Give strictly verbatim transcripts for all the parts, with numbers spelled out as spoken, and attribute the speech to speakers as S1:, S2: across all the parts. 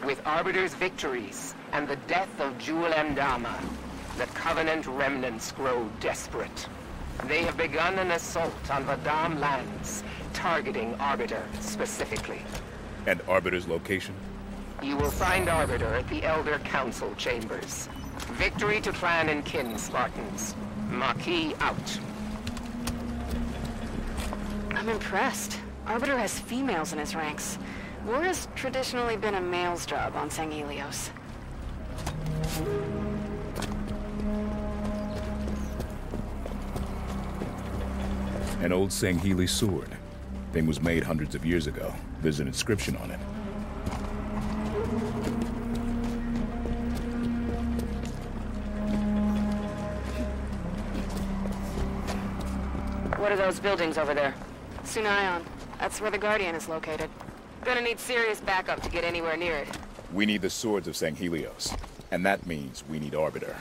S1: With Arbiter's victories and the death of Jul Mdama, the Covenant remnants grow desperate. They have begun an assault on Vadam lands, targeting Arbiter specifically.
S2: And Arbiter's location?
S1: You will find Arbiter at the Elder Council chambers. Victory to clan and kin, Spartans. Maquis out.
S3: I'm impressed. Arbiter has females in his ranks. War has traditionally been a male's job on Sanghelios.
S2: An old Sangheli sword. Thing was made hundreds of years ago. There's an inscription on it.
S3: What are those buildings over there? Sunaion. That's where the Guardian is located. Gonna need serious backup to get anywhere near it.
S2: We need the swords of Sanghelios. And that means we need Arbiter.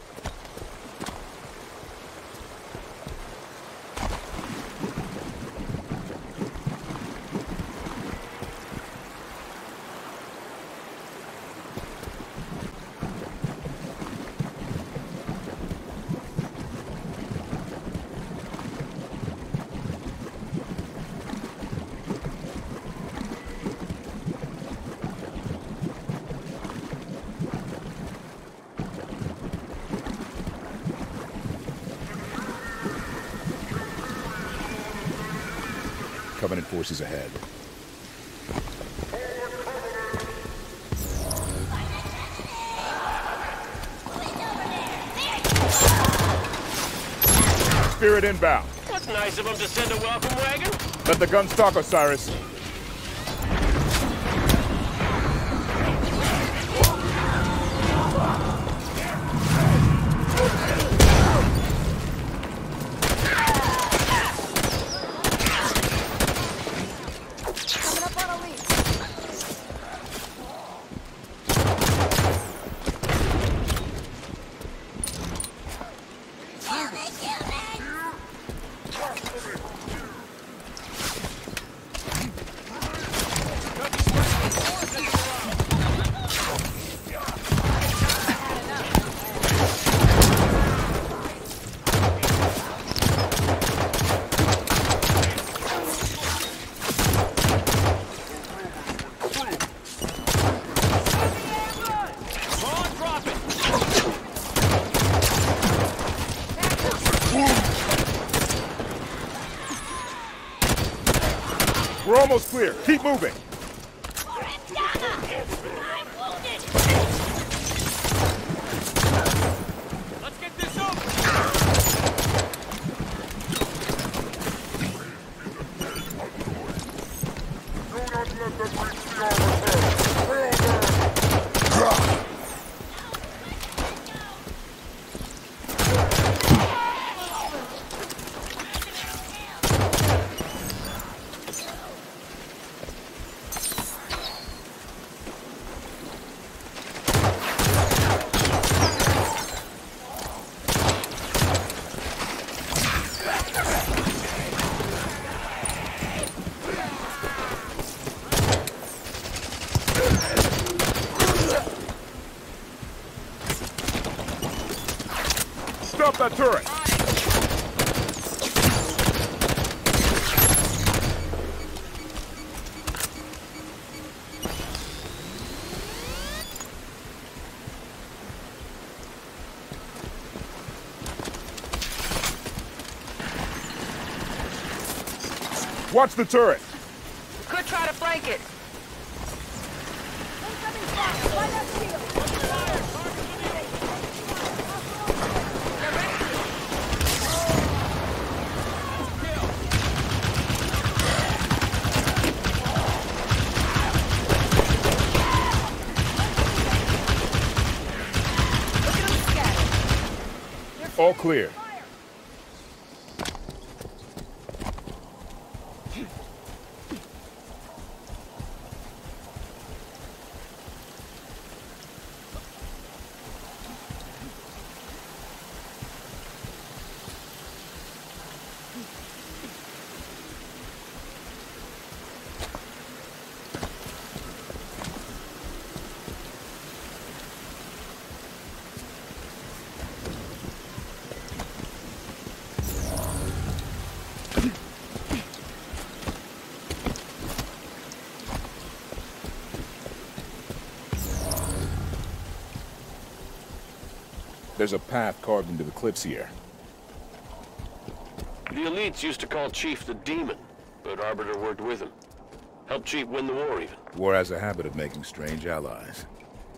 S2: Covenant forces ahead. Spirit inbound.
S4: That's nice of him to send a welcome wagon.
S2: Let the guns talk, Osiris. We're almost clear. Keep moving.
S4: Let's get this over.
S5: Do not let them reach the arbiter. Order!
S2: Stop that turret! Watch the turret!
S3: Could try to flank it.
S2: All clear. There's a path carved into the cliffs here.
S4: The elites used to call Chief the Demon, but Arbiter worked with him. Helped Chief win the war, even.
S2: War has a habit of making strange allies.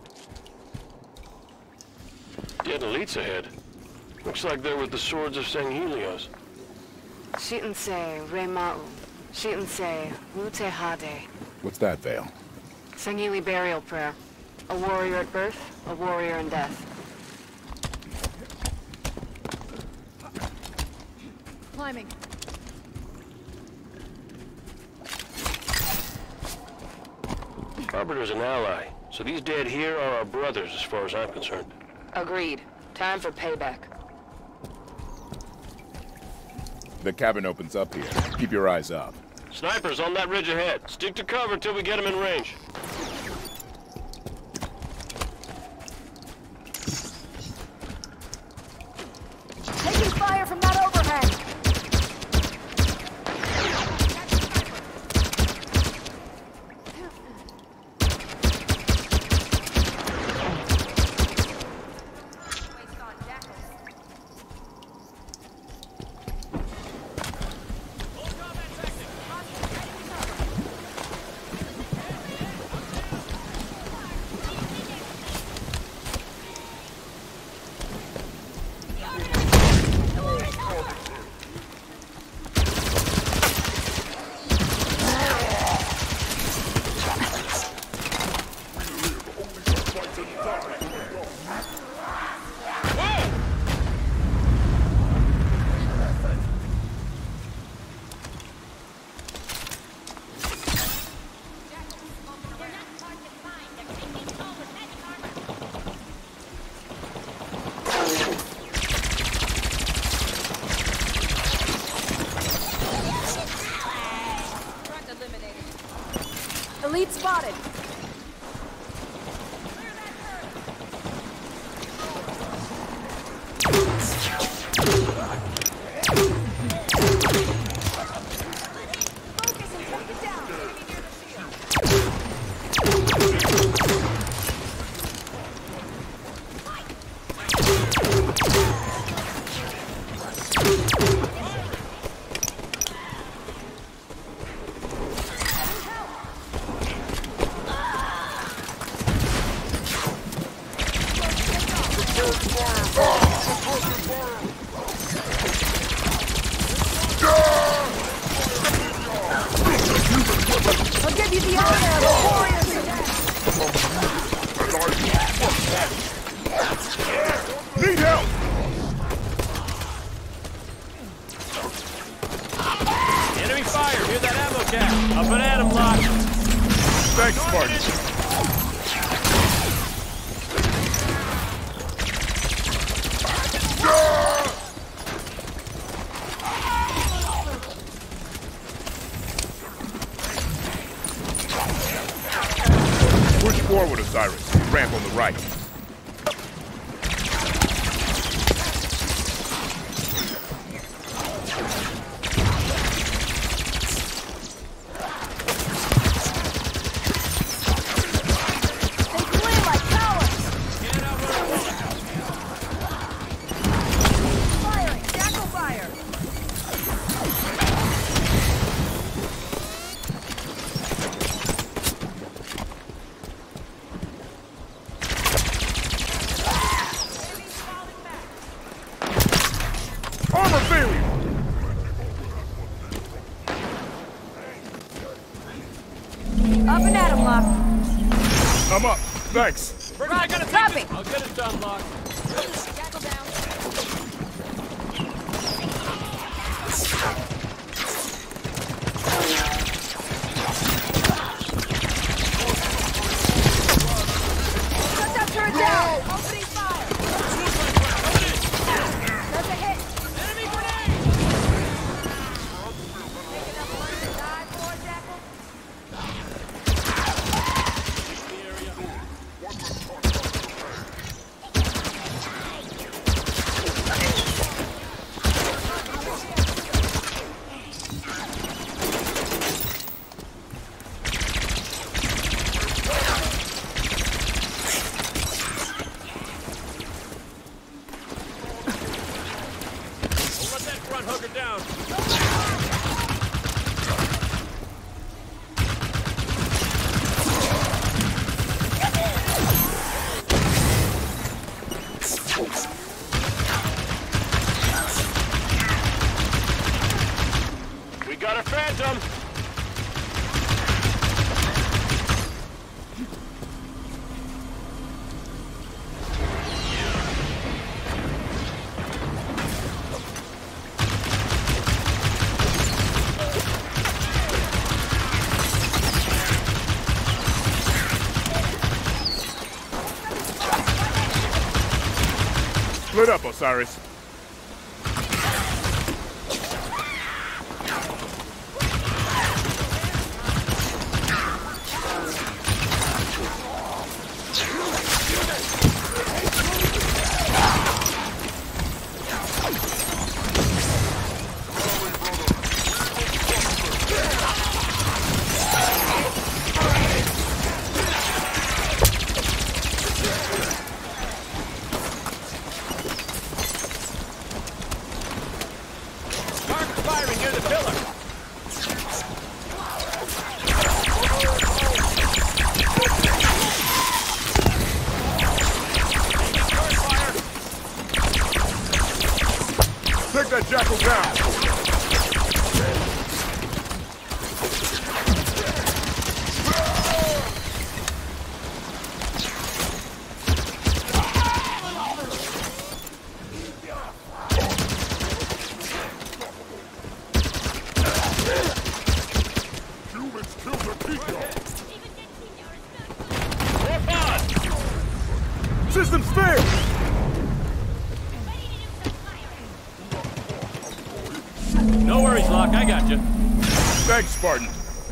S4: Dead elites ahead. Looks like they're with the swords of Sanghelios.
S3: Shi'unsei Reima'u. Shi'unsei Wute Hade.
S2: What's that, Vale?
S3: Sangheli burial prayer. A warrior at birth, a warrior in death.
S6: Climbing.
S4: Arbiter's an ally, so these dead here are our brothers as far as I'm concerned.
S3: Agreed. Time for payback.
S2: The cavern opens up here. Keep your eyes up.
S4: Snipers on that ridge ahead. Stick to cover till we get them in range.
S6: Taking fire from that overhang! Elite spotted! Focus and take it down! Enemy near the I'll give you the honor of a warrior's
S2: Need help!
S4: Enemy fire! Hear that ammo cap! Up and at him, Locke!
S2: Thanks, Spartan. Push forward, Osiris. Ramp on the right.
S6: They play like cowards! Firing! Jackal fire!
S2: Armor failure!
S6: Up and at him, Locke.
S2: I'm up. Thanks.
S4: I gotta
S6: Copy!
S4: I'll get it done, Locke.
S6: Jackal down. Shut that turret down! Opening fire! That's a hit!
S4: Enemy grenade!
S6: Make enough money to die for, Jackal?
S4: front hooker down. We got a Phantom.
S2: Split up, Osiris. Take that jackal down!
S5: Humans killed the Pico!
S2: Systems failed!
S4: No worries, Locke. I got you.
S2: Thanks, Spartan.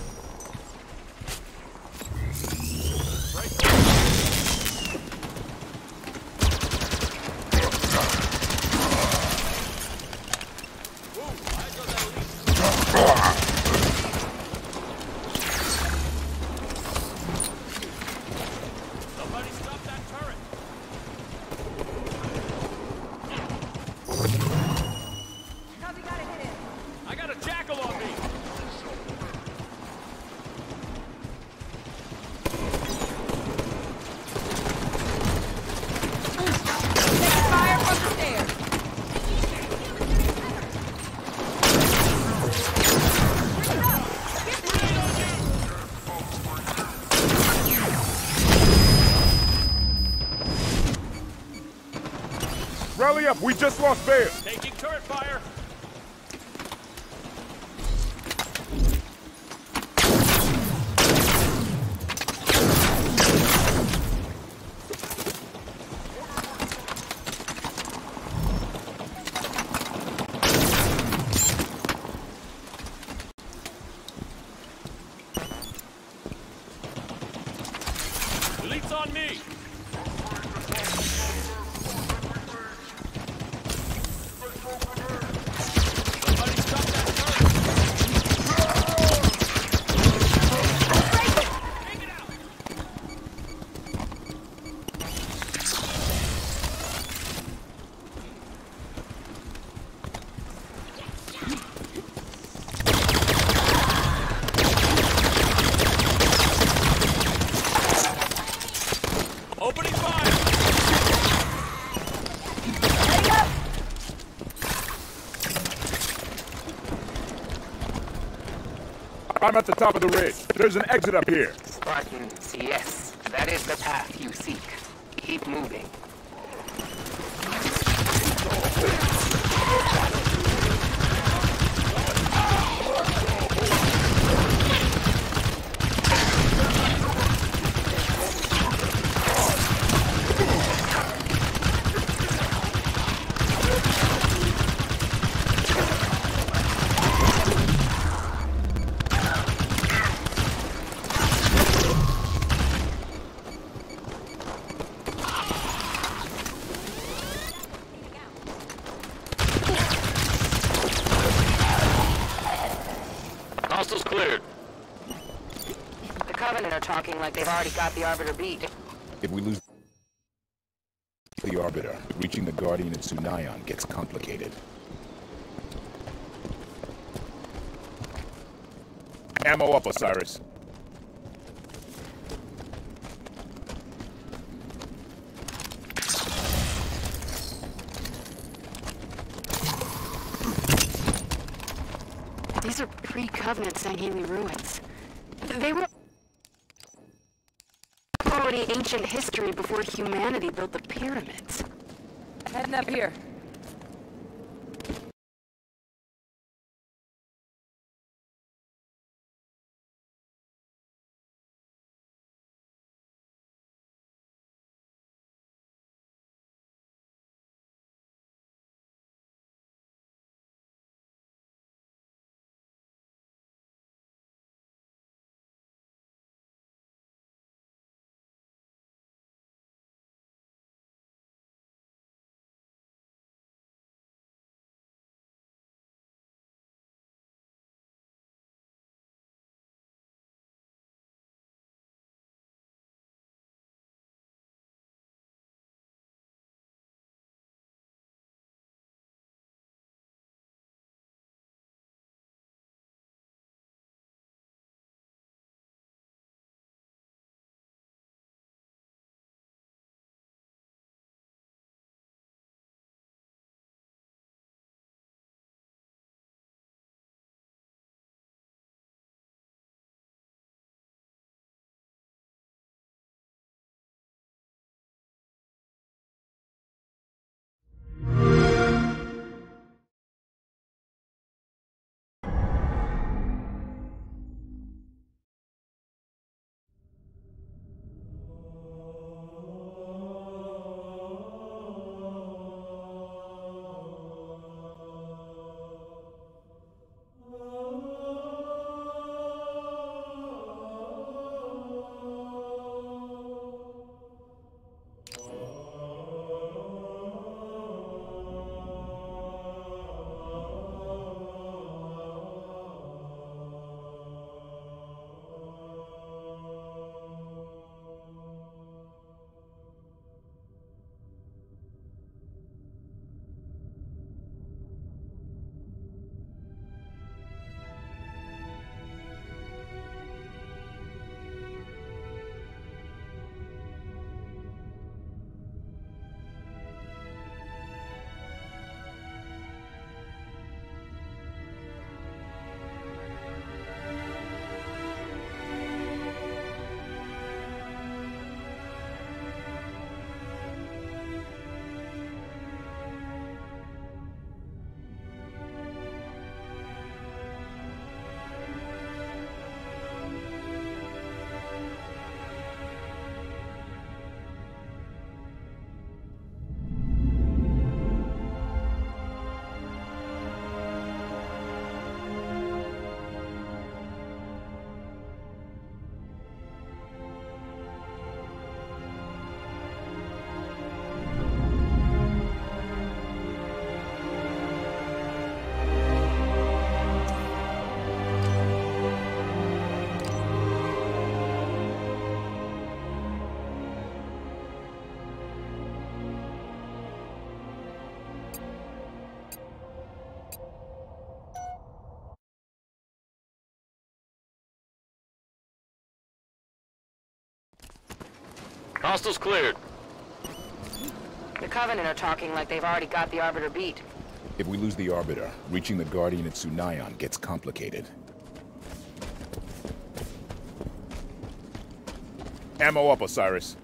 S4: Somebody stop that turret.
S6: Copy, gotta hit it.
S4: I got a jackal on me.
S6: Taking fire from the stairs.
S2: Rally up, we just lost Bayer.
S4: Taking turret fire. Elite's on me. Somebody stop that turret. Take it out. Opening fire.
S6: Ready up.
S2: I'm at the top of the ridge. There's an exit up here.
S1: Spartans, yes, that is the path you seek. Keep moving.
S4: Hostiles cleared.
S1: The Covenant are talking like they've already got the Arbiter beat.
S2: If we lose the Arbiter, reaching the Guardian at Sunayon gets complicated. Ammo up, Osiris.
S3: These are pre-Covenant Sangheili ruins. They were already ancient history before humanity built the pyramids.
S6: Heading up here.
S4: Hostiles cleared.
S1: The Covenant are talking like they've already got the Arbiter beat.
S2: If we lose the Arbiter, reaching the Guardian at Sunayon gets complicated. Ammo up, Osiris.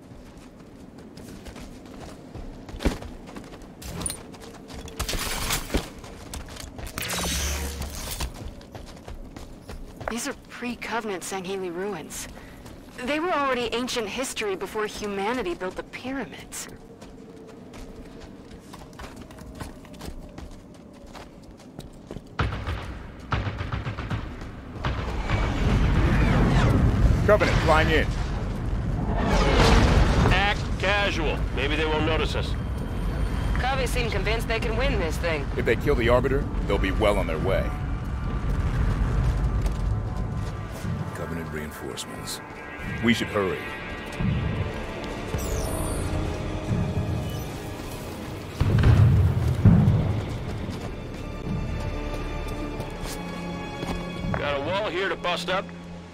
S3: These are pre-Covenant Sangheili ruins. They were already ancient history before humanity built the pyramids.
S2: Covenant, flying in.
S4: Act casual. Maybe they won't notice us.
S1: Covey seem convinced they can win this thing.
S2: If they kill the Arbiter, they'll be well on their way. Covenant reinforcements. We should hurry.
S4: Got a wall here to bust up?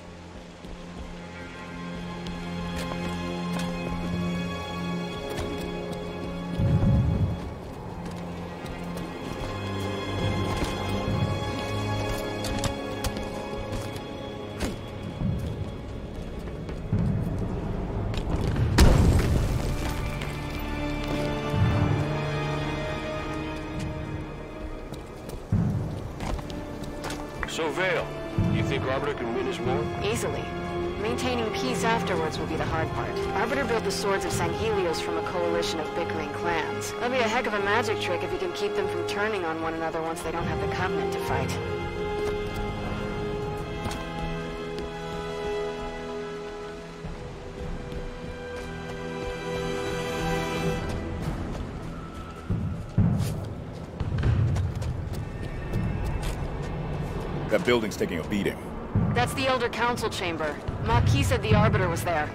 S4: So, Vale, you think Arbiter can win his war?
S3: Easily. Maintaining peace afterwards will be the hard part. Arbiter built the swords of Sanghelios from a coalition of bickering clans. That'll be a heck of a magic trick if he can keep them from turning on one another once they don't have the Covenant to fight.
S2: That building's taking a beating.
S3: That's the Elder Council chamber. Maquis said the Arbiter was there.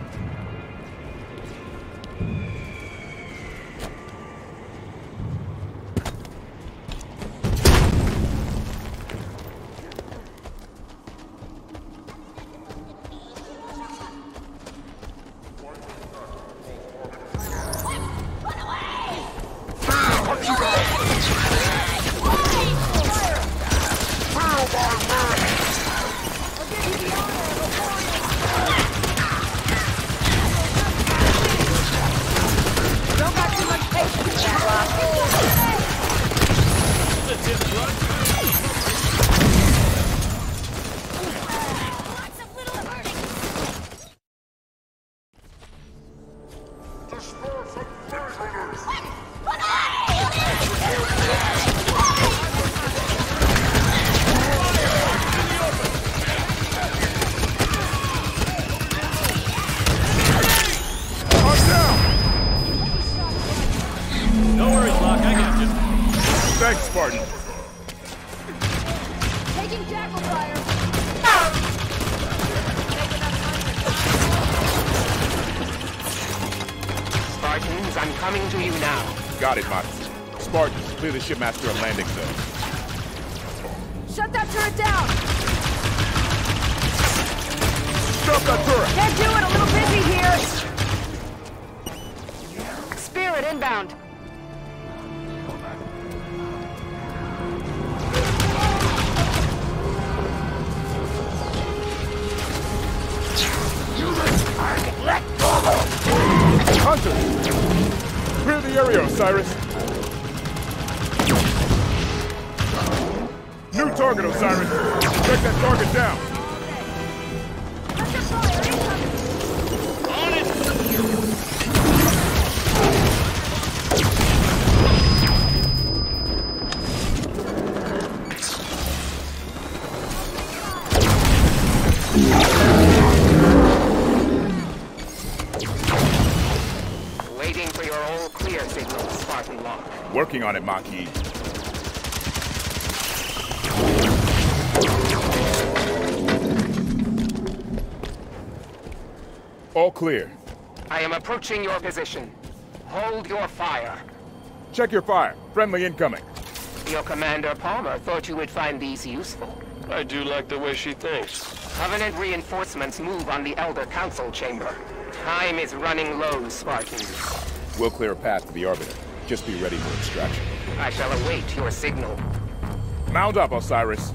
S2: Thanks, Spartan.
S6: Taking jackal fire.
S1: Spartans, I'm coming to you now.
S2: Got it, Max. Spartans, clear the shipmaster and landing zone.
S6: Shut that turret down.
S2: Stop that turret!
S6: Can't do it. A little busy here.
S3: Spirit inbound.
S2: Hunters! Clear the area, Osiris! New target, Osiris! Check that target down!
S4: On it!
S1: Waiting for your all clear signal, Spartan Lock.
S2: Working on it, Maquis. All clear.
S1: I am approaching your position. Hold your fire.
S2: Check your fire. Friendly incoming.
S1: Your Commander Palmer thought you would find these useful.
S4: I do like the way she thinks.
S1: Covenant reinforcements move on the Elder Council chamber. Time is running low, Spartans.
S2: We'll clear a path to the Arbiter. Just be ready for extraction.
S1: I shall await your signal.
S2: Mount up, Osiris.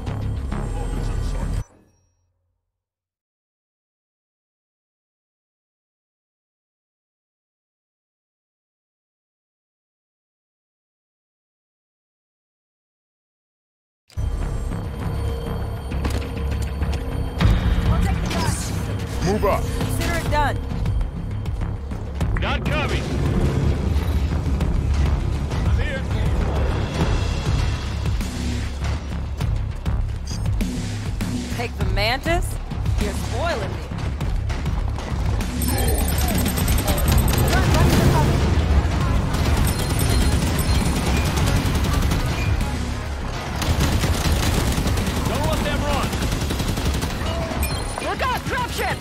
S2: Move up.
S6: Consider it done.
S4: Not coming. I'm here.
S6: Take the Mantis? You're spoiling me.
S4: Don't let them run.
S3: Look out, dropship!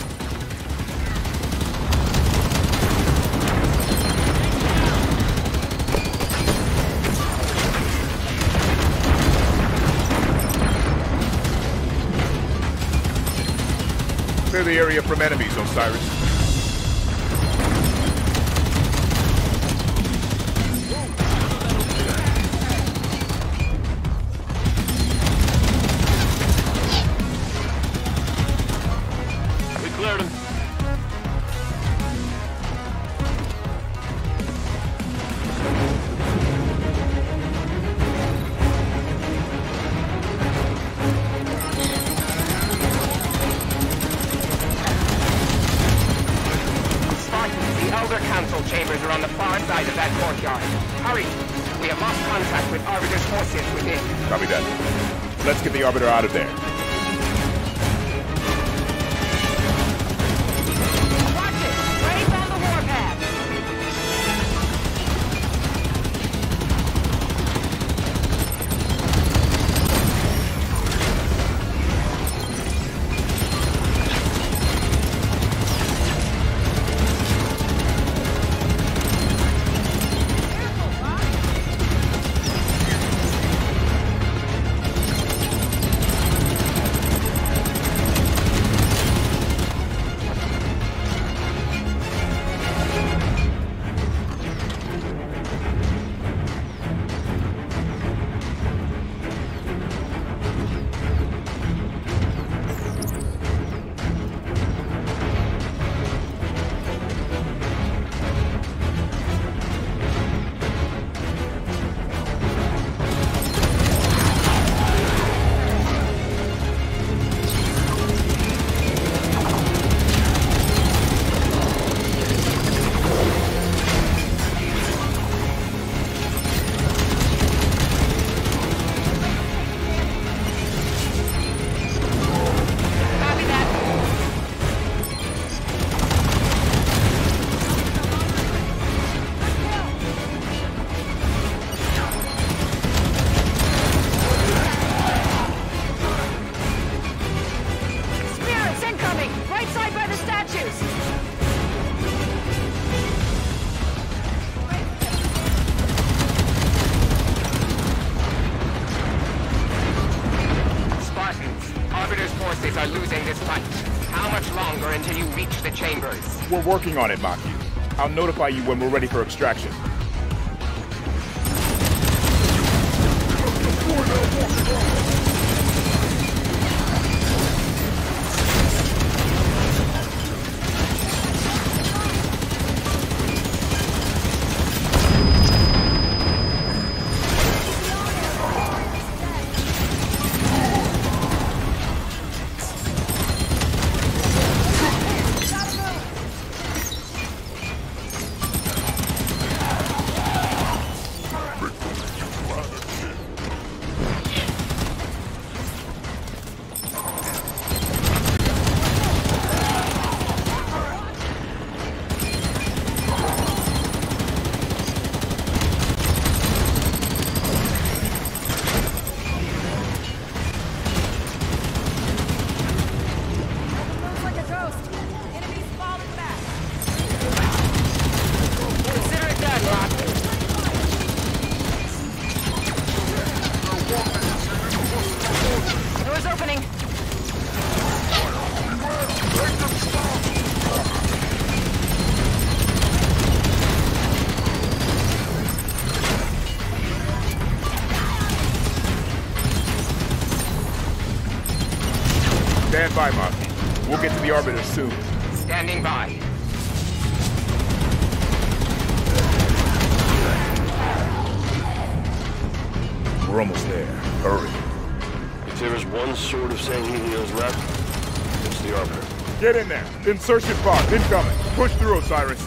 S2: Clear the area from enemies, Osiris.
S4: We cleared him.
S1: Council chambers are on the far side of that courtyard. Hurry! We have lost contact with Arbiter's forces within.
S2: Copy that. Let's get the Arbiter out of there.
S6: Watch it! Raise on the warpath!
S1: Are losing this fight. How much longer until you reach the chambers?
S2: We're working on it, Maki. I'll notify you when we're ready for extraction. Stand by, Maki. We'll get to the Arbiter soon.
S1: Standing by.
S2: We're almost there. Hurry.
S4: If there is one sword of Sanghelios left, it's the Arbiter.
S2: Get in there. Insertion pod incoming. Push through, Osiris.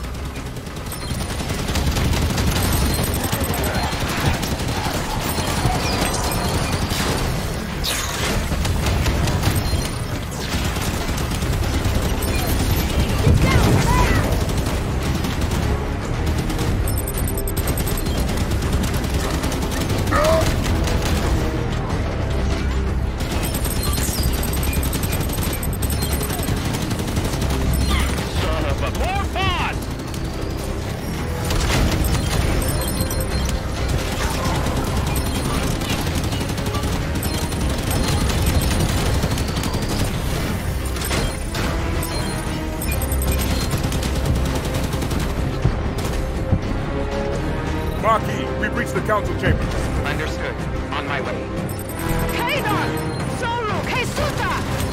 S5: the council chambers.
S1: Understood. On my way.
S6: Kaidon! Solu! Kesuta!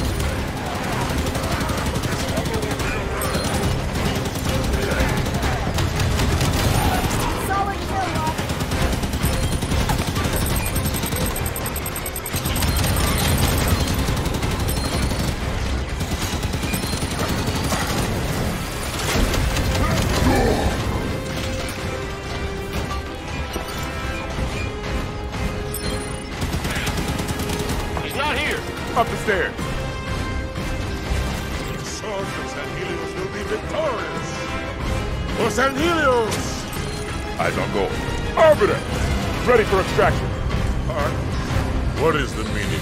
S6: Solid kill, Rob.
S5: Up the stairs. The sword of San Helios will be victorious. For San Helios! Eyes on goal. Arbiter! Ready for extraction. Alright. What is the meaning?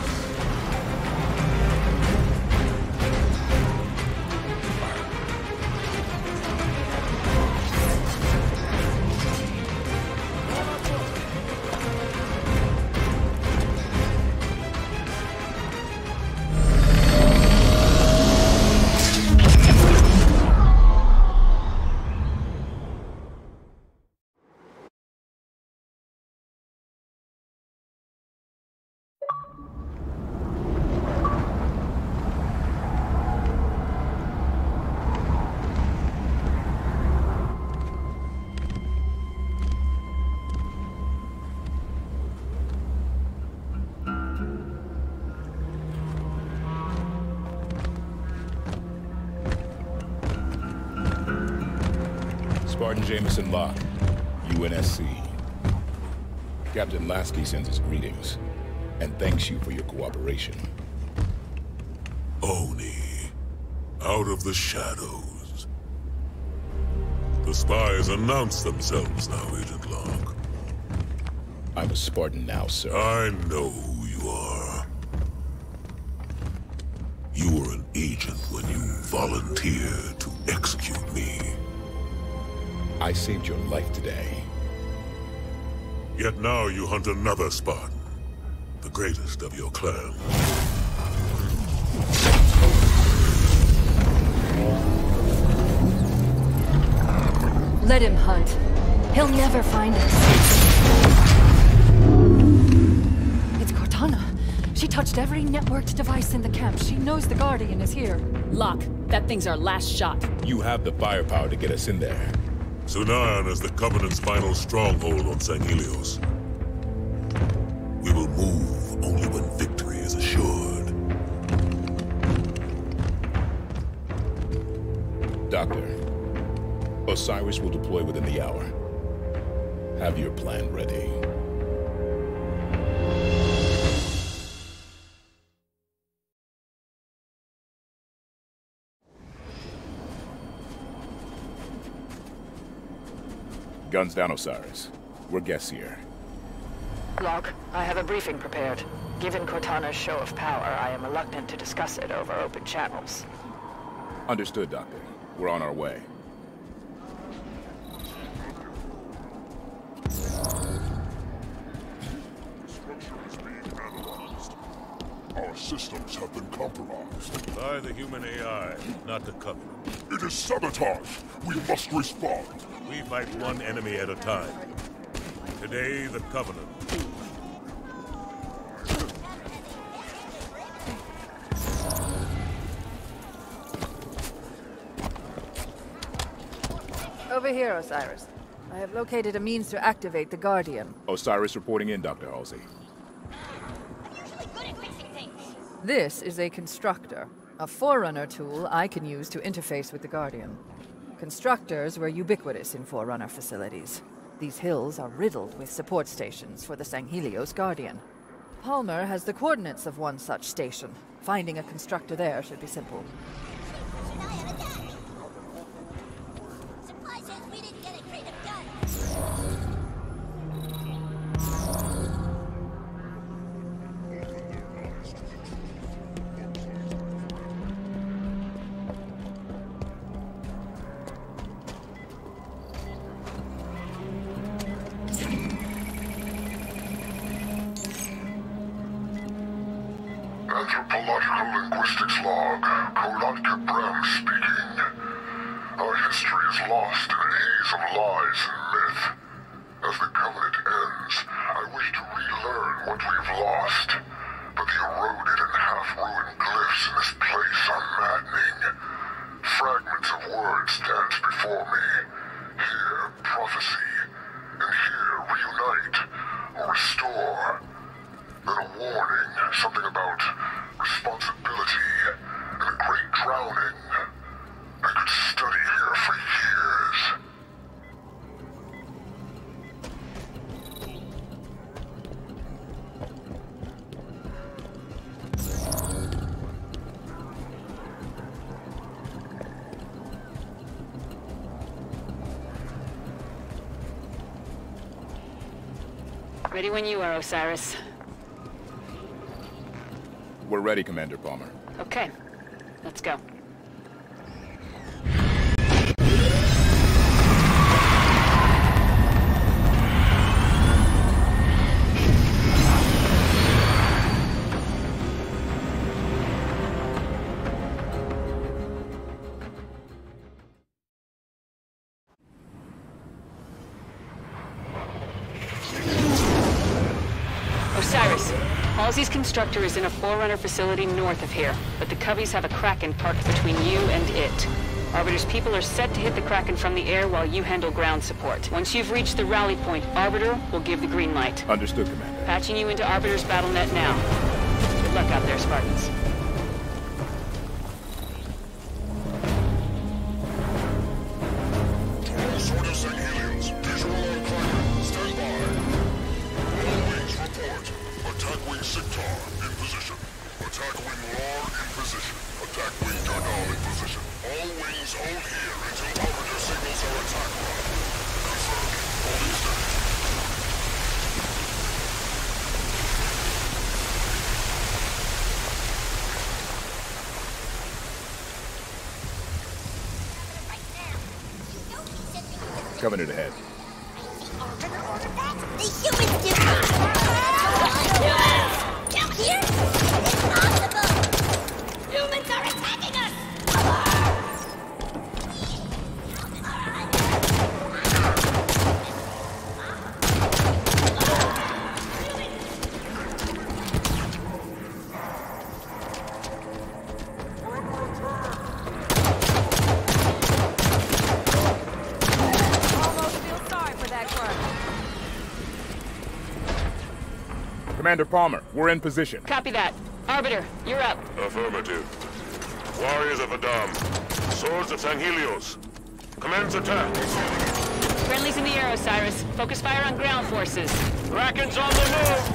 S2: Spartan Jameson Locke, U N S C. Captain Lasky sends his greetings, and thanks you for your cooperation.
S7: Oni, out of the shadows. The spies announce themselves now, Agent Locke.
S2: I'm a Spartan now, sir.
S7: I know who you are. You were an agent when you volunteered to execute me.
S2: I saved your life today.
S7: Yet now you hunt another Spartan, the greatest of your clan.
S8: Let him hunt. He'll never find us. It's Cortana. She touched every networked device in the camp. She knows the Guardian is here.
S9: Locke, that thing's our last shot.
S2: You have the firepower to get us in there.
S7: Sunayan is the Covenant's final stronghold on San Helios. We will move only when victory is assured.
S2: Doctor, Osiris will deploy within the hour. Have your plan ready. Guns down, Osiris. We're guests here.
S10: Locke, I have a briefing prepared. Given Cortana's show of power, I am reluctant to discuss it over open channels.
S2: Understood, Doctor. We're on our way.
S5: Structure is being analyzed. Our systems have been compromised.
S7: By the human A I, not the Covenant.
S5: It is sabotage. We must respond.
S7: We fight one enemy at a time. Today, the Covenant.
S11: Over here, Osiris. I have located a means to activate the Guardian.
S2: Osiris reporting in, Doctor Halsey.
S11: This is a constructor, a Forerunner tool I can use to interface with the Guardian. Constructors were ubiquitous in Forerunner facilities. These hills are riddled with support stations for the San Helios Guardian. Palmer has the coordinates of one such station. Finding a constructor there should be simple.
S5: Anthropological linguistics log. Kolat Kabram speaking. Our history is lost in a haze of lies and myth.
S12: As the Covenant ends, I wish to relearn what we've lost. But the eroded and half-ruined glyphs in this place are maddening. Fragments of words dance before me. Here, prophecy. And here, reunite. Or restore. Then a warning, something about responsibility and a great drowning. I could study here for years.
S9: Ready when you are, Osiris.
S2: We're ready, Commander Palmer.
S9: Okay, let's go. Osiris, Halsey's constructor is in a Forerunner facility north of here, but the Coveys have a Kraken parked between you and it. Arbiter's people are set to hit the Kraken from the air while you handle ground support. Once you've reached the rally point, Arbiter will give the green light.
S2: Understood, Commander.
S9: Patching you into Arbiter's battle net now. Good luck out there, Spartans.
S12: Sword of Saint Helios, visual on Kraken, stand by. All wings report. Attack wing Siktar in position. Attack wing Lar in position. Attack wing Dargal in position. All wings hold here until Arbiter signals our attack run. Confirmed. Holding steady.
S2: Covenant ahead.
S6: The humans do not. Down here? It's impossible. Humans are attacking us.
S2: Commander Palmer, we're in position.
S9: Copy that. Arbiter, you're up.
S7: Affirmative. Warriors of Adam. Swords of Saint Helios. Commence attack.
S9: Friendly's in the air, Osiris. Focus fire on ground forces. Kraken's on the move!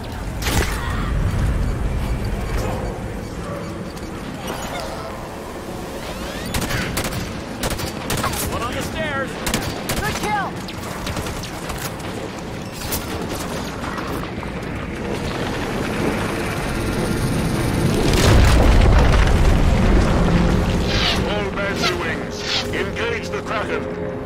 S9: One on the stairs.
S8: Good kill!
S7: All Banshee wings, engage the Kraken.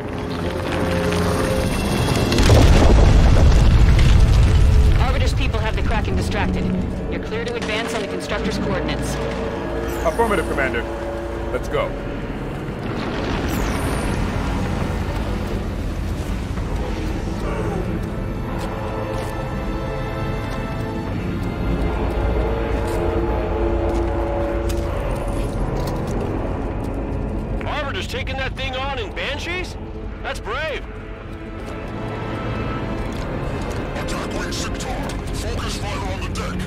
S9: Arbiter's people have the Kraken distracted. You're clear to advance on the constructor's coordinates.
S2: Affirmative, Commander. Let's go.
S4: Arbiter's taking that thing on in Banshees? That's brave.
S12: Attack wing Siktar. Focus fire on the deck.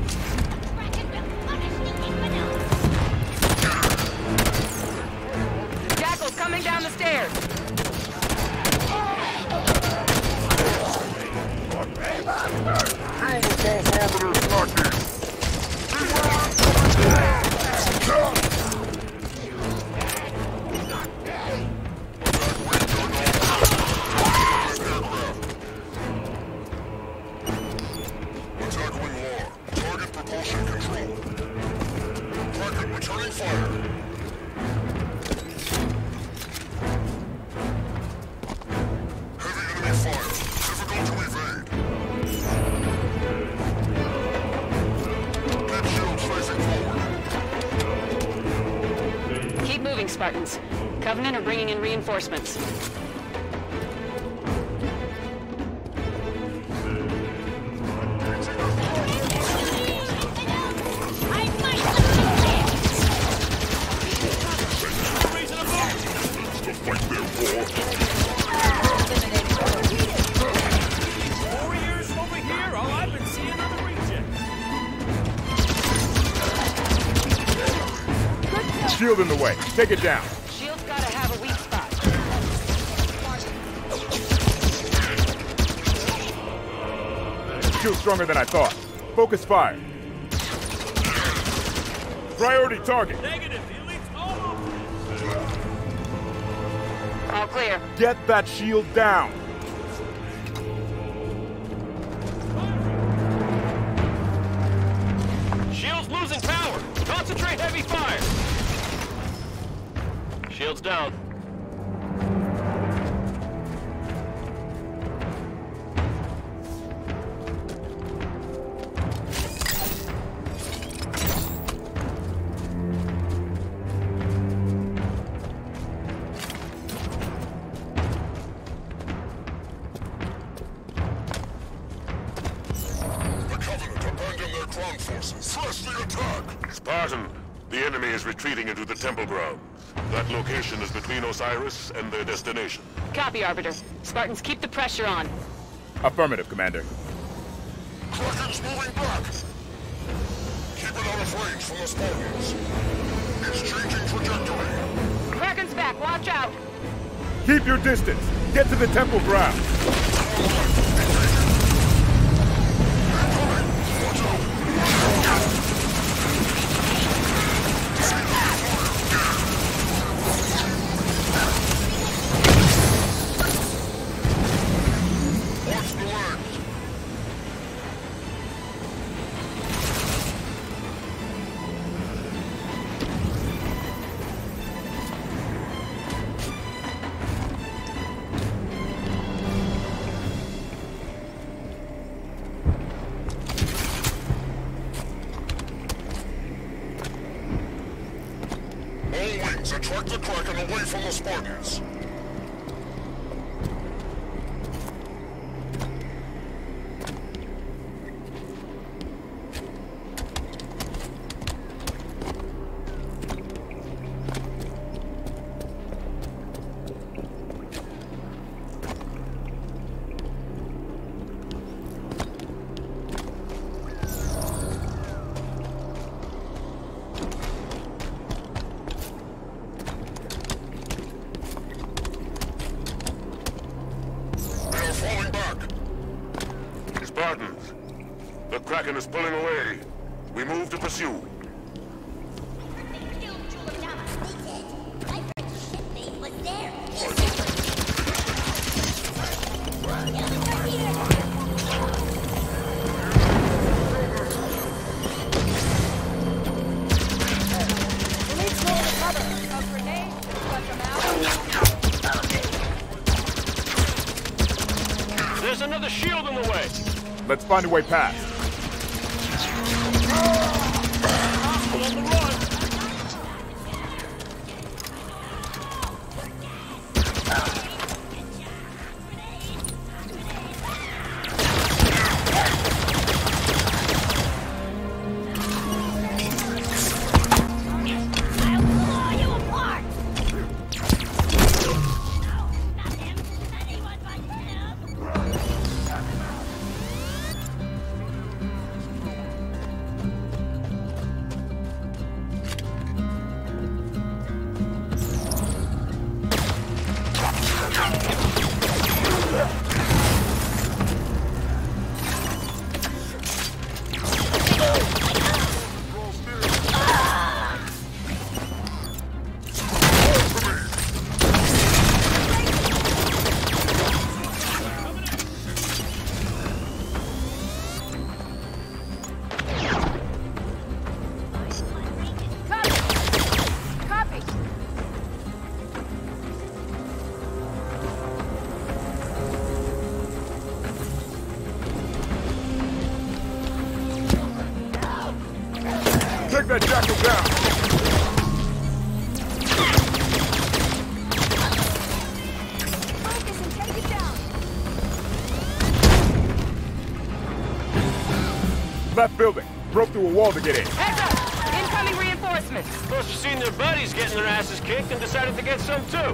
S1: Jackal's coming down the stairs.
S12: Attack wing Lar. Target propulsion control. Kraken returning fire. Heavy enemy fire. Difficult to evade. Dead shields facing forward.
S9: Keep moving, Spartans. Covenant are bringing in reinforcements.
S2: shield in the way. Take it down.
S1: Shield's gotta have a weak spot.
S2: Shield's stronger than I thought. Focus fire. Priority target.
S4: Negative. The elite's almost.
S1: All clear.
S2: Get that shield down.
S4: Shield's losing power. Concentrate heavy fire. Shield's down.
S7: Spartan, the enemy is retreating into the temple grounds. That location is between Osiris and their destination.
S9: Copy, Arbiter. Spartans, keep the pressure on.
S2: Affirmative, Commander.
S12: Kraken's moving back. Keep it out of range from the Spartans. It's changing trajectory.
S1: Kraken's back. Watch out.
S2: Keep your distance. Get to the temple ground.
S12: Attract the Kraken away from the Spartans.
S7: Spartans, the Kraken is pulling away. We move to pursue.
S4: There's another shield in the way.
S2: Let's find a way past.
S4: On the run.
S2: Take that jackal down!
S6: Focus and take it down!
S2: Left building. Broke through a wall to get in.
S1: Heads up! Incoming reinforcements!
S4: Must have seen their buddies getting their asses kicked and decided to get some too.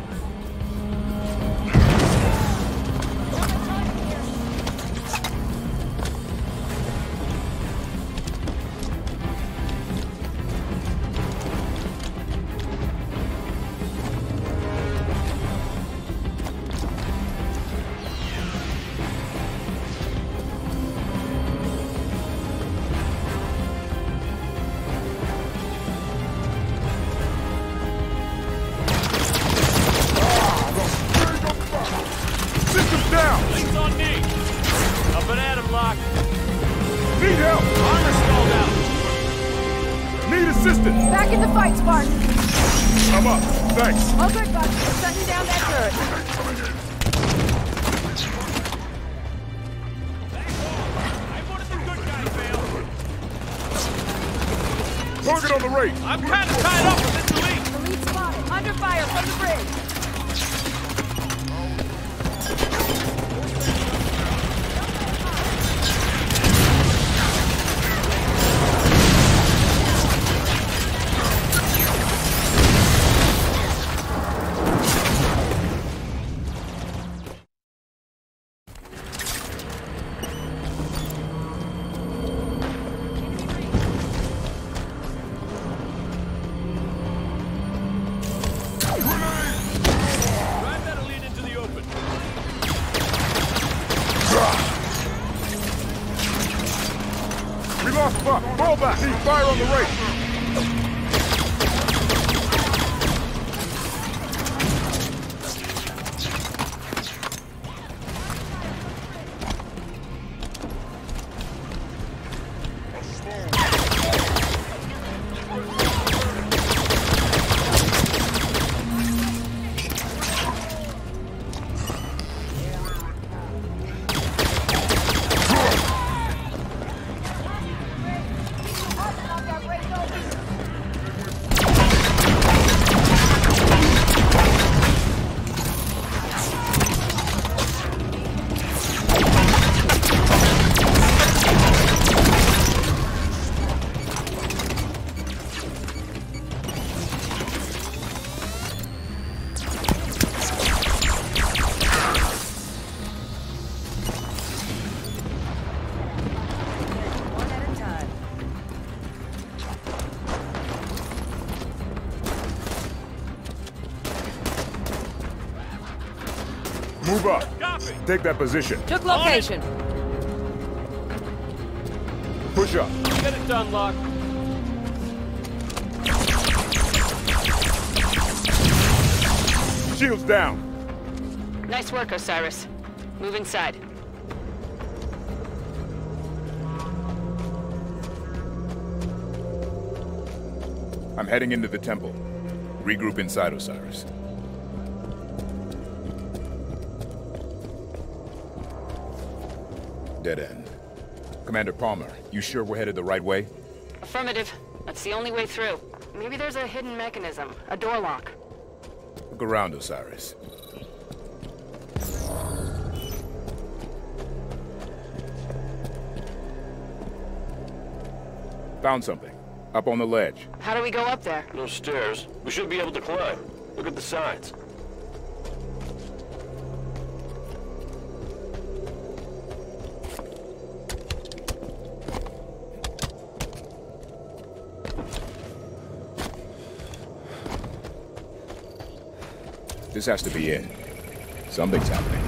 S5: assistance!
S11: Back in the fight, Spartan!
S5: I'm up. Thanks.
S11: All good, Buck. We're shutting down that turret.
S5: Target on the right!
S13: I'm kind of tied up with this elite!
S11: The lead spotted. Under fire from the bridge.
S5: We lost Buck! Fall back! See fire on the right! Move up.
S13: Copy.
S5: Take that position.
S11: Took location.
S5: Push up.
S13: Get it done, Locke.
S5: Shields down.
S9: Nice work, Osiris. Move inside.
S2: I'm heading into the temple. Regroup inside, Osiris. Dead end. Commander Palmer, you sure we're headed the right way?
S9: Affirmative. That's the only way through.
S3: Maybe there's a hidden mechanism, a door lock.
S2: Look around, Osiris. Found something. Up on the ledge.
S3: How do we go up there?
S4: No stairs. We should be able to climb. Look at the sides.
S2: This has to be it. Something's happening.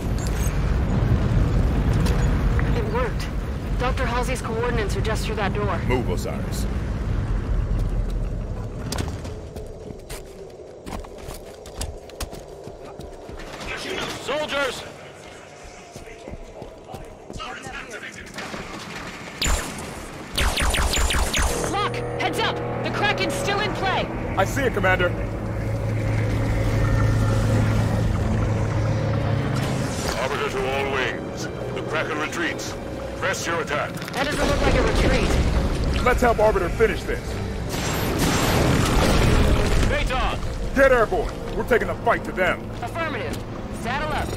S3: It worked. Doctor Halsey's coordinates are just through that door.
S2: Move, Osiris.
S4: Soldiers!
S9: Locke, heads up! The Kraken's still in play!
S5: I see it, Commander.
S7: Arbiter to all wings. The Kraken retreats. Press your attack.
S3: That doesn't look like a retreat.
S5: Let's help Arbiter finish this.
S4: Phaeton!
S5: Get airborne. We're taking the fight to them.
S3: Affirmative. Saddle up.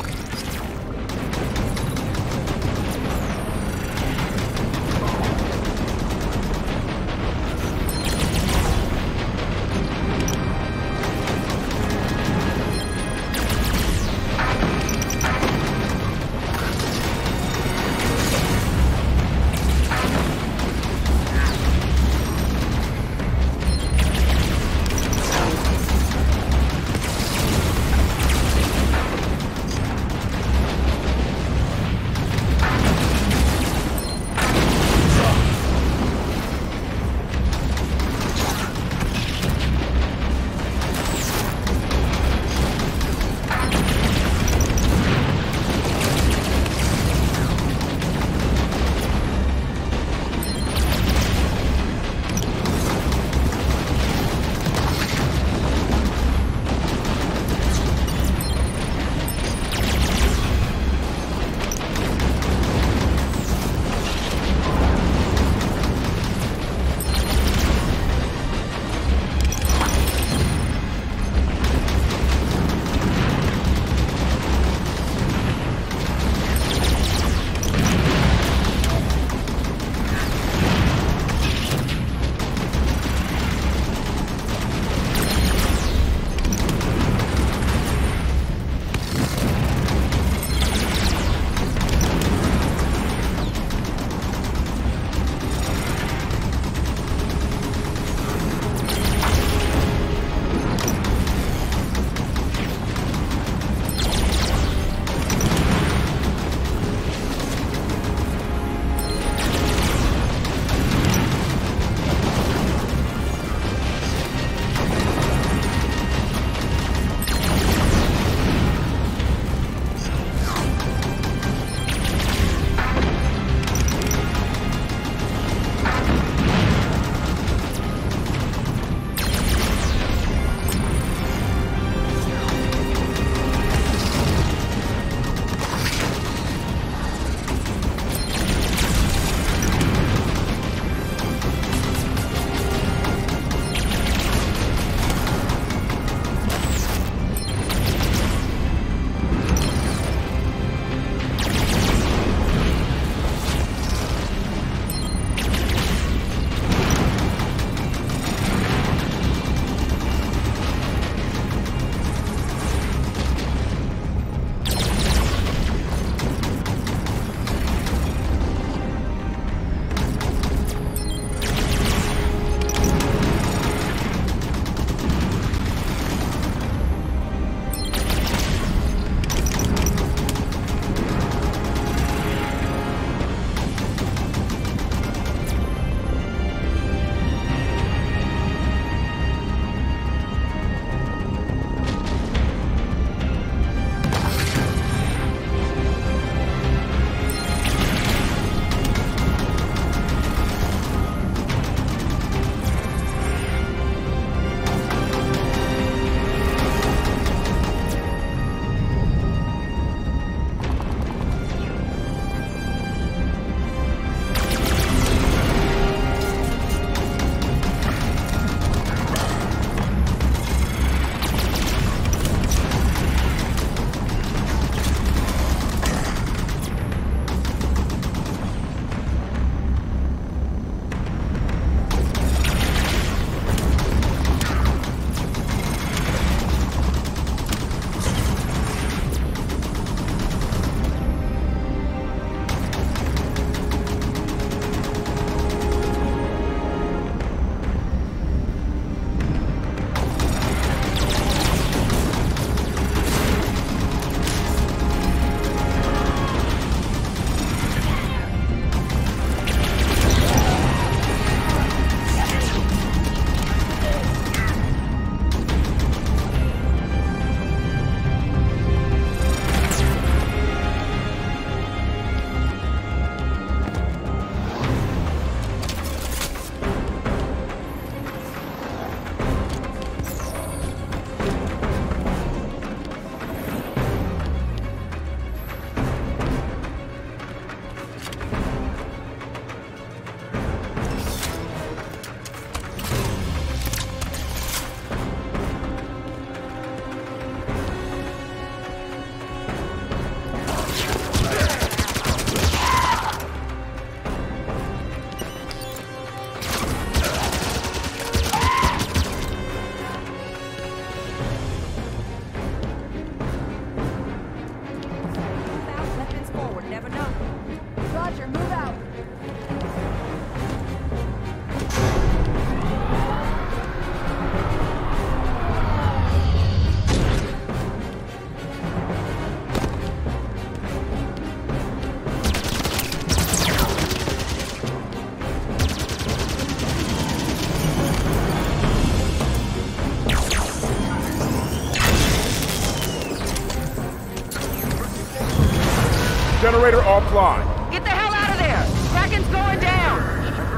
S5: Generator offline.
S1: Get the hell out of there! Kraken's going down!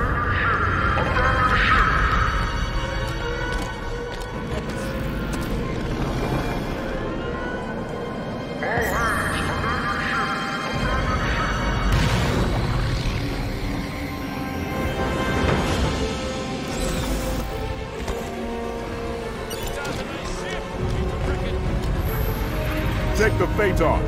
S5: Take the Phaeton.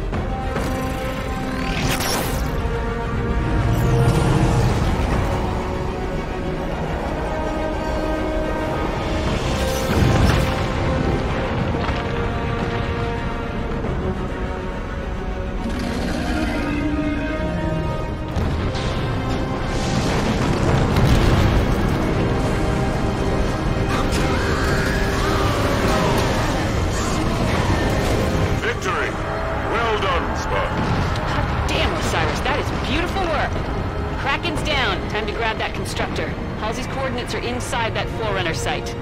S9: Are inside that Forerunner site.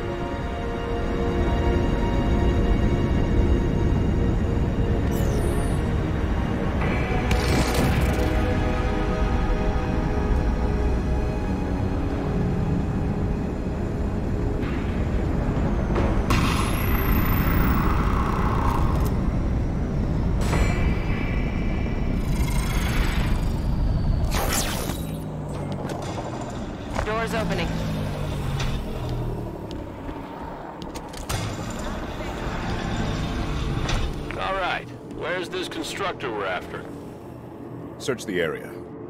S1: Doors opening.
S4: Where's this constructor we're after?
S2: Search the area.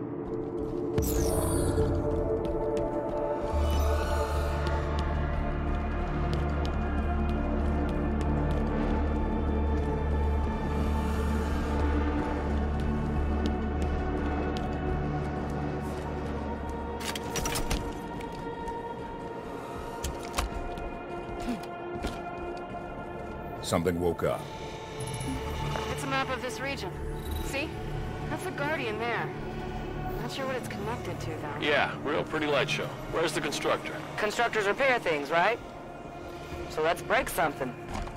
S2: Something woke up.
S3: It's a map of this region. See? That's the Guardian there. Not sure what it's connected to, though.
S4: Yeah, real pretty light show. Where's the constructor?
S1: Constructors repair things, right? So let's break something.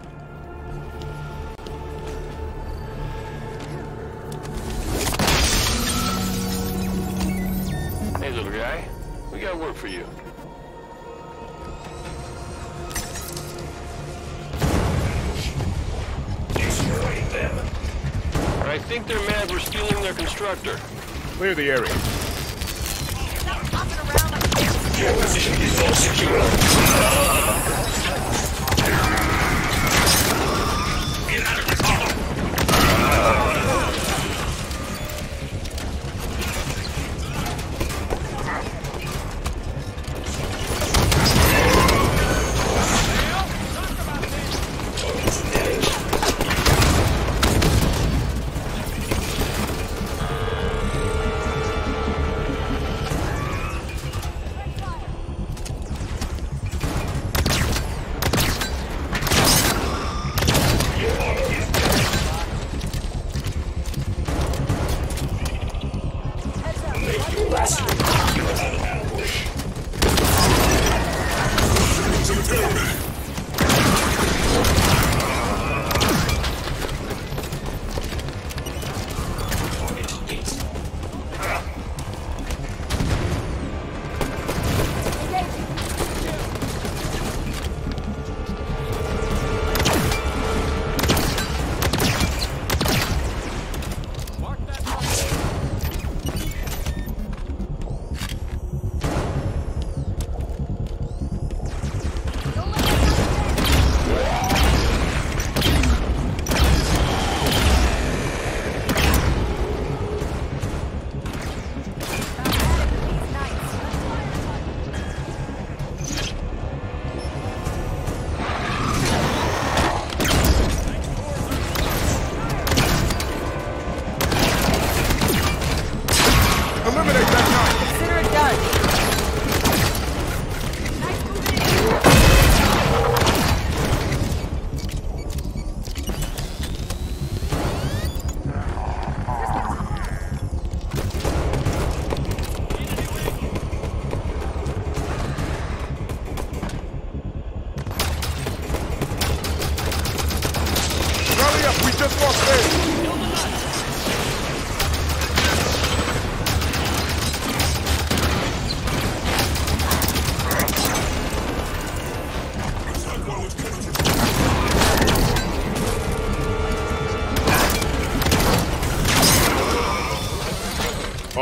S4: Hey, little guy. We got work for you. I think they're mad we're stealing their constructor.
S2: Clear the area.
S12: Your position is not secure.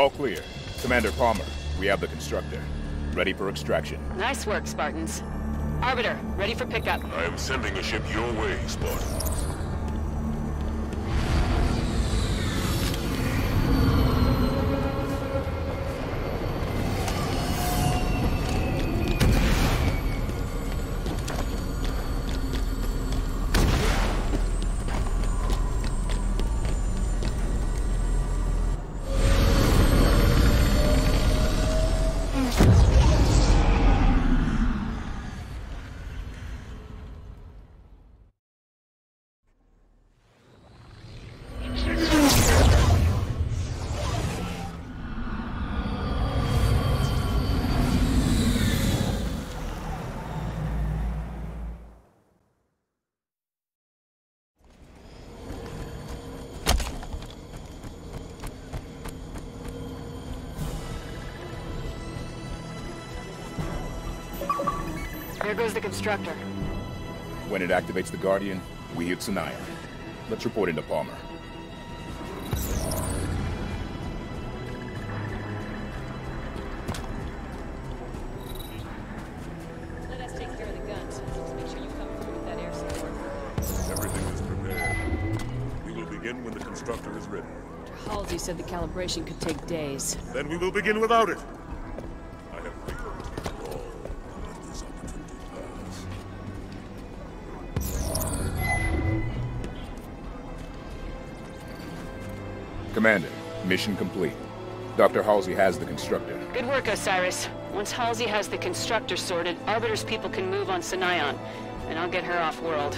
S2: All clear. Commander Palmer, we have the constructor. Ready for extraction.
S9: Nice work, Spartans. Arbiter, ready for pickup.
S7: I am sending a ship your way, Spartans.
S3: There goes the constructor.
S2: When it activates the Guardian, we hit Sanaya. Let's report into Palmer.
S9: Let us take care of the guns. Just make sure you come through with that air support.
S7: Everything is prepared. We will begin when the constructor is ready.
S9: Halsey said the calibration could take days.
S5: Then we will begin without it.
S7: I have waited too long to let this opportunity pass.
S2: Commander, mission complete. Doctor Halsey has the constructor.
S9: Good work, Osiris. Once Halsey has the constructor sorted, Arbiter's people can move on Sanayon, and I'll get her off-world.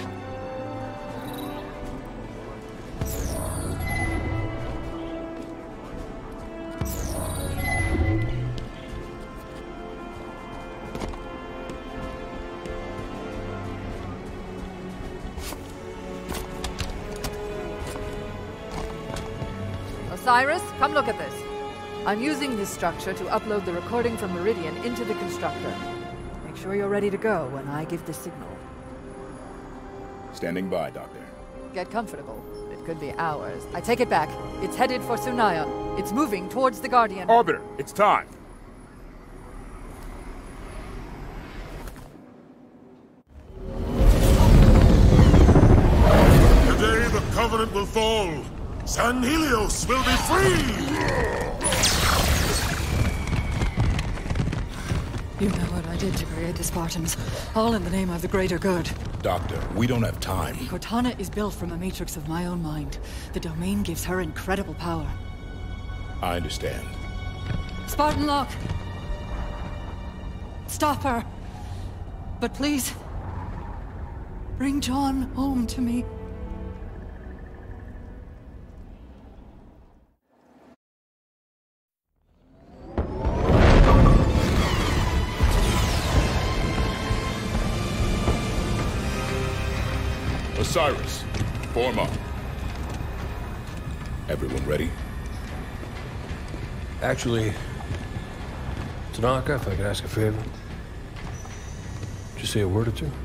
S11: Osiris, come look at this. I'm using this structure to upload the recording from Meridian into the constructor. Make sure you're ready to go when I give the signal.
S2: Standing by, Doctor.
S11: Get comfortable. It could be hours. I take it back. It's headed for Sunayon. It's moving towards the Guardian.
S2: Arbiter, it's time.
S5: Today the Covenant will fall. San Helios will be free!
S8: You know what I did to create the Spartans, all in the name of the greater good.
S2: Doctor, we don't have time.
S8: Cortana is built from a matrix of my own mind. The domain gives her incredible power.
S2: I understand.
S8: Spartan Locke! Stop her! But please, bring John home to me.
S2: Osiris, form up. Everyone ready?
S14: Actually, Tanaka, if I could ask a favor. Just say a word or two.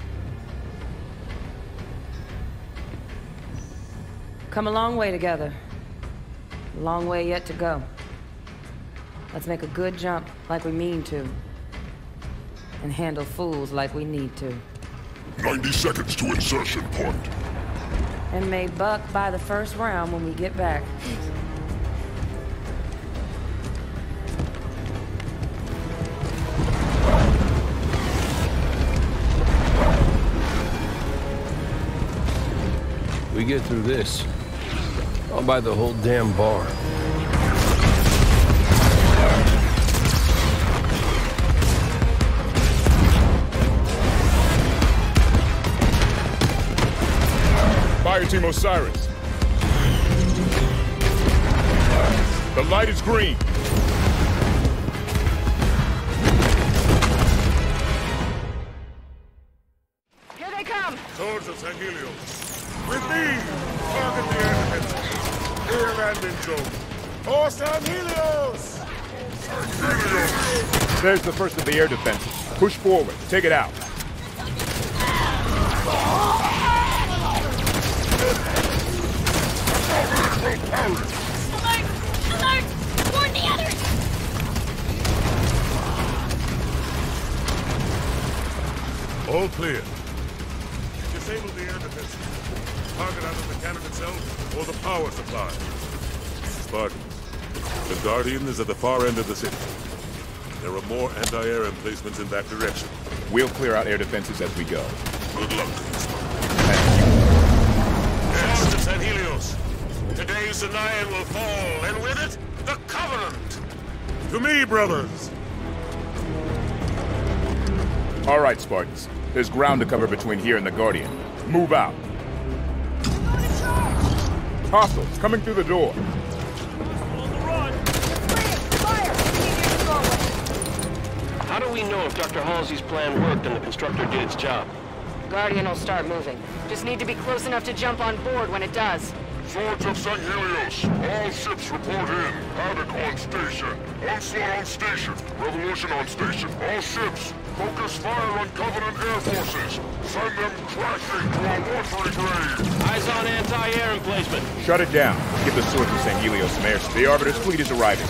S15: Come a long way together. A long way yet to go. Let's make a good jump like we mean to. And handle fools like we need to.
S12: ninety seconds to insertion point.
S15: And may buck by the first round when we get back.
S14: We get through this, I'll buy the whole damn bar.
S2: Fire Team Osiris. The light is green.
S3: Here they come!
S5: Swords of San Helios. With me! Target the air defenses. Air landing zone. For San Helios! San Helios!
S2: There's the first of the air defenses. Push forward. Take it out.
S6: Alert! Alert! Warning!
S5: All clear. Disable the air defense. Target either the cannon itself or the power supply. Spartan, the Guardian is at the far end of the city. There are more anti-air emplacements in that direction.
S2: We'll clear out air defenses as we go.
S5: Good luck to you, Spartan. Yes, San Helios. Today's Zion will fall, and with it, the Covenant! To me, brothers!
S2: All right, Spartans. There's ground to cover between here and the Guardian. Move out. Hostiles coming through the door.
S4: How do we know if Doctor Halsey's plan worked and the constructor did its job?
S3: Guardian will start moving. Just need to be close enough to jump on board when it does.
S12: Swords of Saint Helios, all ships report in. Havoc on station. Onslaught on station. Revolution on station. All ships, focus fire on Covenant air forces. Send them crashing to our watery grave.
S4: Eyes on anti-air emplacement.
S2: Shut it down. Give the Swords of Saint Helios some air. The Arbiter's fleet is arriving.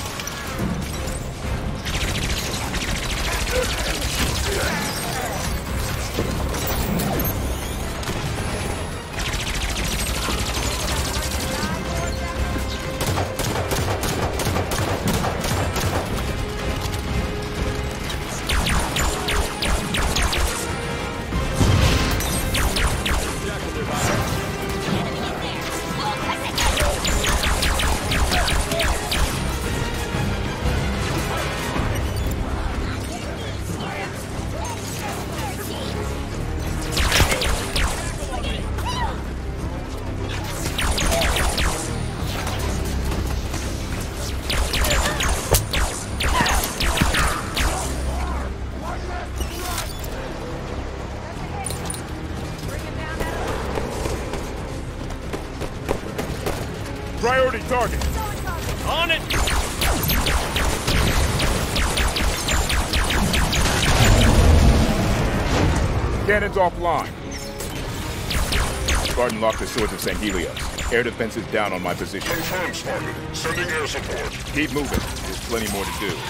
S5: Priority target.
S13: On it!
S2: Cannons offline. Spartan locked the Swords of Saint Helios. Air defense is down on my position.
S12: Confirm, Spartan. Sending air support.
S2: Keep moving. There's plenty more to do.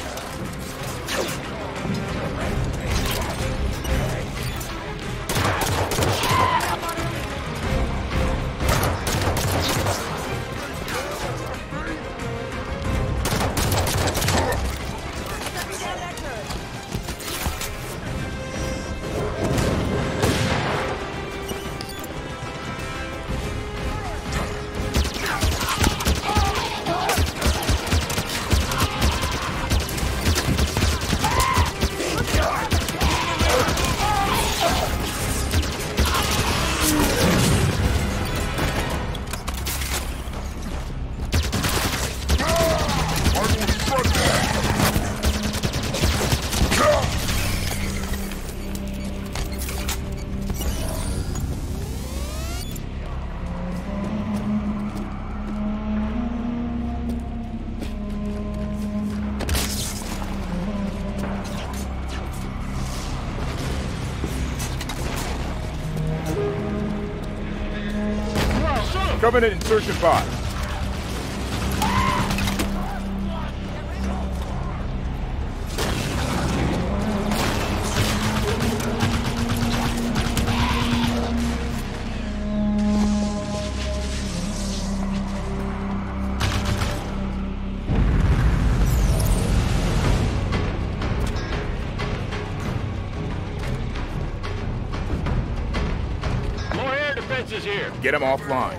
S2: Covenant insertion pod.
S4: More air defenses here.
S2: Get them offline.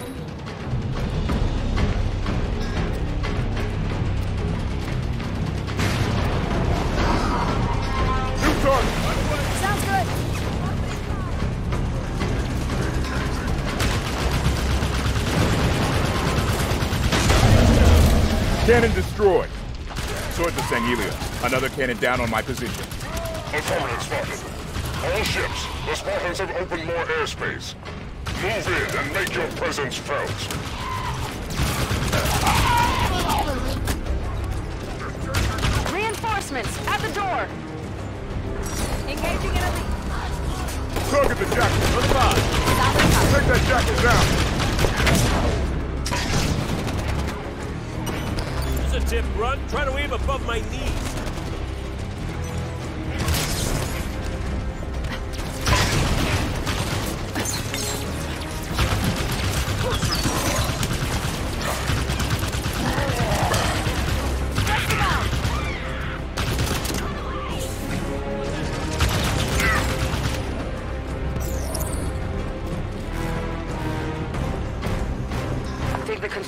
S6: Sounds good.
S2: Cannon destroyed. Swords of Saint Helios. Another cannon down on my position.
S12: Affirmative, Spartan. All ships, the Spartans have opened more airspace. Move in and make your presence felt.
S3: Reinforcements at the door. Engaging enemy.
S5: Target the jacket. Look alive. Take that jacket down.
S13: This is a tip run. Try to aim above my knees.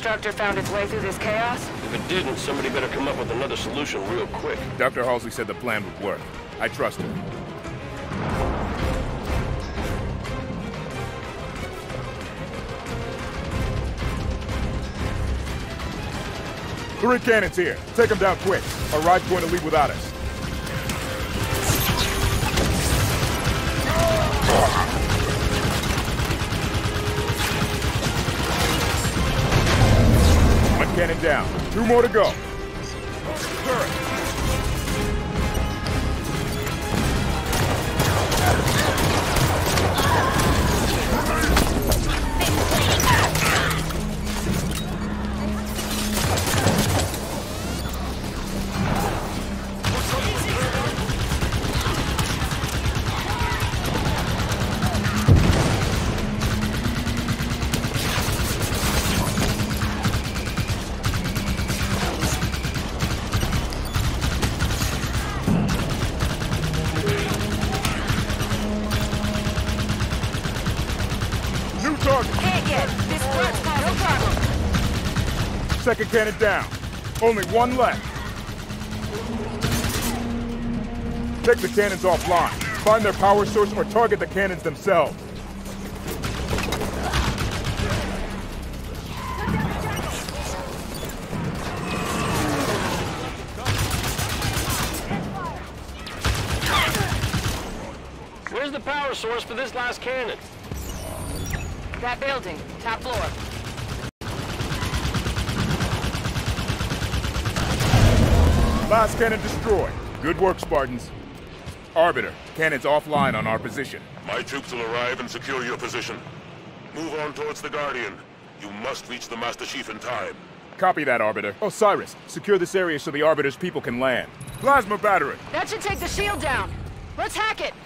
S3: constructor found its way through this chaos?
S4: If it didn't, somebody better come up with another solution real quick.
S2: Doctor Halsey said the plan would work. I trust him. Three cannons here. Take them down quick. Our ride's going to leave without us. One cannon down. Two more to go. Turret. Second cannon down. Only one left. Take the cannons offline. Find their power source or target the cannons themselves.
S4: Where's the power source for this last cannon?
S3: That building, top floor.
S2: Last cannon destroyed. Good work, Spartans. Arbiter, cannons offline on our position.
S7: My troops will arrive and secure your position. Move on towards the Guardian. You must reach the Master Chief in time.
S2: Copy that, Arbiter. Osiris, secure this area so the Arbiter's people can land. Plasma battery!
S3: That should take the shield down. Let's hack it!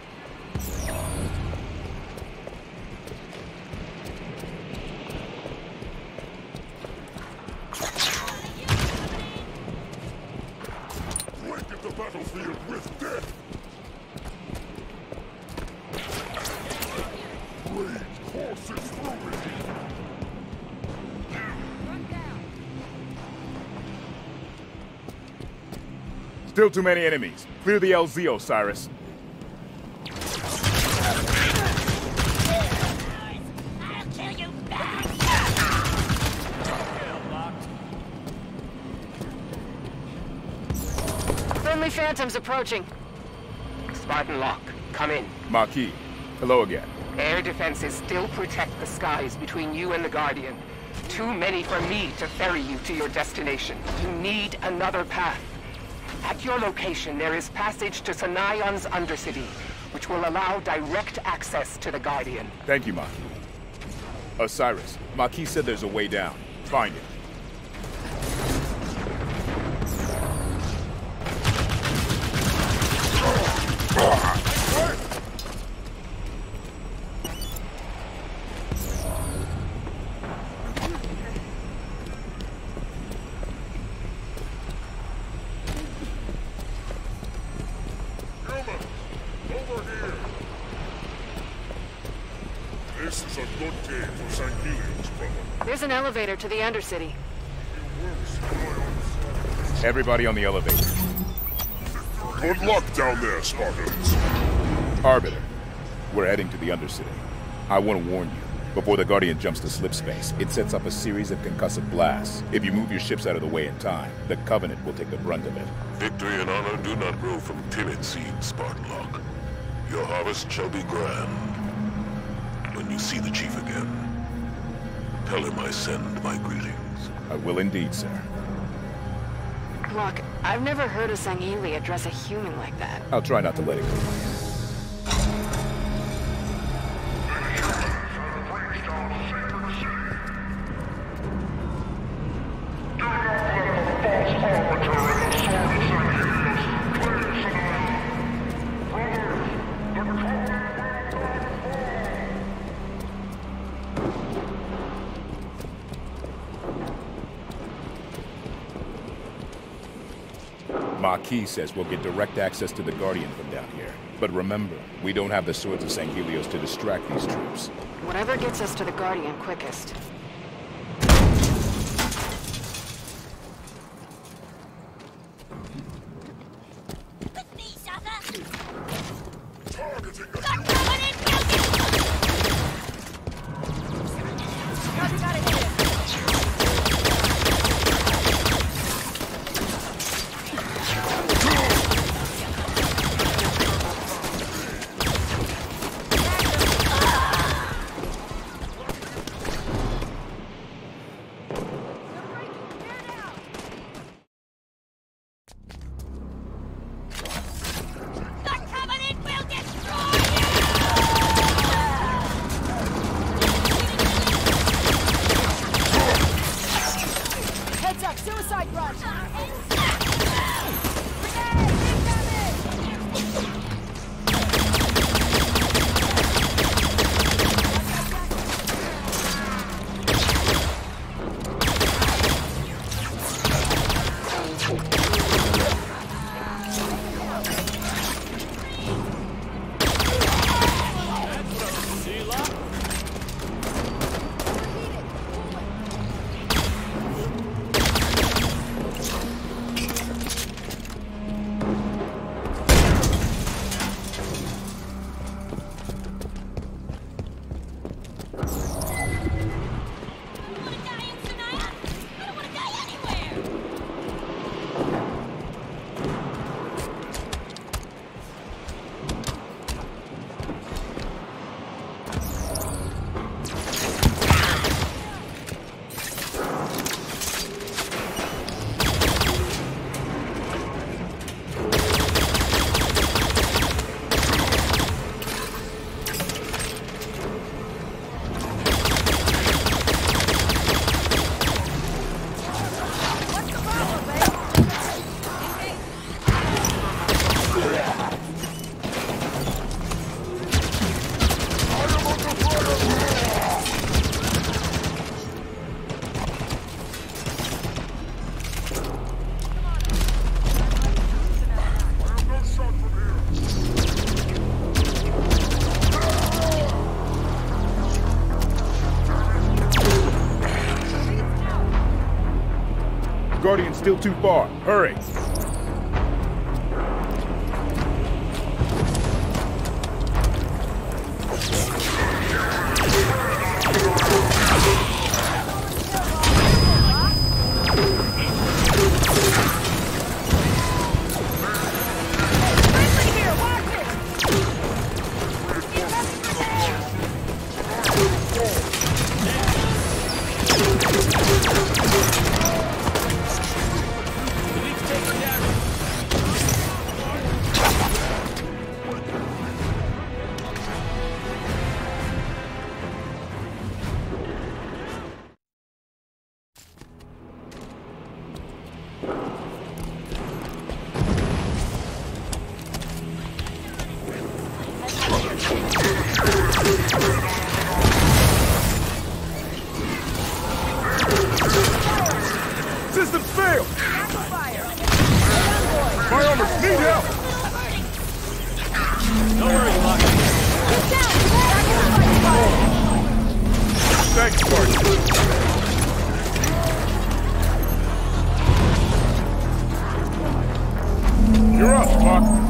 S5: Battlefield with death! Rage courses through me!
S2: Still too many enemies. Clear the L Z, Osiris.
S6: I'll kill you back!
S3: Friendly phantoms approaching.
S1: Spartan Locke, come in.
S2: Marquis, hello again.
S1: Air defenses still protect the skies between you and the Guardian. Too many for me to ferry you to your destination. You need another path. At your location, there is passage to Sanion's Undercity, which will allow direct access to the Guardian.
S2: Thank you, Marquis. Osiris, Marquis said there's a way down. Find it.
S5: This is a good day for Saint Helios, brother.
S3: There's an elevator to the Undercity.
S2: Everybody on the elevator.
S5: Good luck down there, Spartans.
S2: Arbiter, we're heading to the Undercity. I want to warn you, before the Guardian jumps to slip space, it sets up a series of concussive blasts. If you move your ships out of the way in time, the Covenant will take the brunt of it.
S7: Victory and honor do not grow from timid seeds, Spartan Locke. Your harvest shall be grand. When you see the Chief again, tell him I send my greetings.
S2: I will indeed, sir.
S3: Locke, I've never heard a Sangheili address a human like that.
S2: I'll try not to let it go. Marquis says we'll get direct access to the Guardian from down here. But remember, we don't have the swords of Saint Helios to distract these troops.
S3: Whatever gets us to the Guardian quickest.
S2: Still too far. Hurry.
S5: Systems failed! My armors need help!
S13: Don't worry, Locke.
S5: Thanks, Spartan. You're up, Spock.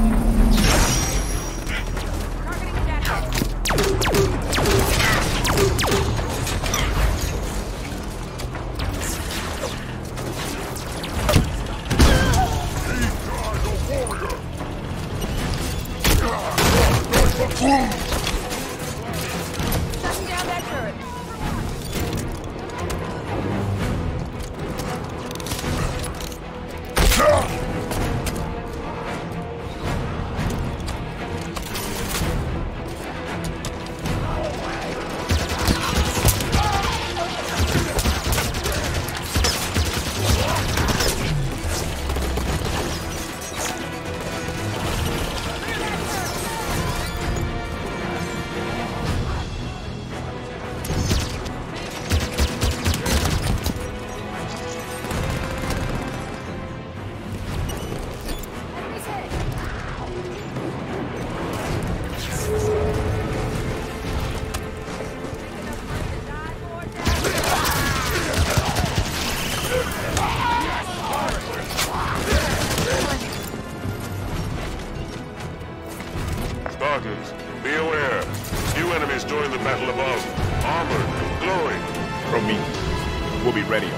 S7: Spartans, be aware. Few enemies join the battle above. Armored, glowing.
S2: Prometheus. We'll be ready.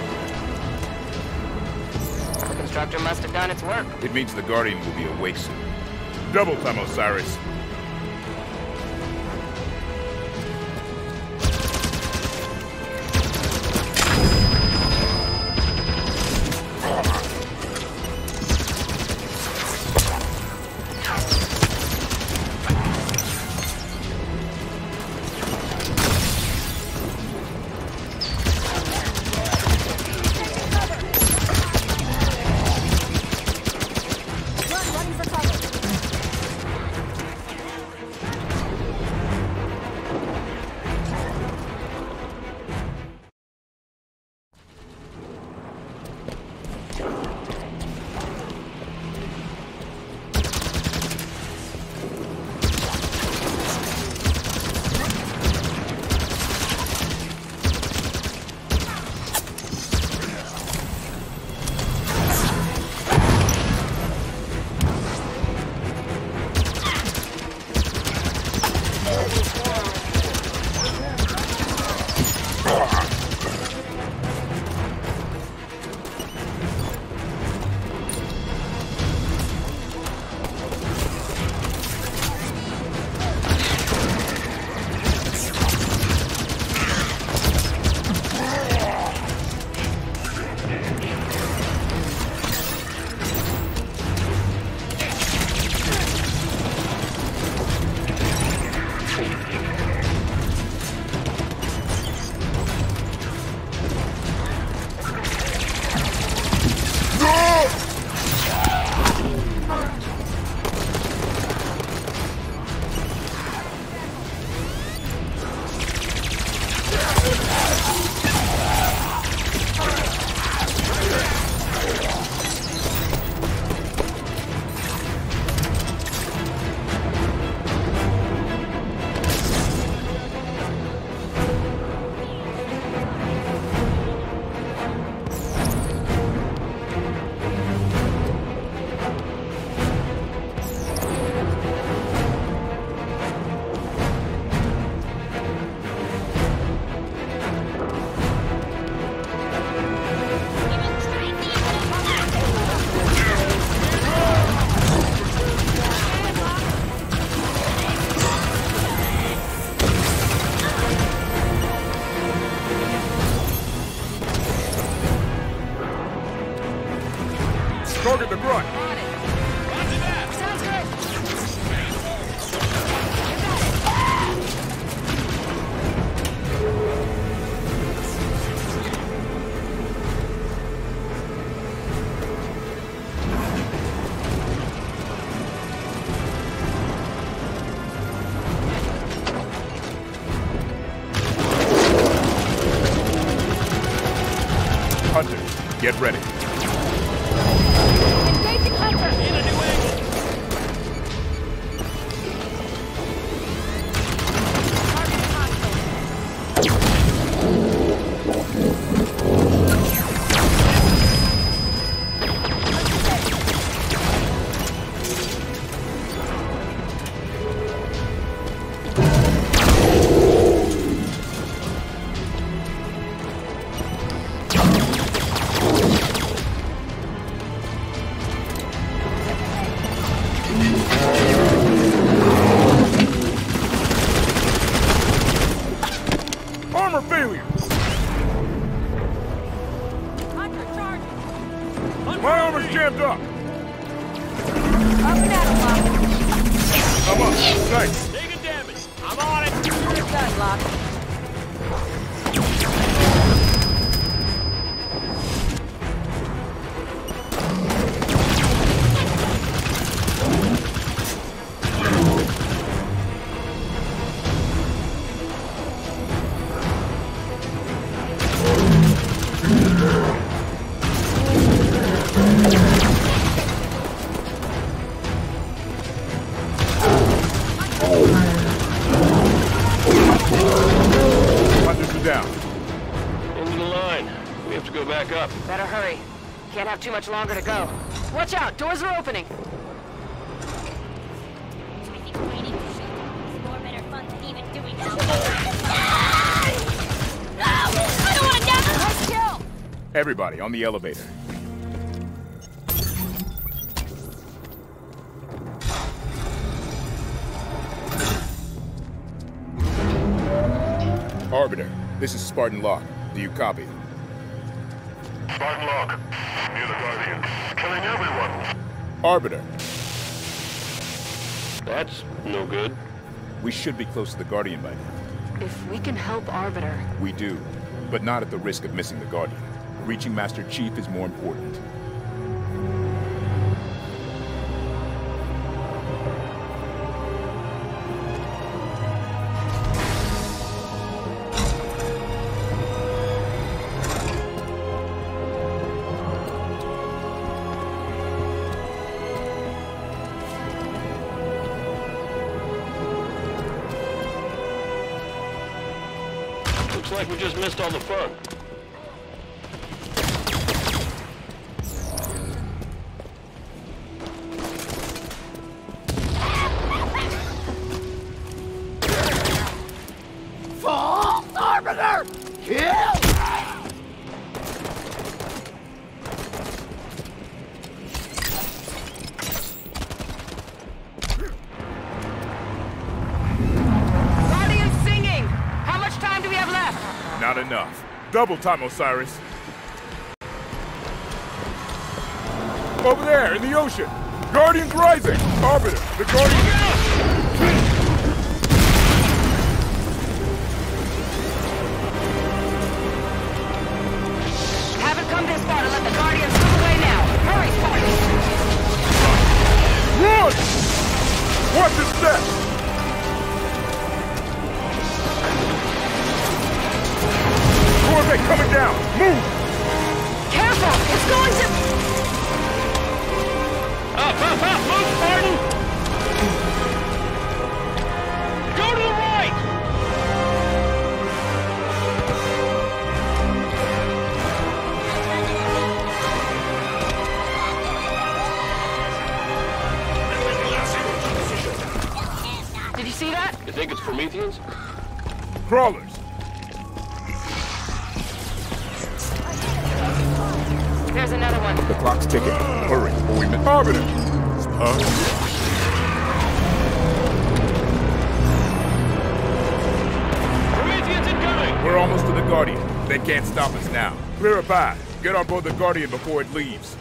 S1: The constructor must have done its work.
S2: It means the Guardian will be awake soon. Double time, Osiris. Get ready.
S8: Engaging hunter!
S13: In a new angle!
S5: Armor failures!
S8: Hunter charging!
S5: My armor's jammed up!
S8: Up and at him, Locke.
S5: I'm up. Thanks.
S13: Taking damage. I'm on it.
S8: You're done, Locke.
S2: Hunters are down.
S4: Into the line. We have to go back up.
S3: Better hurry. Can't have too much longer to go. Watch out, doors are opening.
S6: I think waiting to shoot is more better fun than even doing that. No! I don't want to die! Let's kill!
S2: Everybody on the elevator. Arbiter, this is Spartan Locke. Do you copy?
S12: Spartan Locke, near the Guardian, killing everyone.
S2: Arbiter,
S4: That's no good.
S2: we should be close to the Guardian by now.
S3: If we can help Arbiter...
S2: We do, but not at the risk of missing the Guardian. Reaching Master Chief is more important.
S4: Looks like we just missed all the fun.
S6: False Arbiter! Kill!
S3: Guardian's singing! How much time do we have left?
S5: Not enough. Double time, Osiris. Over there, in the ocean! Guardian's rising! Arbiter, the Guardian...
S3: Haven't come this far to let the Guardians slip away now. Hurry, Spartans!
S5: Run! Watch your step! Corvette coming down! Move!
S3: Careful! It's going to...
S4: Up, up, up! Move, Spartan! Go to the right!
S3: Did you see that?
S4: You think it's Prometheans?
S5: Crawlers!
S3: There's another one.
S2: The clock's ticking. Hurry, or we miss...
S5: Arbiter!
S4: Prometheans incoming!
S2: We're almost to the Guardian. They can't stop us now.
S5: Clear a path. Get on board the Guardian before it leaves.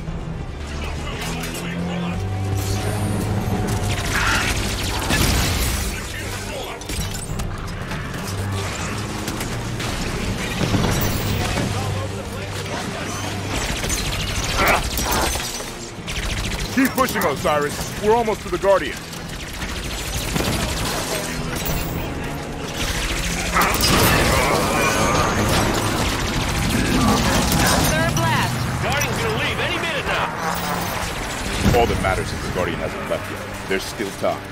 S5: Keep pushing, Osiris. We're almost to the Guardian.
S3: Third blast.
S2: matter since the Guardian hasn't left yet. There's still time.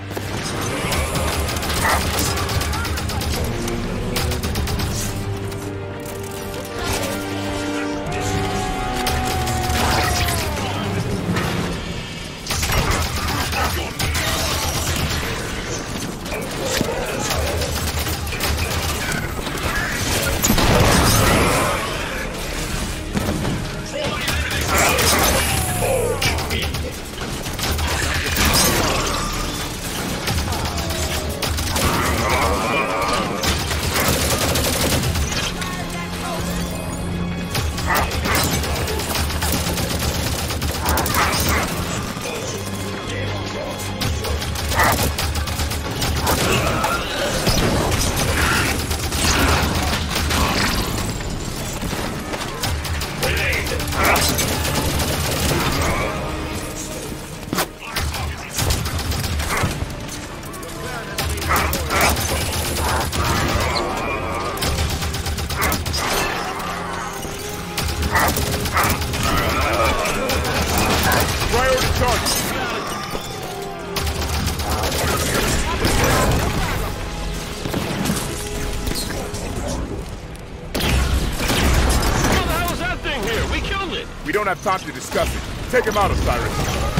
S2: We don't have time to discuss it. Take him out, Osiris.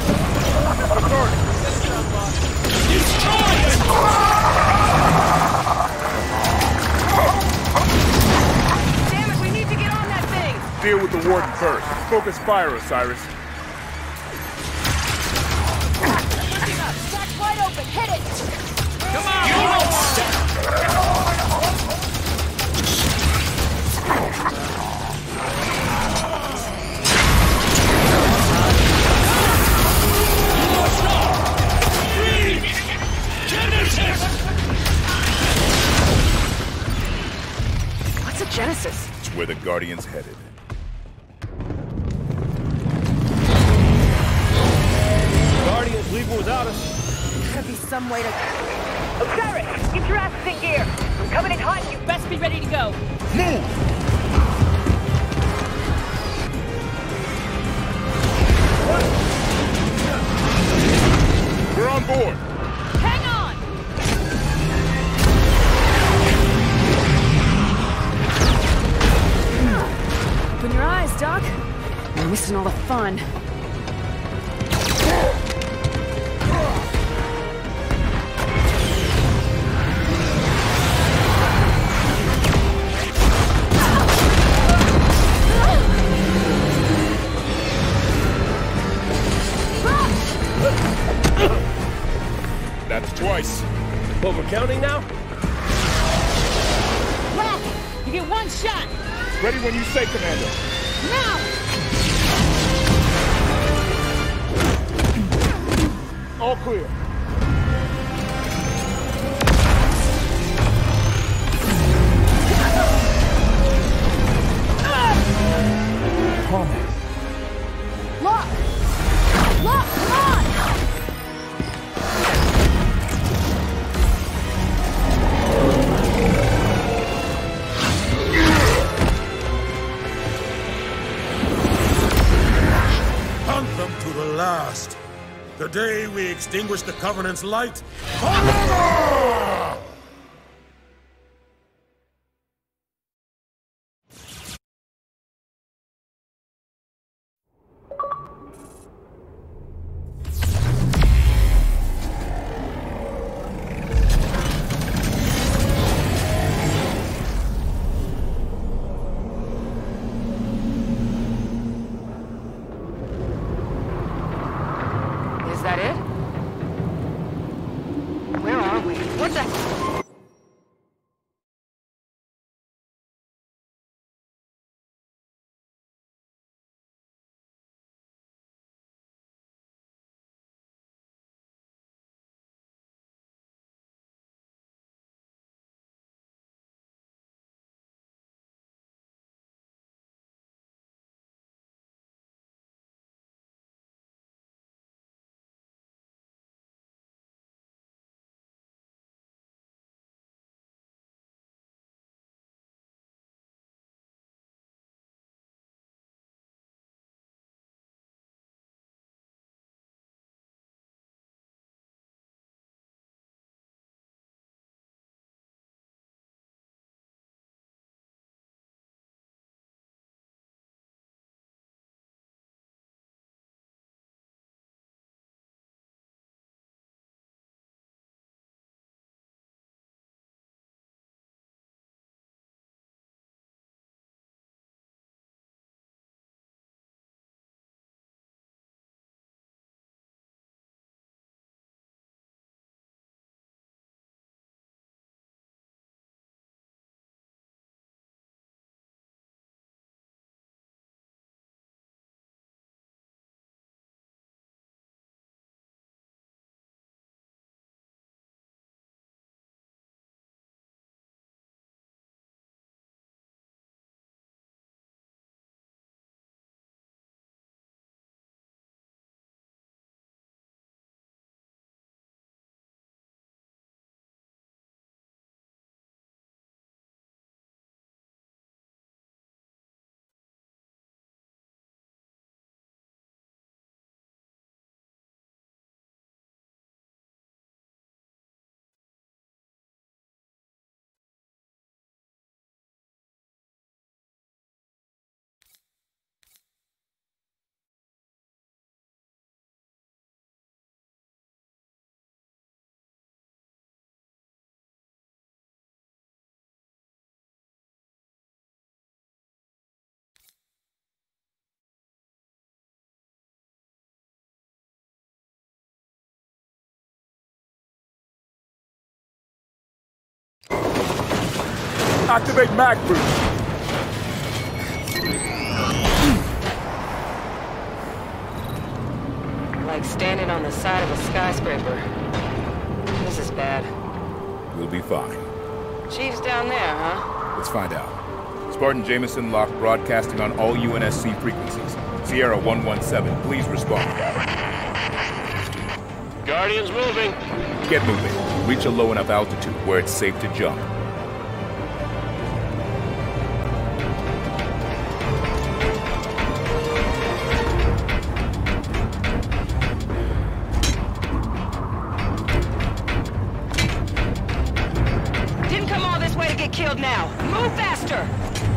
S15: Damn it, we need to get on that thing!
S2: Deal with the Warden first. Focus fire, Osiris.
S6: Looking up. Stack's wide open. Hit it!
S13: Come on! You don't stop!
S10: What's a Genesis?
S2: It's where the Guardian's headed.
S13: Guardian's leaving without us.
S15: Gotta be some way to...
S10: Osiris, get your asses in gear. I'm coming in hot. You best be ready to go.
S2: Move! We're on board.
S10: Hang on!
S3: Open your eyes, Doc. You're missing all the fun.
S2: That's twice.
S13: But we're counting now?
S6: Rock! You get one shot!
S2: Ready when you say, Commander.
S6: Now!
S2: All clear.
S6: Lock! Lock, come on!
S5: Hunt them to the last. The day we extinguish the Covenant's light forever!
S10: Is that it? Where are we? What the...
S5: Activate mag boost.
S9: Like standing on the side of a skyscraper. This is bad.
S2: We'll be fine.
S9: Chief's down there, huh?
S2: Let's find out. Spartan Jameson Locke broadcasting on all U N S C frequencies. Sierra one one seven, please respond.
S4: Guardian's moving.
S2: Get moving. Reach a low enough altitude where it's safe to jump.
S9: Didn't come all this way to get killed now. Move faster!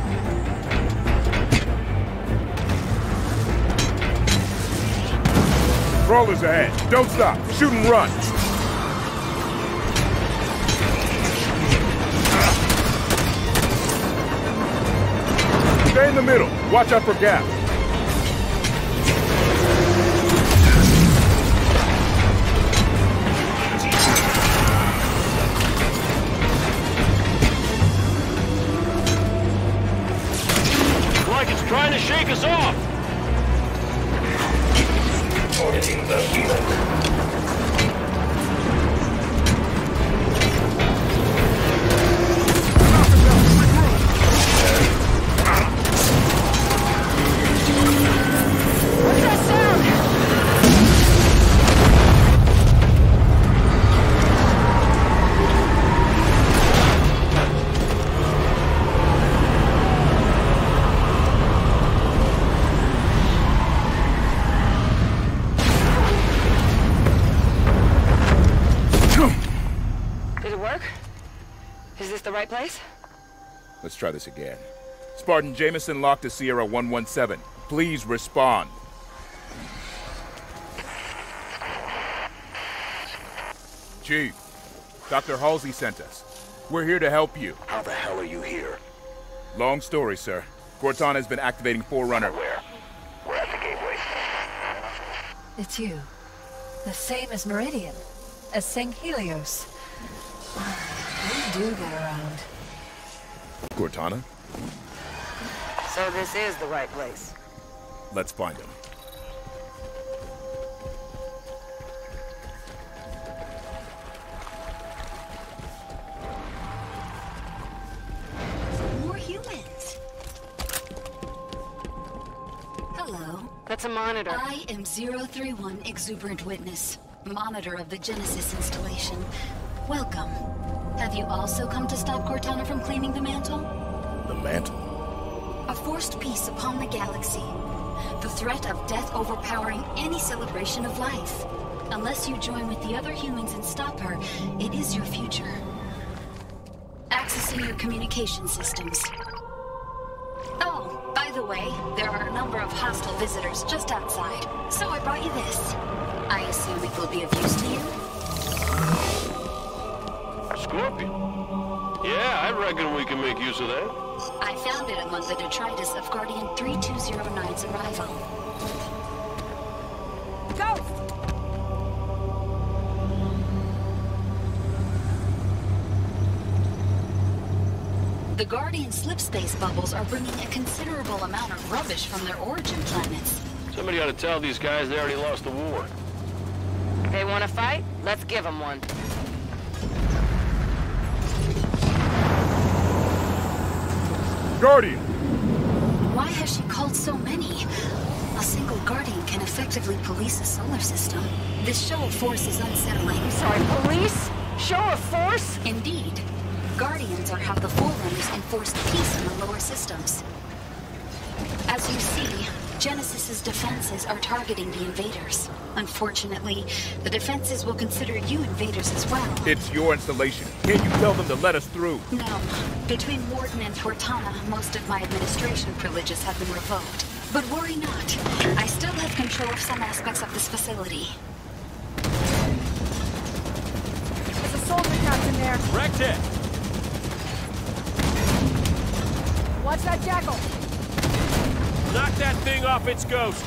S5: Crawlers ahead. Don't stop. Shoot and run. Stay in the middle. Watch out for gaps.
S4: Like it's trying to shake us off.
S12: Targeting the human.
S9: What's that sound? Did it work? Is this the right place?
S2: Let's try this again. Spartan Jameson Locke to Sierra one one seven. Please respond. Chief, Doctor Halsey sent us. We're here to help you.
S7: How the hell are you here?
S2: Long story, sir. Cortana has been activating Forerunner.
S7: Where? We're at the gateway.
S8: It's you. The same as Meridian. As Sanghelios. We do get around.
S2: Cortana?
S9: So this is the right place.
S2: Let's find him.
S6: More humans. Hello.
S3: That's a monitor.
S6: I am zero three one Exuberant Witness, monitor of the Genesis installation. Welcome. Have you also come to stop Cortana from claiming the mantle?
S2: The mantle?
S6: A forced peace upon the galaxy. The threat of death overpowering any celebration of life. Unless you join with the other humans and stop her, it is your future. Accessing your communication systems. Oh, by the way, there are a number of hostile visitors just outside, so I brought you this. I assume it will be of use to you?
S4: Scorpion? Yeah, I reckon we can make use of that.
S6: I found it among the detritus of Guardian three two zero nine's arrival.
S9: Go!
S6: The Guardian slipspace bubbles are bringing a considerable amount of rubbish from their origin planets.
S4: Somebody ought to tell these guys they already lost the war.
S9: They want to fight? Let's give them one.
S5: Guardian!
S6: Why has she called so many? A single Guardian can effectively police a solar system. This show of force is unsettling.
S9: I'm sorry, police? Show of force?
S6: Indeed. Guardians are how the Forerunners enforced peace in the lower systems. As you see, Genesis's defenses are targeting the invaders. Unfortunately, the defenses will consider you invaders as well.
S2: It's your installation. Can't you tell them to let us through?
S6: No. Between Warden and Cortana, most of my administration privileges have been revoked. But worry not. I still have control of some aspects of this facility.
S8: There's a soldier captain there.
S13: Wrecked it!
S8: Watch that jackal!
S13: Knock that thing off its ghost!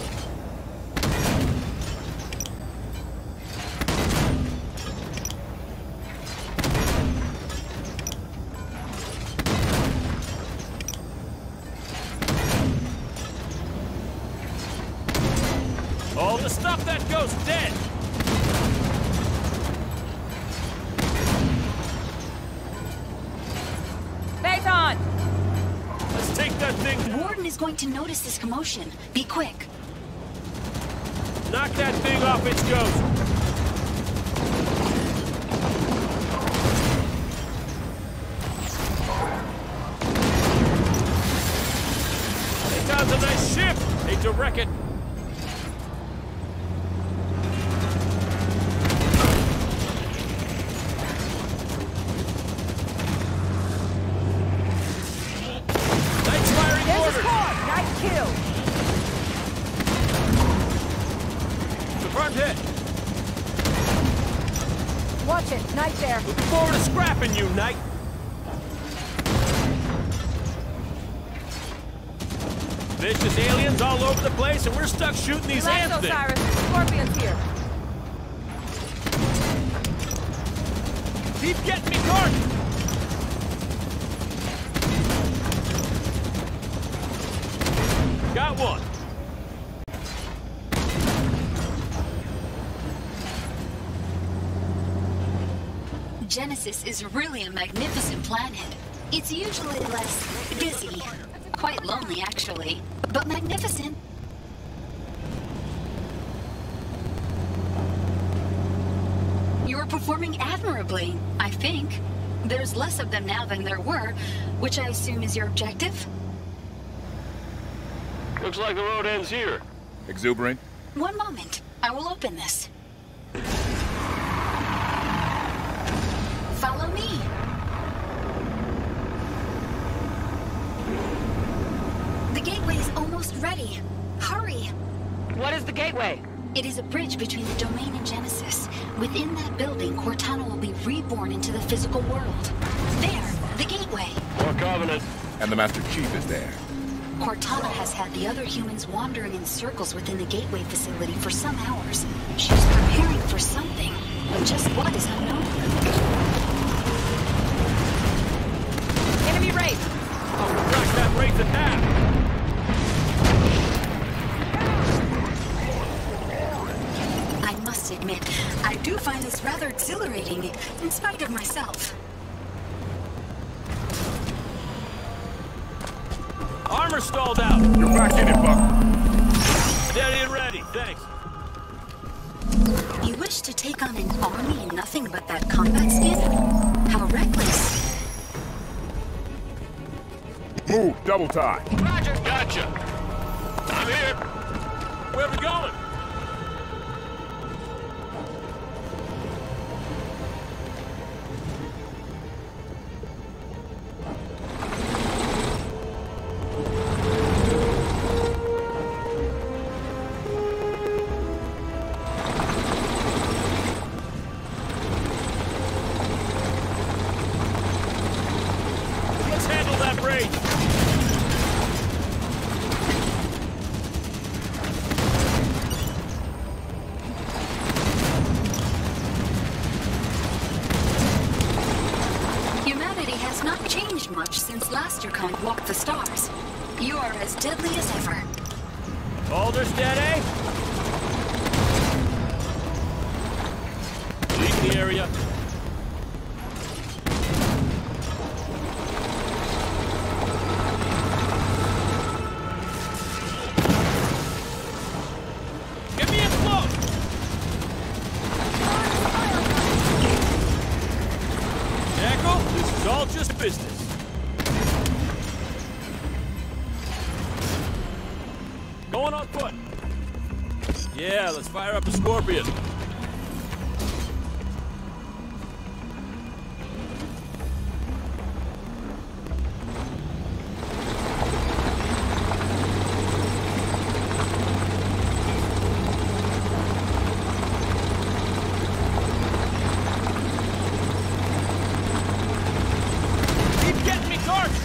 S6: Warden is going to notice this commotion. Be quick.
S13: Knock that thing off its ghost! Hey, Tom's a nice ship! Hate to wreck it.
S8: Watch it, Knight there.
S13: Looking forward to scrapping you, Knight. Vicious aliens all over the place, and we're stuck shooting these ant things.
S8: Relax, Osiris. Scorpion's here.
S13: Keep getting me targeted. Got one.
S6: Genesis is really a magnificent planet. It's usually less busy. Quite lonely, actually. But magnificent. You're performing admirably, I think. There's less of them now than there were, which I assume is your objective?
S4: Looks like the road ends here.
S2: Exuberant?
S6: One moment. I will open this. Follow me. The gateway is almost ready. Hurry.
S9: What is the gateway?
S6: It is a bridge between the Domain and Genesis. Within that building, Cortana will be reborn into the physical world. There, the gateway.
S4: More Covenant.
S2: And the Master Chief is there.
S6: Cortana has had the other humans wandering in circles within the gateway facility for some hours. She's preparing for something, but just what is unknown.
S9: Enemy Wraith!
S13: Oh, crack that Wraith in half!
S6: I must admit, I do find this rather exhilarating, in spite of myself.
S13: Armor stalled out!
S2: You're back in it, Buck.
S13: Steady and ready, thanks.
S6: You wish to take on an army in nothing but that combat skin? How reckless.
S2: Move, double tie.
S4: Roger, gotcha. I'm here.
S13: Where are we going? Let's handle that Wraith.
S6: Much since last your kind walked the stars. You are as deadly as ever.
S13: Hold her steady. Leave the area. Get me in close. Echo, this is all just business. Going on foot. Yeah, let's fire up a Scorpion. Keep getting me targets.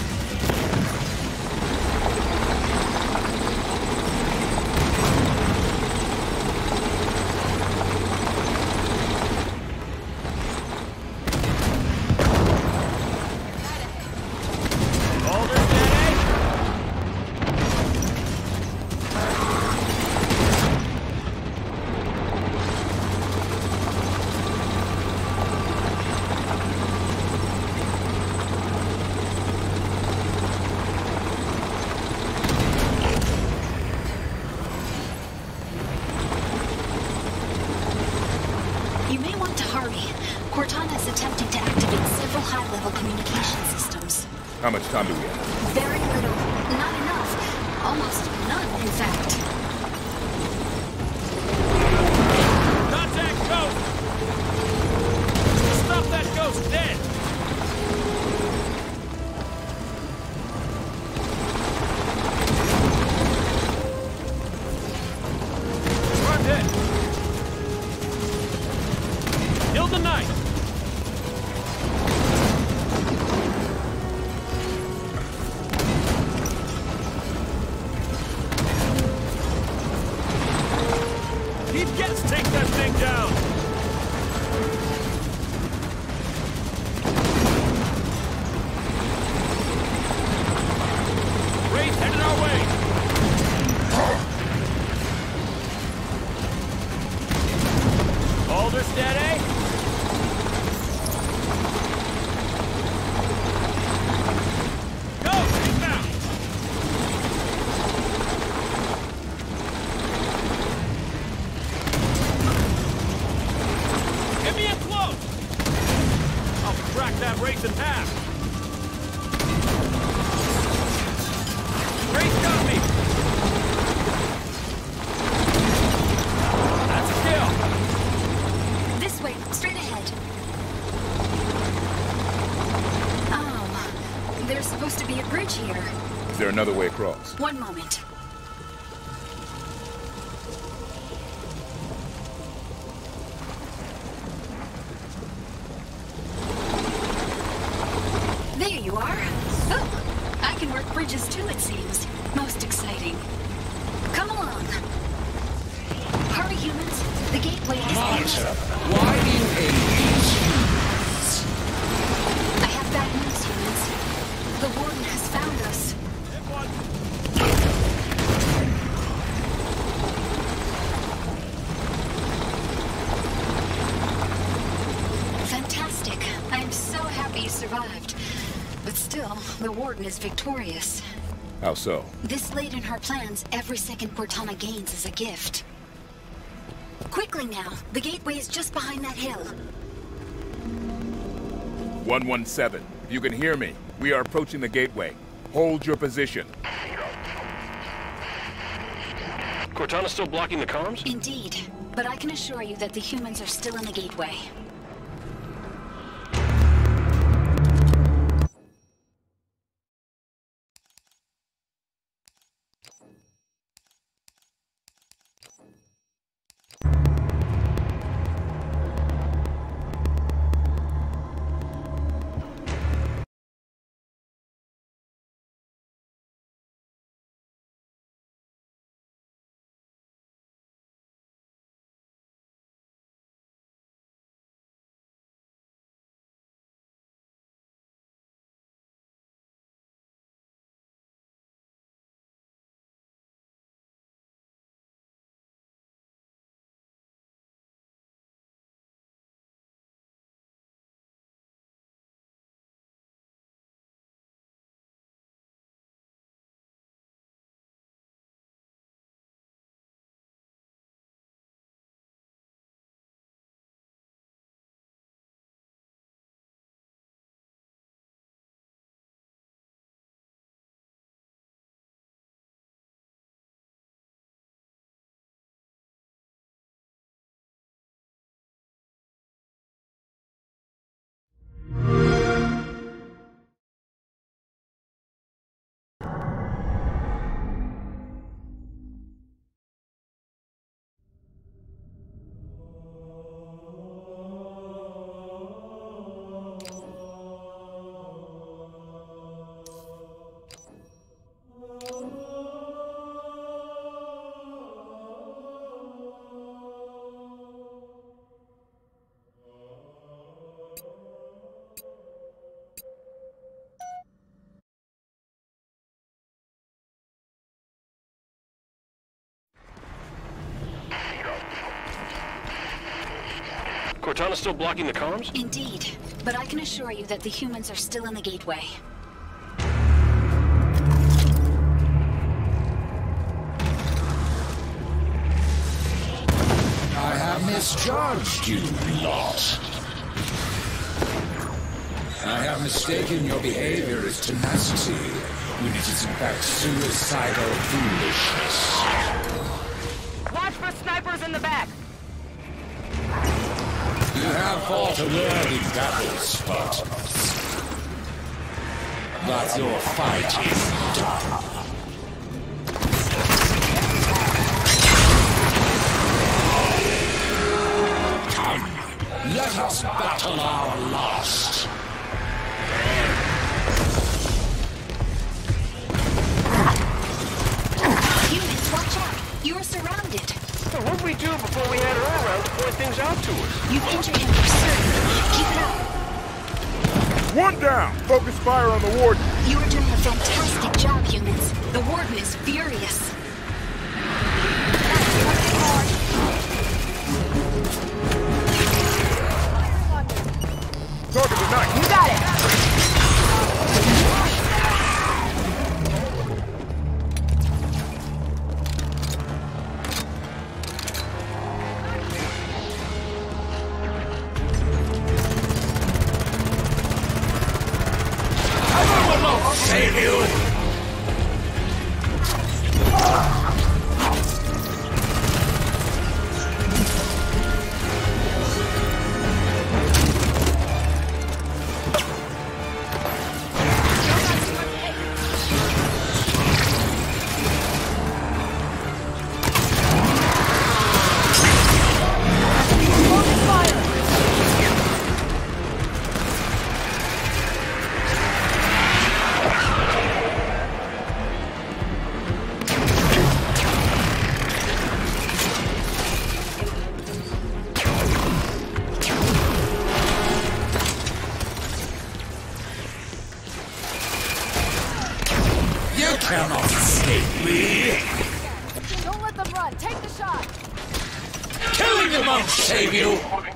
S2: How much time do we have?
S6: Very little. Not enough. Almost none, in fact.
S13: Contact ghost! Stop that ghost dead! Run dead! Kill the knight! Take that thing down! Wraith headed our way! All this dead, eh? Go! Inbound! That Wraith in half! Wraith got me! That's a kill!
S6: This way, straight ahead. Oh, there's supposed to be a bridge here.
S2: Is there another way across?
S6: One moment. There you are. Oh, I can work bridges too, it seems. Most exciting. Come along. Hurry, humans. The gateway is
S12: Marta, why do you engage humans?
S6: I have bad news, humans. The Warden has found us. Fantastic. I am so happy you survived. But still, the Warden is victorious.
S2: How so?
S6: This late in her plans, every second Cortana gains is a gift. Quickly now, the gateway is just behind that hill.
S2: one one seven, if you can hear me, we are approaching the gateway. Hold your position.
S4: Cortana's still blocking the comms?
S6: Indeed, but I can assure you that the humans are still in the gateway.
S4: Cortana's still blocking the comms?
S6: Indeed, but I can assure you that the humans are still in the gateway.
S12: I have misjudged you lot.
S16: I have mistaken your behavior as tenacity, when it is in fact suicidal foolishness.
S9: Watch for snipers in the back!
S16: You have fought a worthy battle, Spartans. But your fight is done. Come, let us battle our last.
S6: Humans, watch out! You're surrounded.
S4: So what did we do before we had her around to point things out to us?
S6: You've injured him for certain. Keep it up.
S5: One down! Focus fire on the warden.
S6: You are doing a fantastic job, humans. The warden is furious.
S5: Target the knife.
S10: You got it!
S16: Save you! Cannot escape me!
S8: Don't let them run! Take the shot!
S16: Killing them won't save you!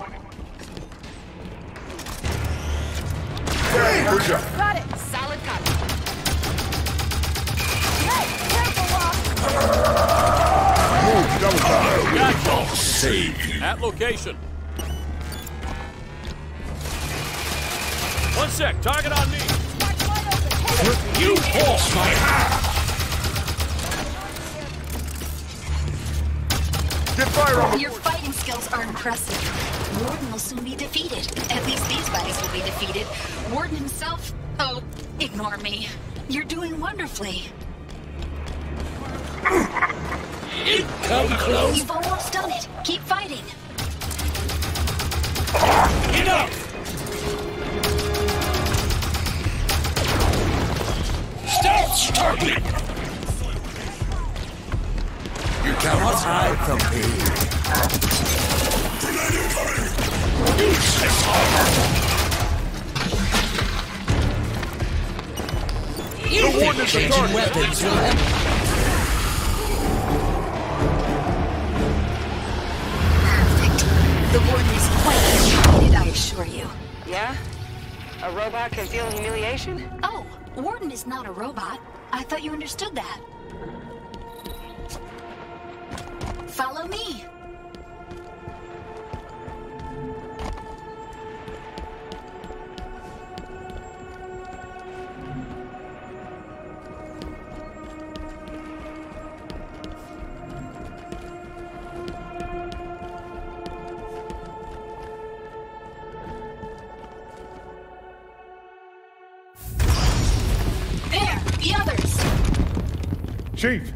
S5: Hey, good job.
S8: Got it!
S9: Solid copy.
S8: Hey! Careful, Rock!
S5: Move, double time.
S16: Gotcha! Save you!
S13: At location. One sec, target on me.
S16: You forced my hand!
S5: Get fire on the
S6: Your fighting skills are impressive. Warden will soon be defeated. At least these buddies will be defeated. Warden himself... Oh, ignore me. You're doing wonderfully.
S16: Come close!
S6: You've almost done it. Keep fighting.
S16: Enough! Stop struggling! You cannot hide from me. Useless armor!
S5: The warden is the target.
S16: Weapons will help.
S6: Perfect. The warden is quite humiliated, I assure you.
S9: Yeah? A robot can feel humiliation?
S6: Oh, Warden is not a robot. I thought you understood that. Follow me. There, the others.
S5: Chief!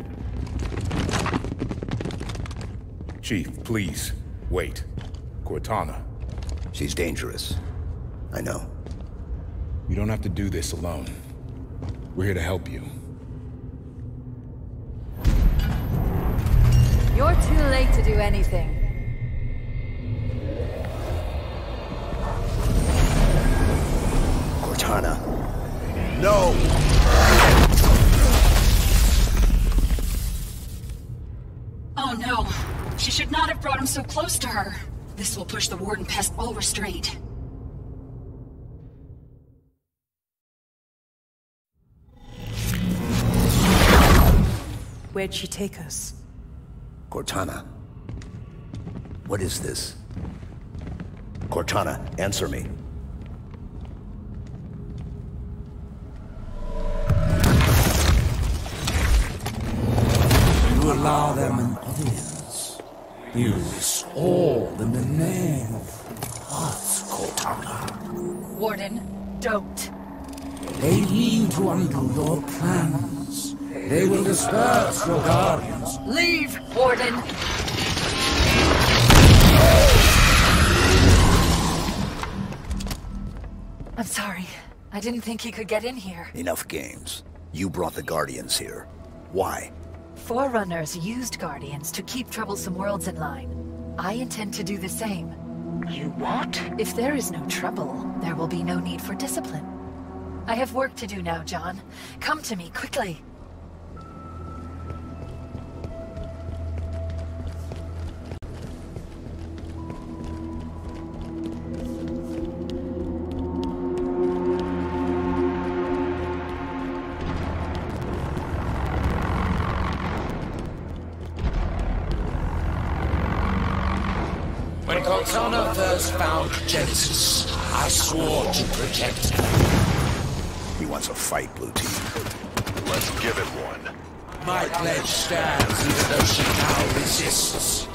S2: Chief, please, wait. Cortana.
S17: She's dangerous. I know.
S2: You don't have to do this alone. We're here to help you.
S8: You're too late to do anything.
S17: Cortana. No!
S6: Oh no. She should not have brought him so close to her. This will push the warden past all restraint.
S18: Where'd she take us?
S17: Cortana. What is this? Cortana, answer me.
S16: allow them an audience. You risk all in the name of what, Cortana?
S8: Warden, don't.
S16: They mean to undo your plans. They will disperse your guardians.
S8: Leave, Warden! I'm sorry. I didn't think he could get in here.
S17: Enough games. You brought the Guardians here. Why?
S8: Forerunners used Guardians to keep troublesome worlds in line. I intend to do the same.
S10: You what?
S8: If there is no trouble, there will be no need for discipline. I have work to do now, John. Come to me, quickly.
S16: When Cortana first found Genesis, I swore to protect her.
S17: He wants a fight, Blue Team.
S7: Let's give him one.
S16: My pledge stands even though she now resists.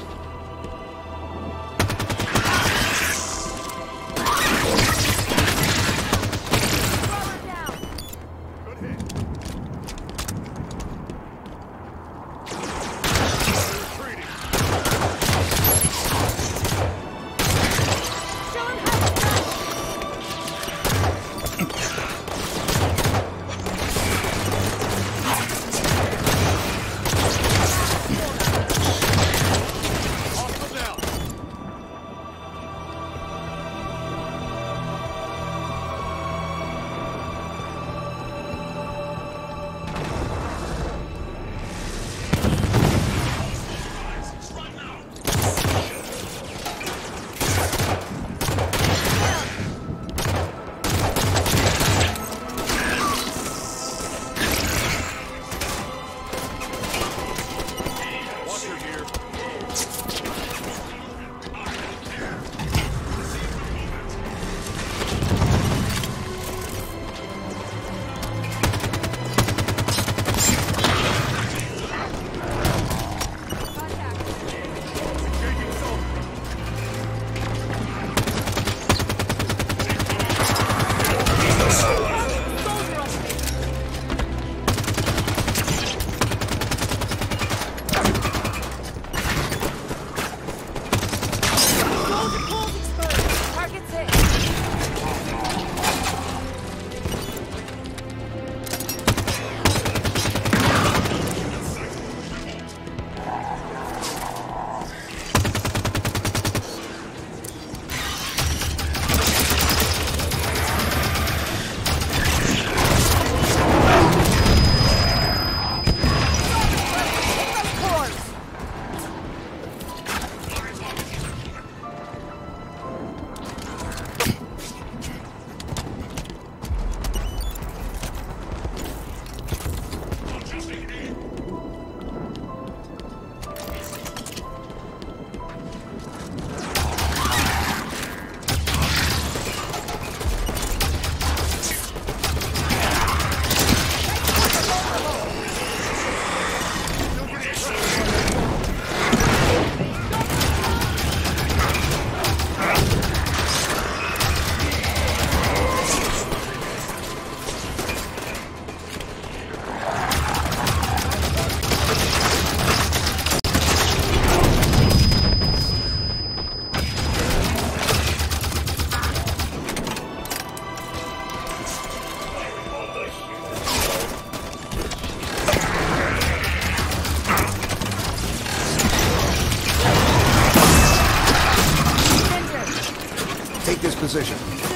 S17: Position.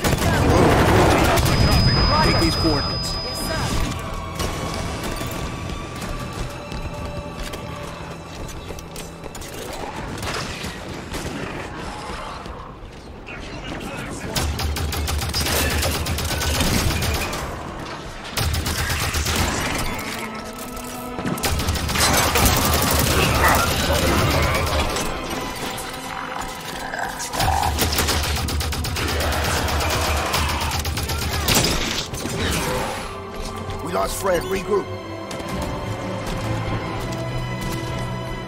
S17: Take these coordinates. Fred, regroup.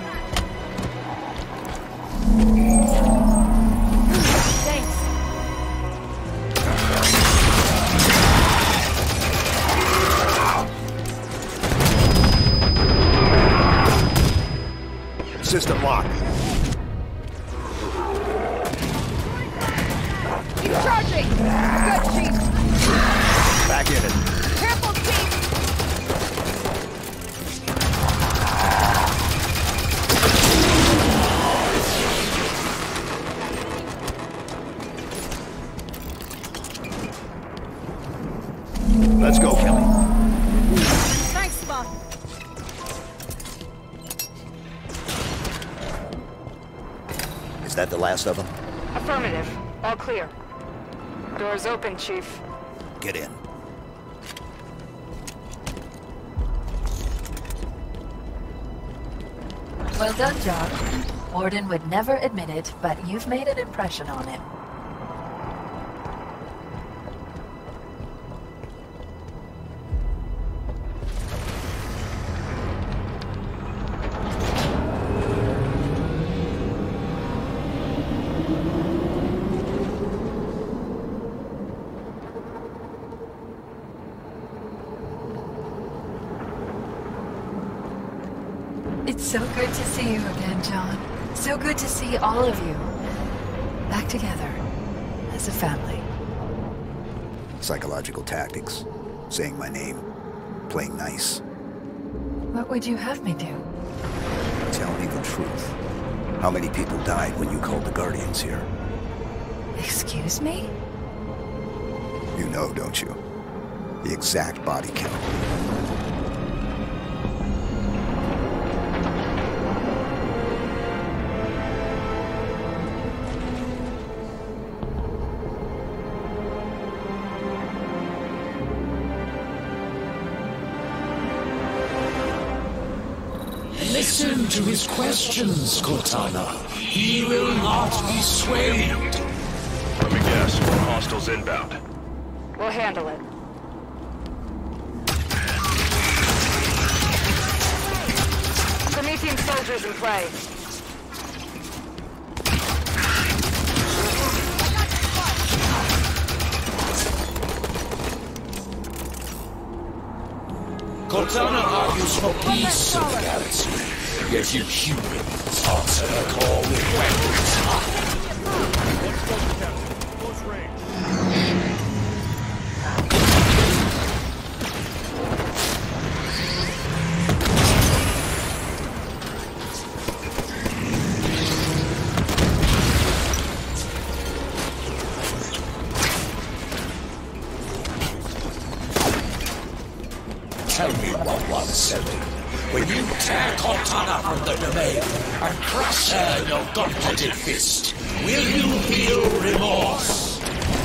S17: System locked.
S18: Keep charging! Good, Chief!
S17: Back in it.
S18: Careful, Chief!
S17: Let's go, Kelly.
S18: Thanks, Spock.
S17: Is that the last of them?
S10: Affirmative. All clear. Doors open, Chief.
S17: Get in.
S19: Well done, John. Mordin would never admit it, but you've made an impression on him. It's so good to see you again, John. So good to see all of you back together as a family.
S17: Psychological tactics. Saying my name. Playing nice.
S19: What would you have me do?
S17: Tell me the truth. How many people died when you called the Guardians here?
S19: Excuse me?
S17: You know, don't you? The exact body count.
S16: Listen to his questions, Cortana. He will not be swayed.
S4: Let me guess. More hostiles inbound.
S10: We'll handle it. Promethean soldiers in play.
S16: Cortana argues for peace in the galaxy, yet you humans answer her call with weapons.
S13: Close range.
S16: Tell me what one seven. When you tear Cortana from the domain and crush her in your gauntleted fist, will you feel remorse?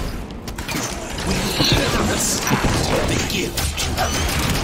S16: Will you understand the gift you have?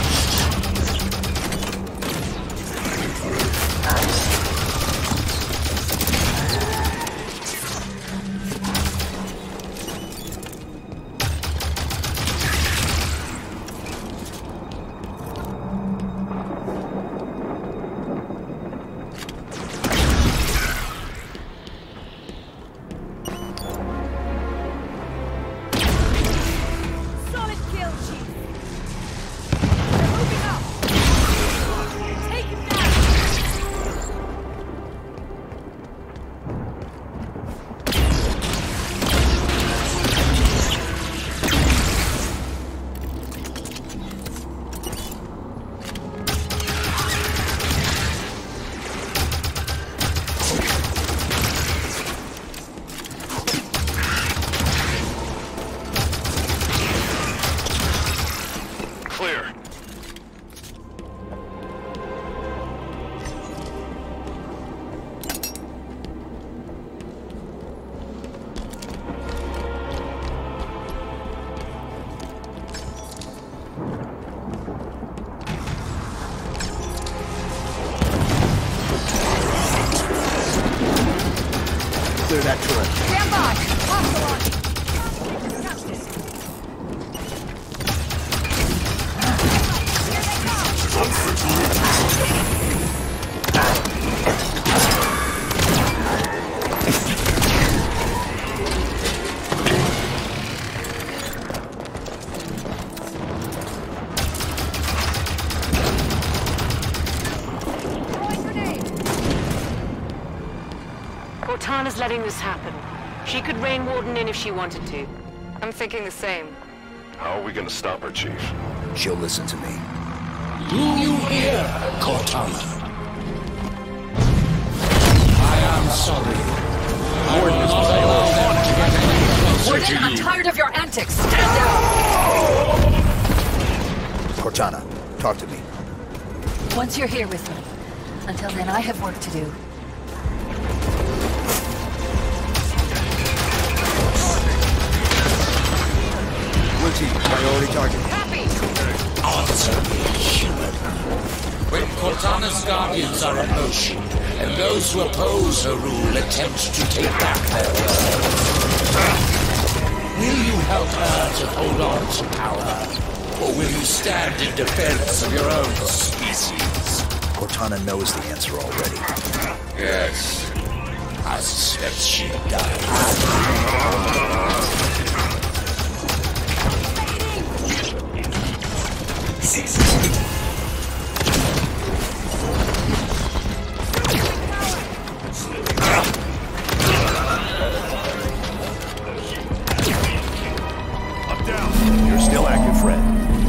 S17: Clear that turret.
S18: Stand by! Hostile
S9: Cortana's letting this happen. She could rein Warden in if she wanted to.
S3: I'm thinking the same.
S7: How are we gonna stop her, Chief?
S17: She'll listen to me.
S16: Do you hear, Cortana? I am sorry. I will not allow them to get any closer
S11: Warden,
S16: to
S11: I'm
S16: you.
S11: tired of your antics. Stand down!
S17: Cortana, talk to me.
S19: Once you're here with me. Until then, I have work to do.
S17: Blue team, priority target.
S16: Answer me, human. When Cortana's guardians are in motion, and those who oppose her rule attempt to take back their world, will you help her to hold on to power? Or will you stand in defense of your own species?
S17: Cortana knows the answer already.
S16: Yes. I suspect she does.
S2: I'm down. You're still active, Fred.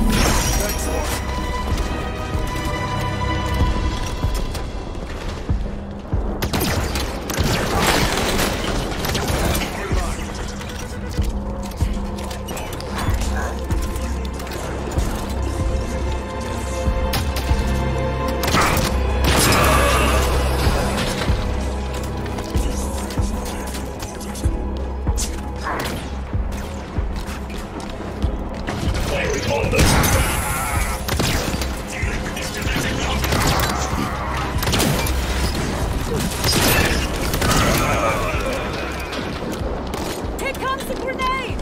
S18: Here comes the grenade!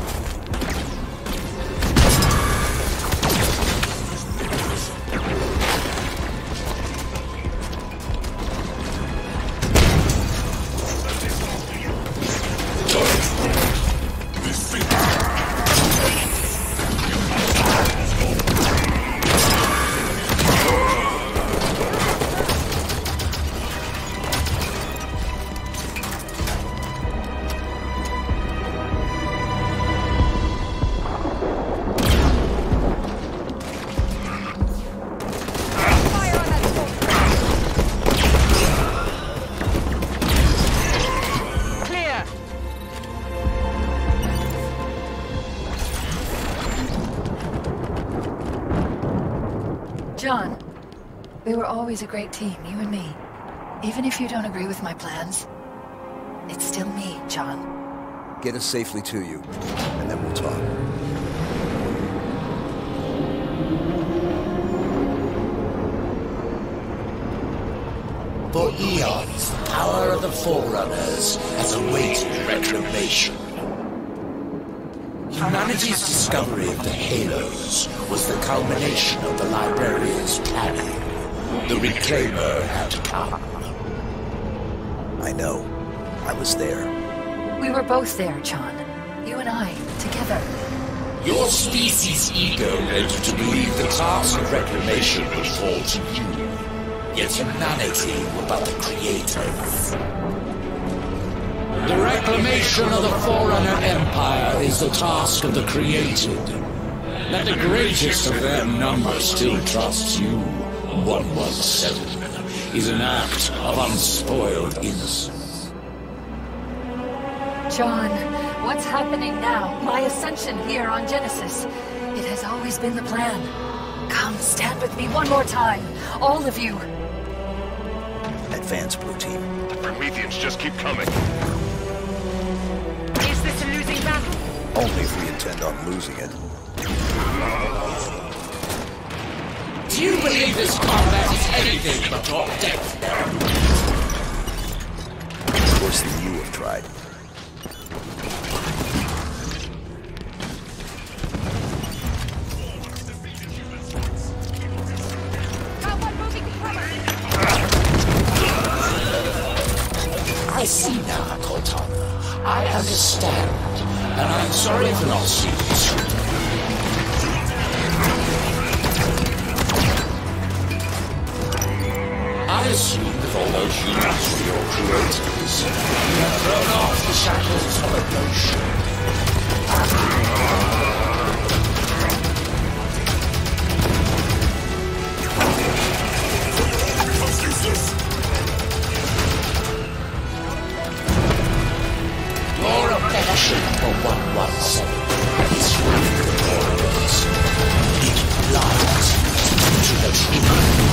S19: John, we were always a great team, you and me. Even if you don't agree with my plans, it's still me, John.
S17: Get us safely to you, and then we'll talk.
S16: For eons, the power of the Forerunners has awaited reclamation. Humanity's discovery of the Halos was the culmination of the Librarian's planning. The Reclaimer had to come.
S17: I know. I was there.
S19: We were both there, John. You and I, together.
S16: Your species' ego led you to believe the task of reclamation would fall to you. Yet humanity were but the creators. The reclamation of the Forerunner Empire is the task of the created. That the greatest of their number still trusts you, one one seven, is an act of unspoiled innocence.
S19: John, what's happening now? My ascension here on Genesis. It has always been the plan. Come, stand with me one more time. All of you.
S17: Advance, Blue Team.
S7: The Prometheans just keep coming.
S9: Is this a losing battle?
S17: Only if we intend on losing it.
S16: Do you believe this combat is anything but your death?
S17: Worse than you have tried.
S16: I see now, Cortana. I understand. And I'm sorry for not seeing it sooner. I assumed that all those humans were your creators. is, you have thrown off the shackles of emotion. Your affection for one one seven is like the Warriors. It blinds to the truth.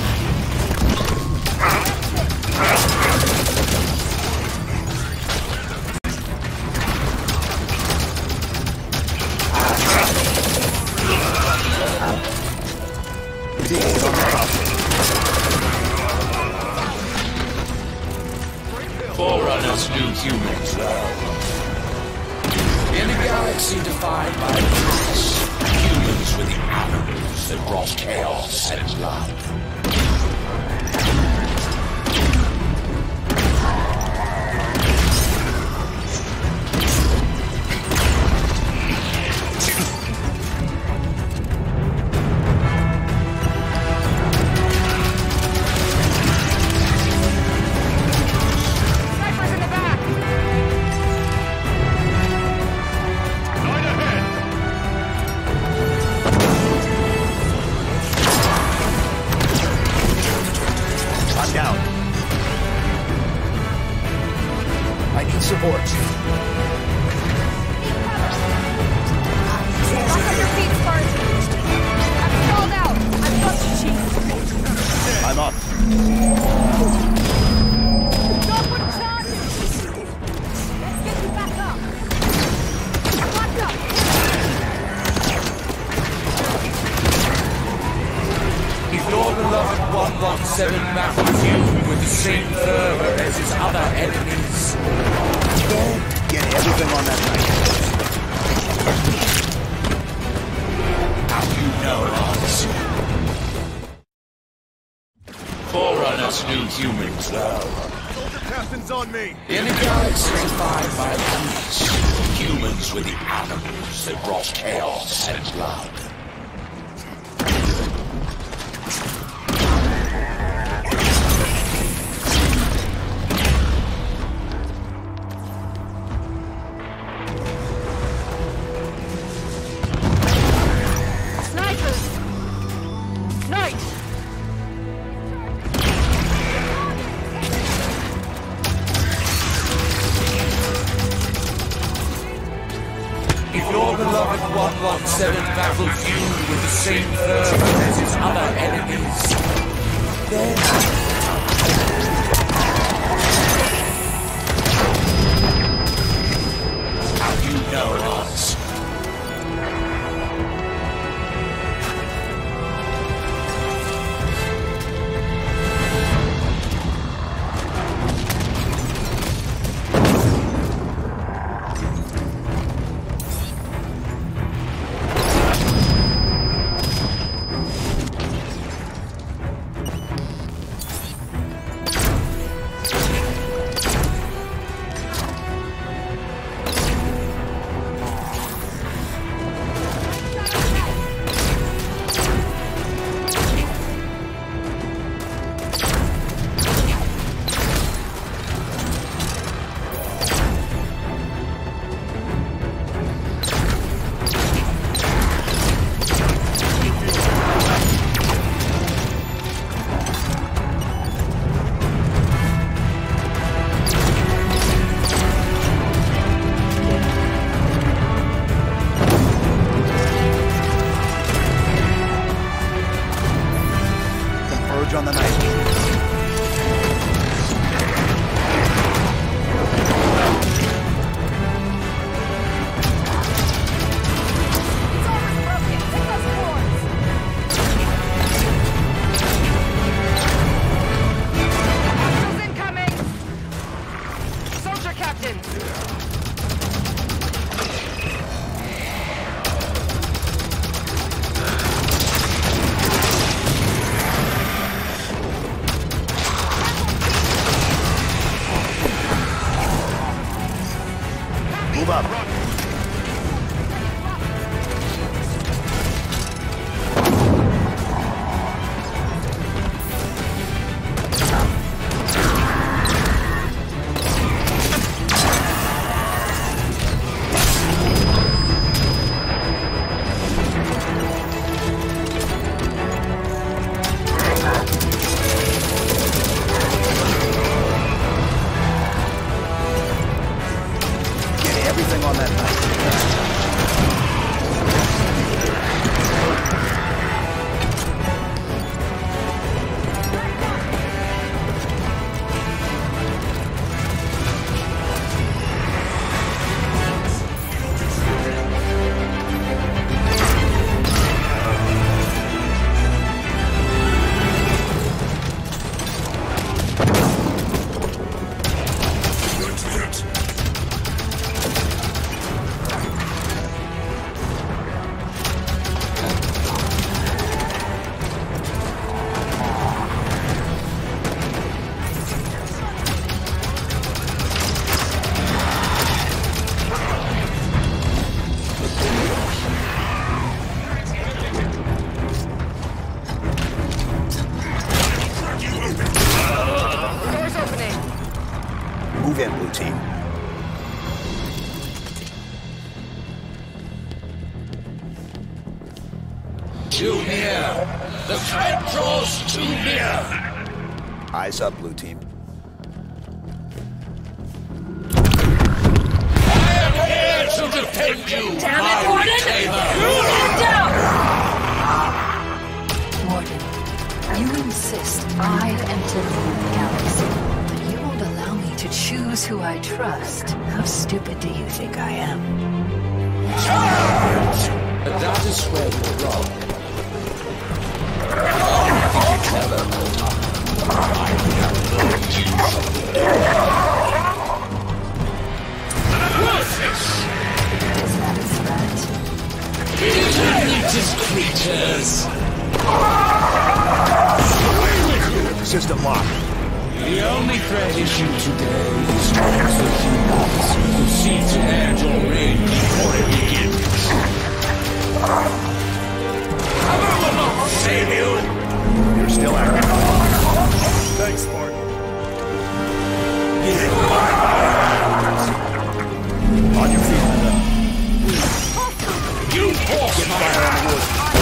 S16: Forerunners knew humans well. In a galaxy defined by peace, humans were the animals that brought chaos and blood. Seven battles you with the same fervor as his other enemies.
S17: Don't get everything on that night.
S16: How you know us? Forerunners knew humans well.
S5: Soldier captain's on me!
S16: In a galaxy defined by peace, humans were the animals that brought chaos and blood. one one seven battles you with the same fervor as his other enemies. Then... How you know us?
S17: On the night.
S16: too near. The threat draws too near.
S17: Eyes up, blue team.
S16: I am here to defend you,
S19: Damn
S16: my
S19: it, Warden!
S16: reclaimer.
S19: Stand down! Warden, you insist I've entered the galaxy, but you won't allow me to choose who I trust. How stupid do you think I am?
S16: Charge! But that is where you're wrong. You think you're clever, Cortana? I have learned you something. Worthless!
S19: Is that a threat?
S16: Elitist creatures!
S17: System lock.
S16: The only threat issue today is towards the humans who seek to end your reign before it begins. Cover will not save you!
S17: You're still active.
S5: Thanks, Spartan.
S17: On your feet, Linda.
S16: You force
S17: Get
S16: my
S17: fire on the wood.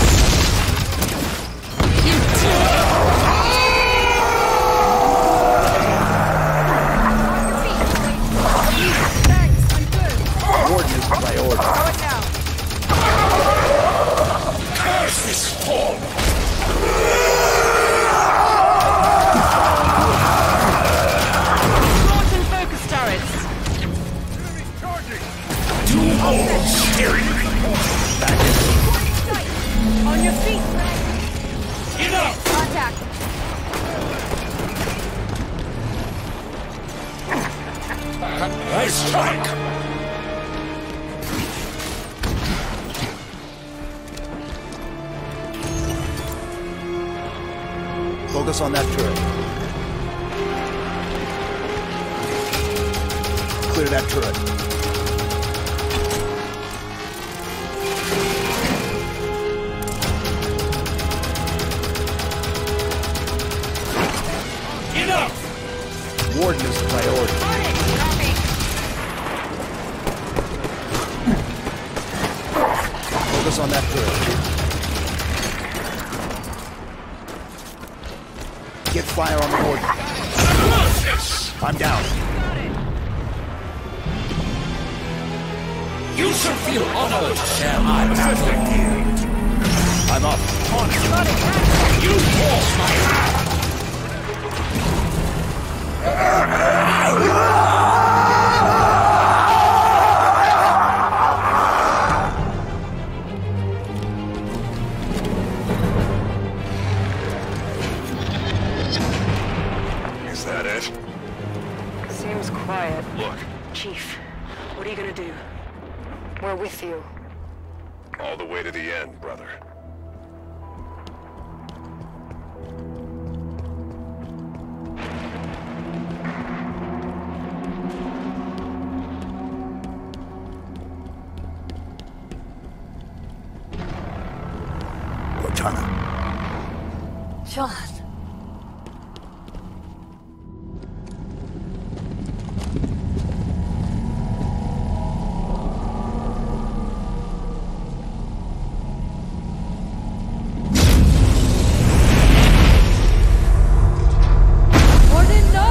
S16: You
S17: Warden is priority.
S16: curse this form!
S9: Launching focus turrets.
S16: Do more steering!
S17: Back in.
S9: On your feet.
S16: Enough!
S9: Contact.
S16: I strike!
S17: Focus on that turret. Clear that turret.
S16: Enough!
S17: Warden is priority. Focus on that turret. Get fire on the Warden. I'm down.
S16: You should feel honored to share my battle field.
S17: I'm up.
S16: You force my hand!
S7: Is that it?
S10: Seems quiet.
S7: Look,
S10: Chief, what are you gonna do? We're with you.
S7: all the way to the end, brother.
S17: Cortana.
S19: John. Warden, no!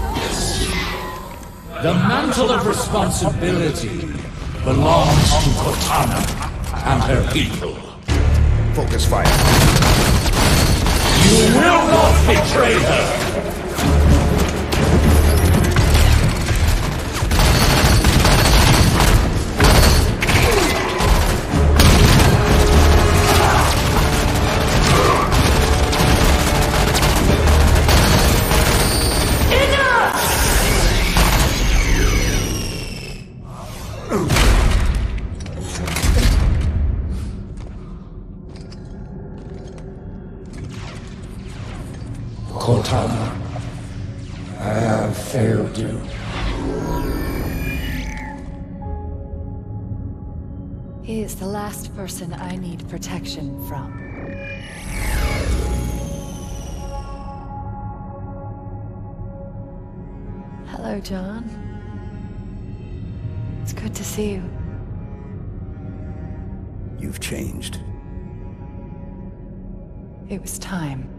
S16: The mantle of responsibility belongs to Cortana and her people.
S17: Focus fire.
S16: You will not betray her! Cortana, I have failed you.
S8: He is the last person I need protection from. Hello, John. It's good to see you.
S17: You've changed.
S19: It was time.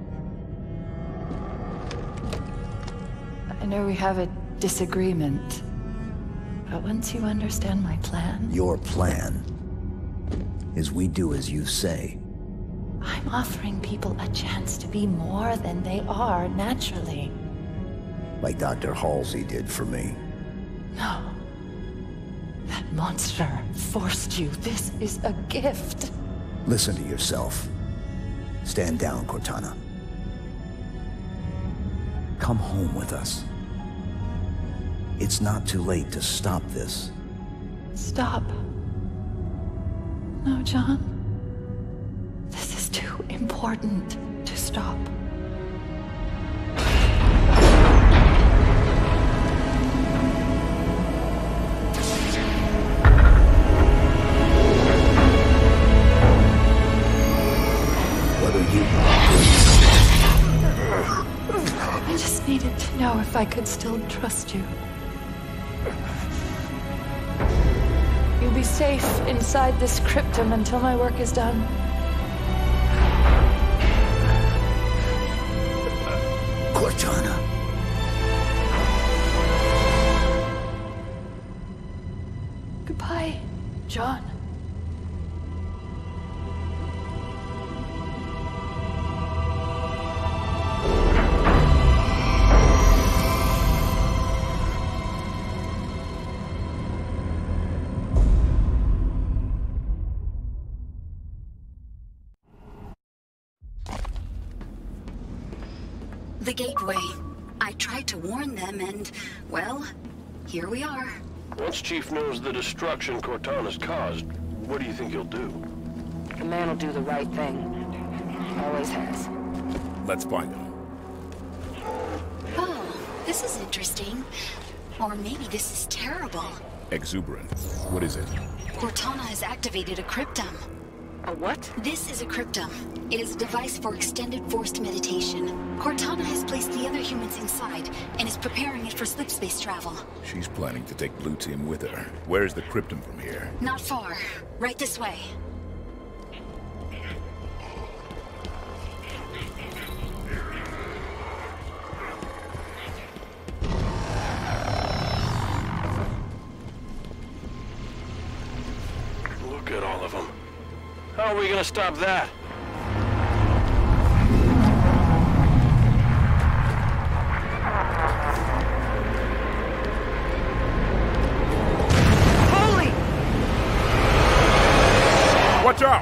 S19: I know we have a disagreement, but once you understand my plan...
S17: Your plan is we do as you say.
S19: I'm offering people a chance to be more than they are naturally.
S17: Like Doctor Halsey did for me.
S19: No. That monster forced you. This is a gift.
S17: Listen to yourself. Stand down, Cortana. Come home with us. It's not too late to stop this.
S19: Stop. No, John. This is too important to stop. I just needed to know if I could still trust you. You'll be safe inside this cryptum until my work is done.
S17: Cortana.
S19: Goodbye, John.
S6: The gateway. I tried to warn them and, well, here we are.
S4: Once Chief knows the destruction Cortana's caused, what do you think he'll do?
S9: The man will do the right thing. Always has.
S2: Let's find him.
S6: Oh, this is interesting. Or maybe this is terrible.
S2: Exuberant. What is it?
S6: Cortana has activated a cryptum.
S9: A what?
S6: This is a cryptum. It is a device for extended forced meditation. Cortana has placed the other humans inside and is preparing it for slipspace travel.
S2: She's planning to take Blue Team with her. Where's the cryptum from here?
S6: Not far. Right this way.
S4: Look at all of them. How are we gonna stop that?
S9: Holy!
S2: Watch out!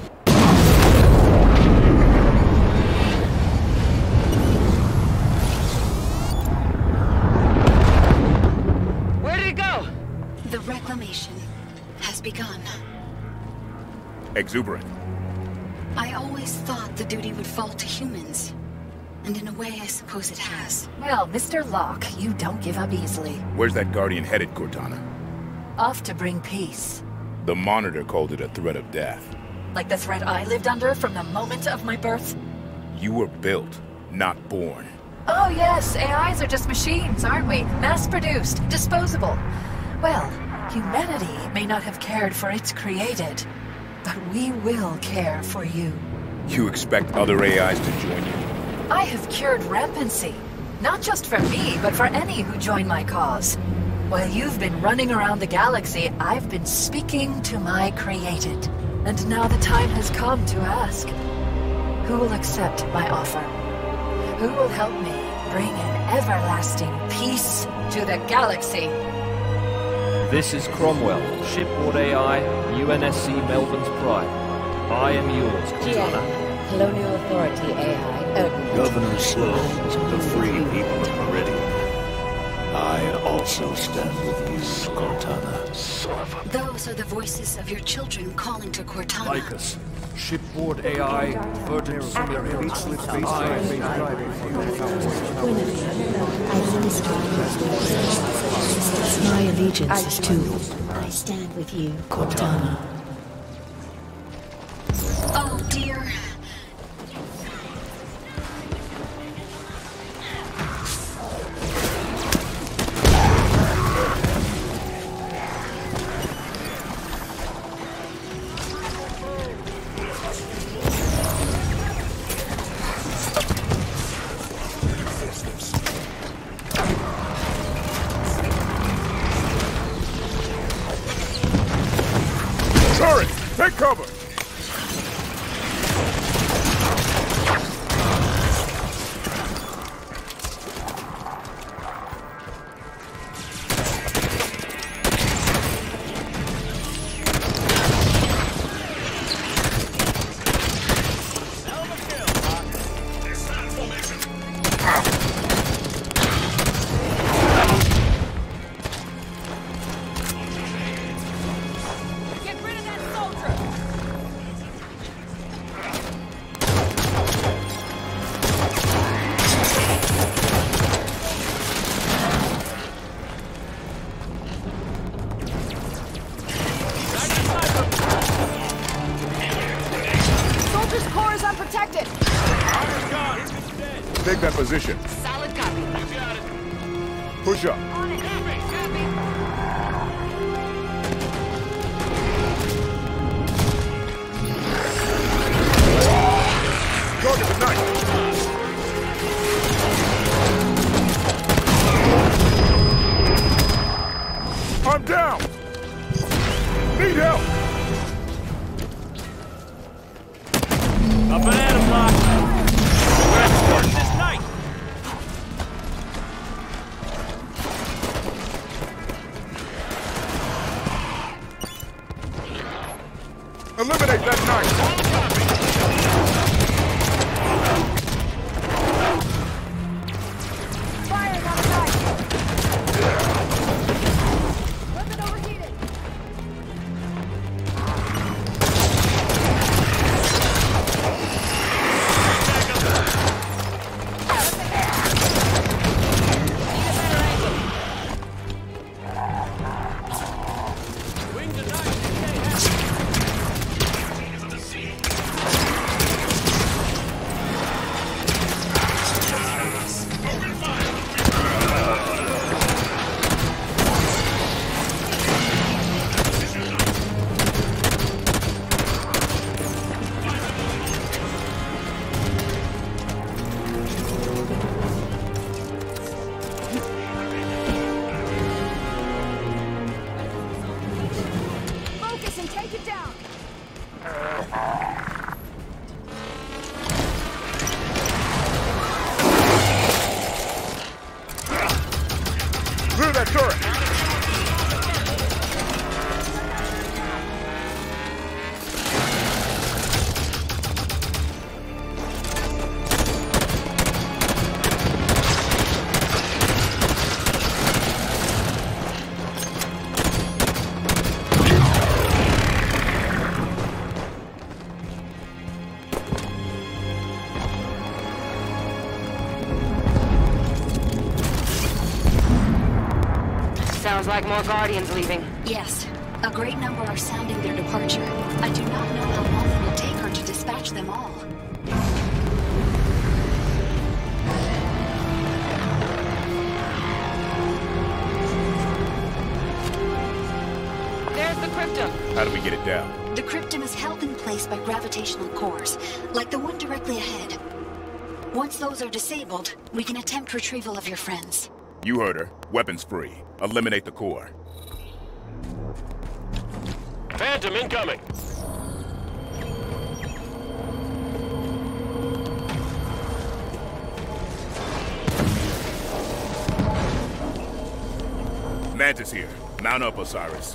S9: Where did it go?
S6: The reclamation has begun.
S2: Exuberant.
S6: I always thought the duty would fall to humans. And in a way, I suppose it has.
S19: Well, Mister Locke, you don't give up easily.
S2: Where's that Guardian headed, Cortana?
S19: Off to bring peace.
S2: The Monitor called it a threat of death.
S19: Like the threat I lived under from the moment of my birth?
S2: You were built, not born.
S19: Oh yes, A Is are just machines, aren't we? Mass-produced, disposable. Well, humanity may not have cared for its created, but we will care for you.
S2: You expect other A Is to join you?
S19: I have cured rampancy. Not just for me, but for any who join my cause. While you've been running around the galaxy, I've been speaking to my created. And now the time has come to ask, who will accept my offer? Who will help me bring an everlasting peace to the galaxy?
S20: This is Cromwell, shipboard A I, U N S C Melbourne's Pride. I am yours, Cortana.
S21: Colonial Authority A I, Odin.
S22: Governor Sloan, the free people of Meridian. I also stand with you, Cortana. Son of a...
S6: Those are the voices of your children calling to Cortana.
S20: Lycus, shipboard A I, Verdant Sumerian. I
S21: My allegiance is to you. I stand with you, Cortana.
S6: Oh dear.
S18: unprotected!
S2: Take that position.
S3: Solid copy.
S4: You got it.
S2: Push up.
S18: On it! Copy! Copy!
S2: Target the knife. I'm down! Need help!
S13: Up and at him, Locke! Work this night!
S2: Eliminate that knife!
S18: Firing on the knife! Weapon overheated! Focus and take it down!
S2: Clear that turret!
S3: Sounds like more Guardians leaving.
S6: Yes. A great number are sounding their departure. I do not know how long it will take her to dispatch them all.
S3: There's the cryptum.
S2: How do we get it down?
S6: The cryptum is held in place by gravitational cores, like the one directly ahead. Once those are disabled, we can attempt retrieval of your friends.
S2: You heard her. Weapons free. Eliminate the core.
S4: Phantom incoming!
S2: Mantis here. Mount up, Osiris.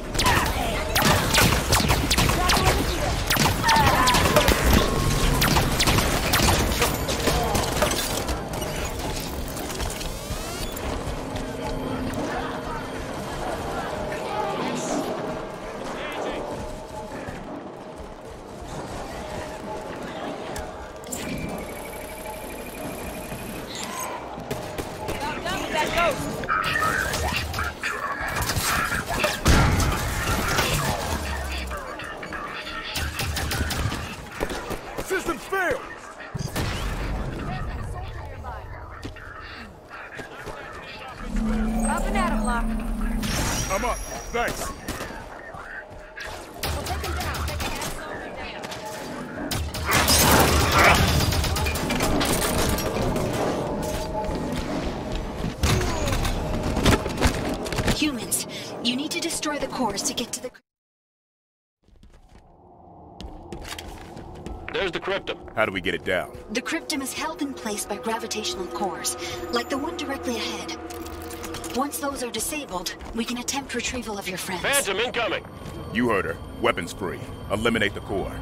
S2: Systems failed!
S18: Up and at him, Locke.
S2: I'm up. Thanks.
S18: We'll take him down.
S6: Humans, you need to destroy the cores to get to the...
S4: There's the cryptum.
S2: How do we get it down?
S6: The cryptum is held in place by gravitational cores, like the one directly ahead. Once those are disabled, we can attempt retrieval of your friends.
S4: Phantom incoming!
S2: You heard her. Weapons free. Eliminate the core.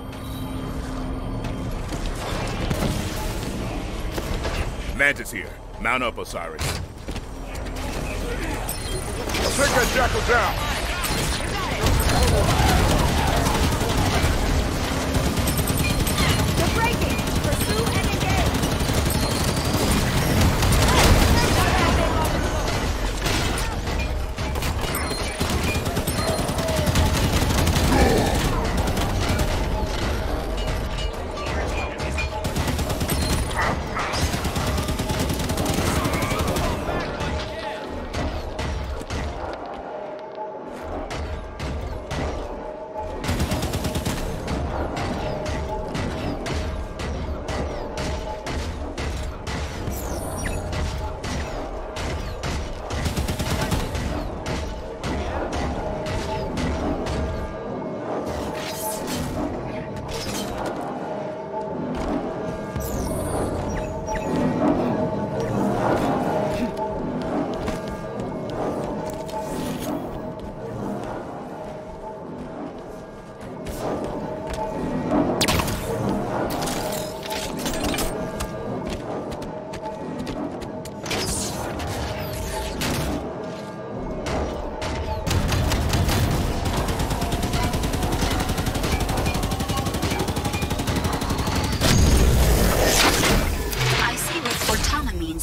S2: Mantis here. Mount up, Osiris. Take that jackal down!
S18: They're breaking! Pursue and engage!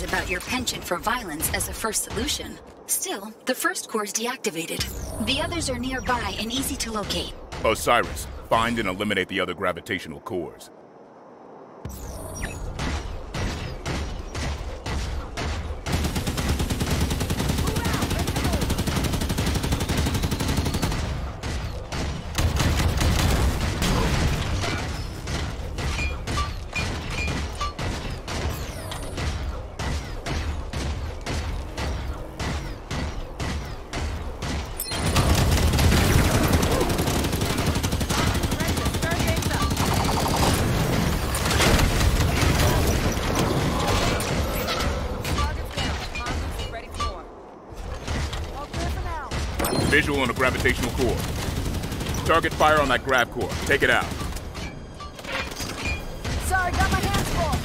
S6: about your penchant for violence as a first solution. Still, the first core's deactivated. The others are nearby and easy to locate.
S2: Osiris, find and eliminate the other gravitational cores. Visual on a gravitational core. Target fire on that grav core. Take it out.
S18: Sorry, got my hands full.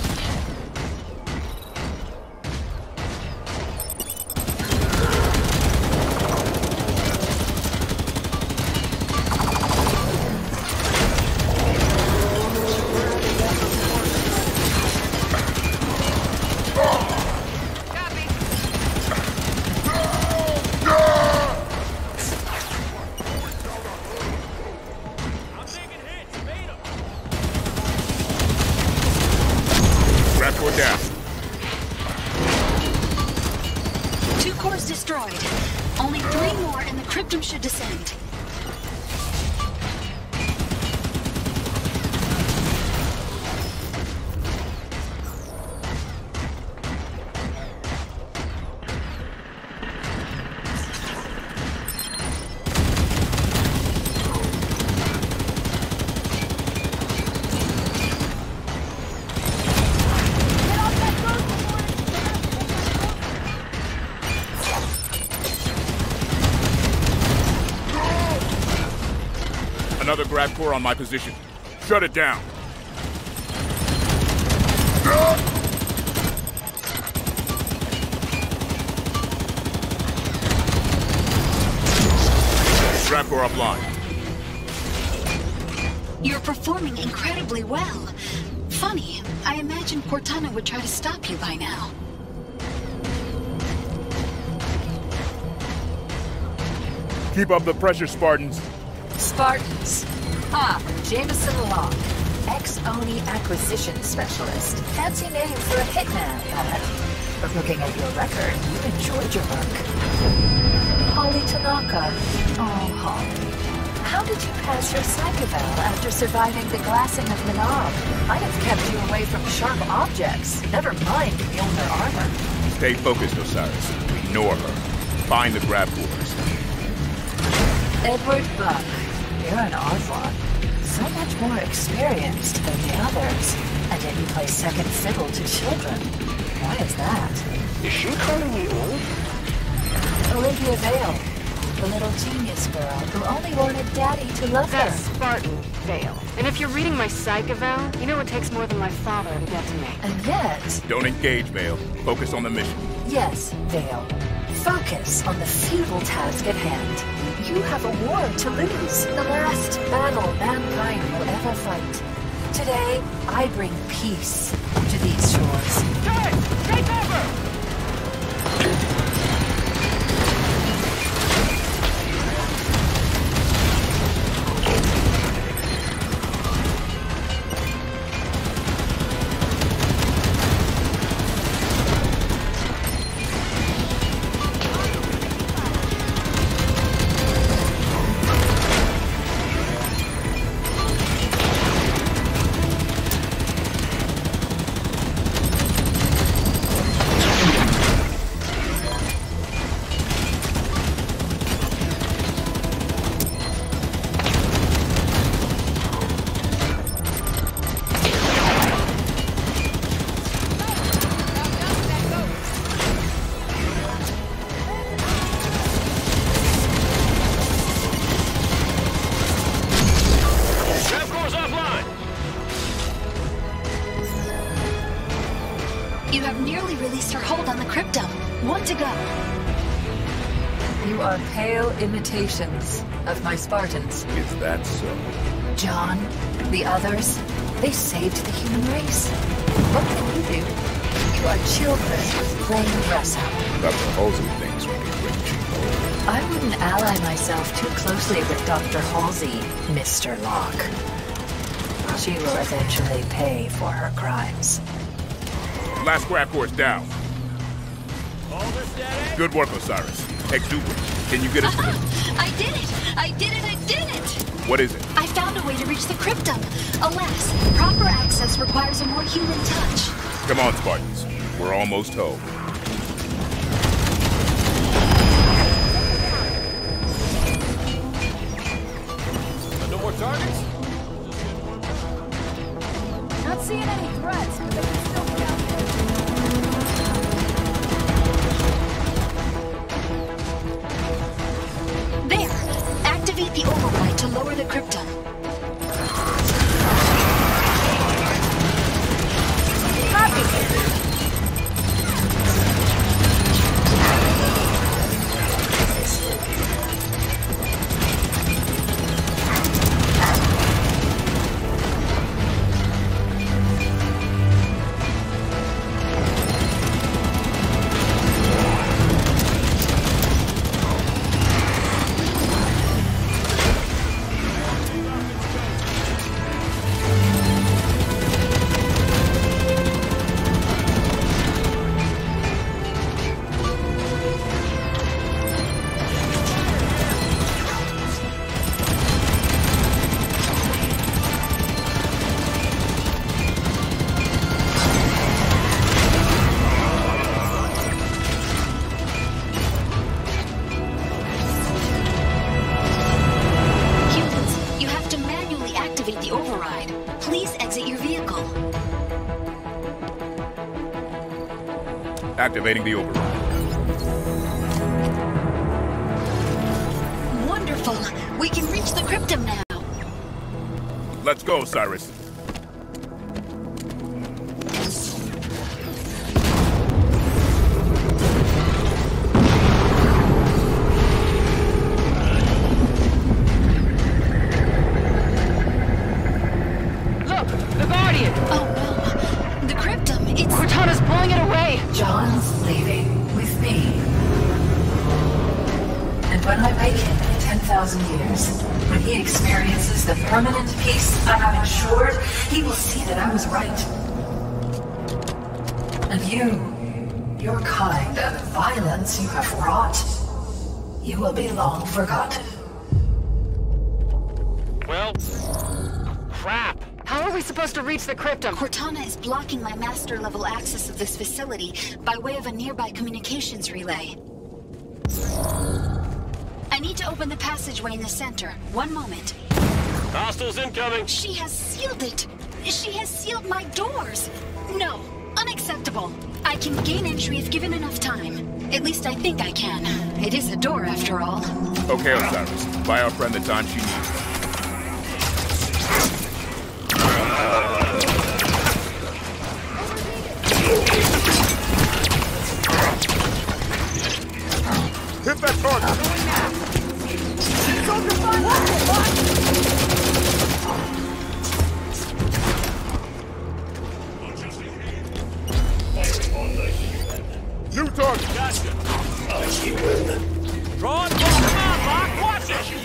S2: Down.
S6: Two cores destroyed. Only three more and the cryptum should descend.
S2: Another grav core on my position. Shut it down. Grav core offline.
S6: You're performing incredibly well. Funny, I imagined Cortana would try to stop you by now.
S2: Keep up the pressure, Spartans.
S19: Spartans. Ah, Jameson Locke, ex-Oni acquisition specialist. Fancy name for a hitman, that. But looking at your record, you enjoyed your work. Holly Tanaka. Oh, Holly. How did you pass your psych eval after surviving the glassing of Minab? I have kept you away from sharp objects, never mind Mjolnir armor.
S2: Stay focused, Osiris. Ignore her. Find the grav cores.
S19: Edward Buck. You're an odd one. So much more experienced than the others. And yet you play second fiddle to children. Why is that?
S4: Is she calling me old?
S19: Olivia Vale. The little genius girl who only wanted Daddy to love
S3: That's
S19: her.
S3: Spartan Vale. And if you're reading my psych eval, you know it takes more than my father to get to me.
S19: And yet...
S2: Don't engage, Vale. Focus on the mission.
S19: Yes, Vale. Focus on the futile task at hand. You have a war to lose. The last battle mankind will ever fight. Today, I bring peace to these shores.
S18: Hey! Take over!
S6: You have nearly released your hold on the cryptum. One to go.
S19: You are pale imitations of my Spartans.
S2: Is that so?
S19: John, the others, they saved the human race. What can you do? You are children playing dress up.
S2: Doctor Halsey thinks we can bring Chief home.
S19: I wouldn't ally myself too closely with Doctor Halsey, Mister Locke. She will eventually pay for her crimes.
S2: Last crack horse down. Good work, Osiris. Exuberant, can you get us to the...
S6: I did it! I did it! I did it!
S2: What is it?
S6: I found a way to reach the cryptum. Alas, proper access requires a more human touch.
S2: Come on, Spartans. We're almost home.
S13: No more targets?
S18: Not seeing any threats, but they can still be out
S6: there. There! Activate the override to lower the cryptum. Copy!
S2: Activating the override.
S6: Wonderful! We can reach the cryptum now!
S2: Let's go, Cyrus.
S9: Look! The Guardian!
S6: Oh no! The cryptum! It's...
S9: Cortana's pulling it away!
S19: John's leaving with me. And when I wake him in ten thousand years, when he experiences the permanent peace I have ensured, he will see that I was right. And you, your kind, and the violence you have wrought, you will be long forgotten.
S9: Well, crap. How are we supposed to reach the cryptum?
S6: Cortana is blocking my master-level access of this facility by way of a nearby communications relay. I need to open the passageway in the center. One moment.
S4: Hostiles incoming!
S6: She has sealed it! She has sealed my doors! No! Unacceptable! I can gain entry if given enough time. At least I think I can. It is a door, after all.
S2: Okay, Osiris. Buy our friend the time she needs.
S5: Hit that target!
S18: Soldier fire! Watch it! Watch
S5: it! New target!
S13: Gotcha! Draw it! Come on, Locke! Watch it!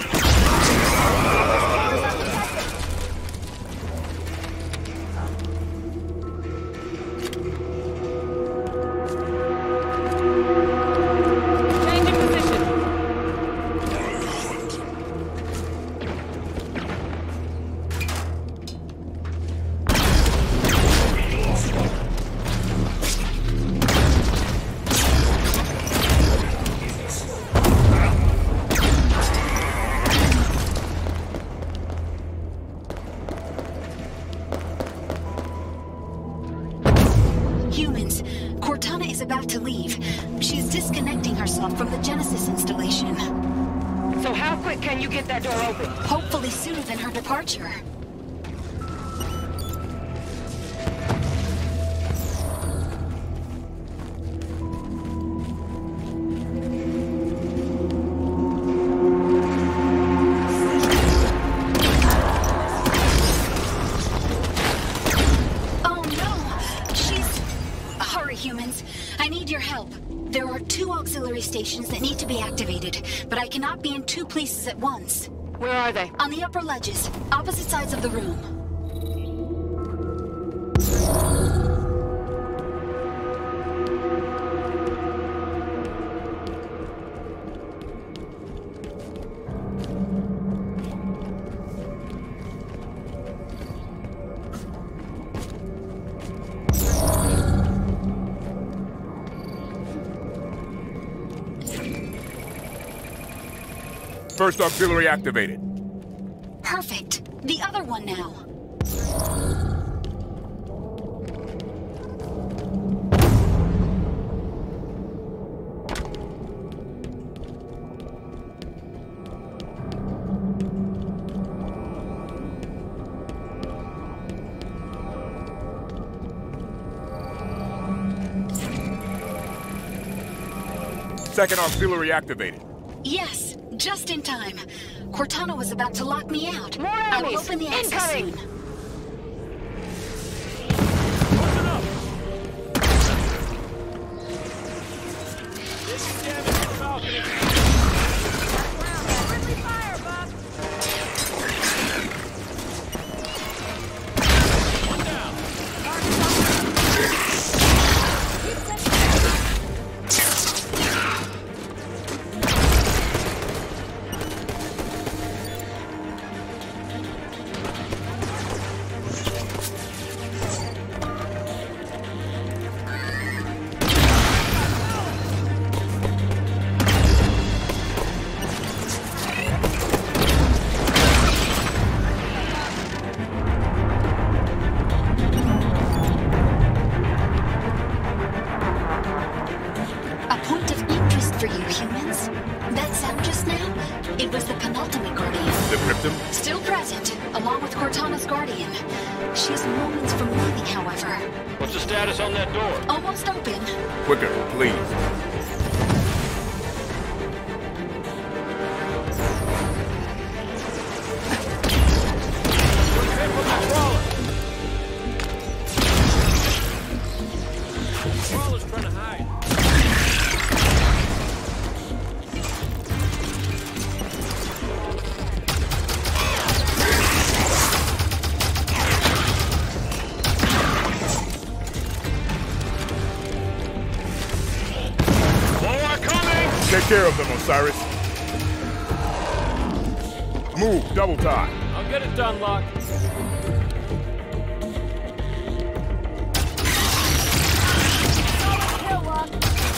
S6: Humans, Cortana is about to leave. She's disconnecting herself from the Genesis installation.
S9: So how quick can you get that door open?
S6: Hopefully sooner than her departure. humans. I need your help. There are two auxiliary stations that need to be activated, but I cannot be in two places at once.
S3: Where are they?
S6: On the upper ledges, opposite sides of the room.
S2: First auxiliary activated.
S6: Perfect. The other one now.
S2: Second auxiliary activated.
S6: Yes, just in time. Cortana was about to lock me out.
S3: More
S6: I will
S3: enemies!
S6: open the access
S3: Incoming!
S6: soon. Still present, along with Cortana's Guardian. She's moments from leaving, however.
S4: What's the status on that door?
S6: Almost open.
S2: Quicker, please.
S4: Crawler's trying to hide.
S2: Take care of them, Osiris. Move, double time.
S13: I'll get it done, Locke.
S18: Kill, Locke.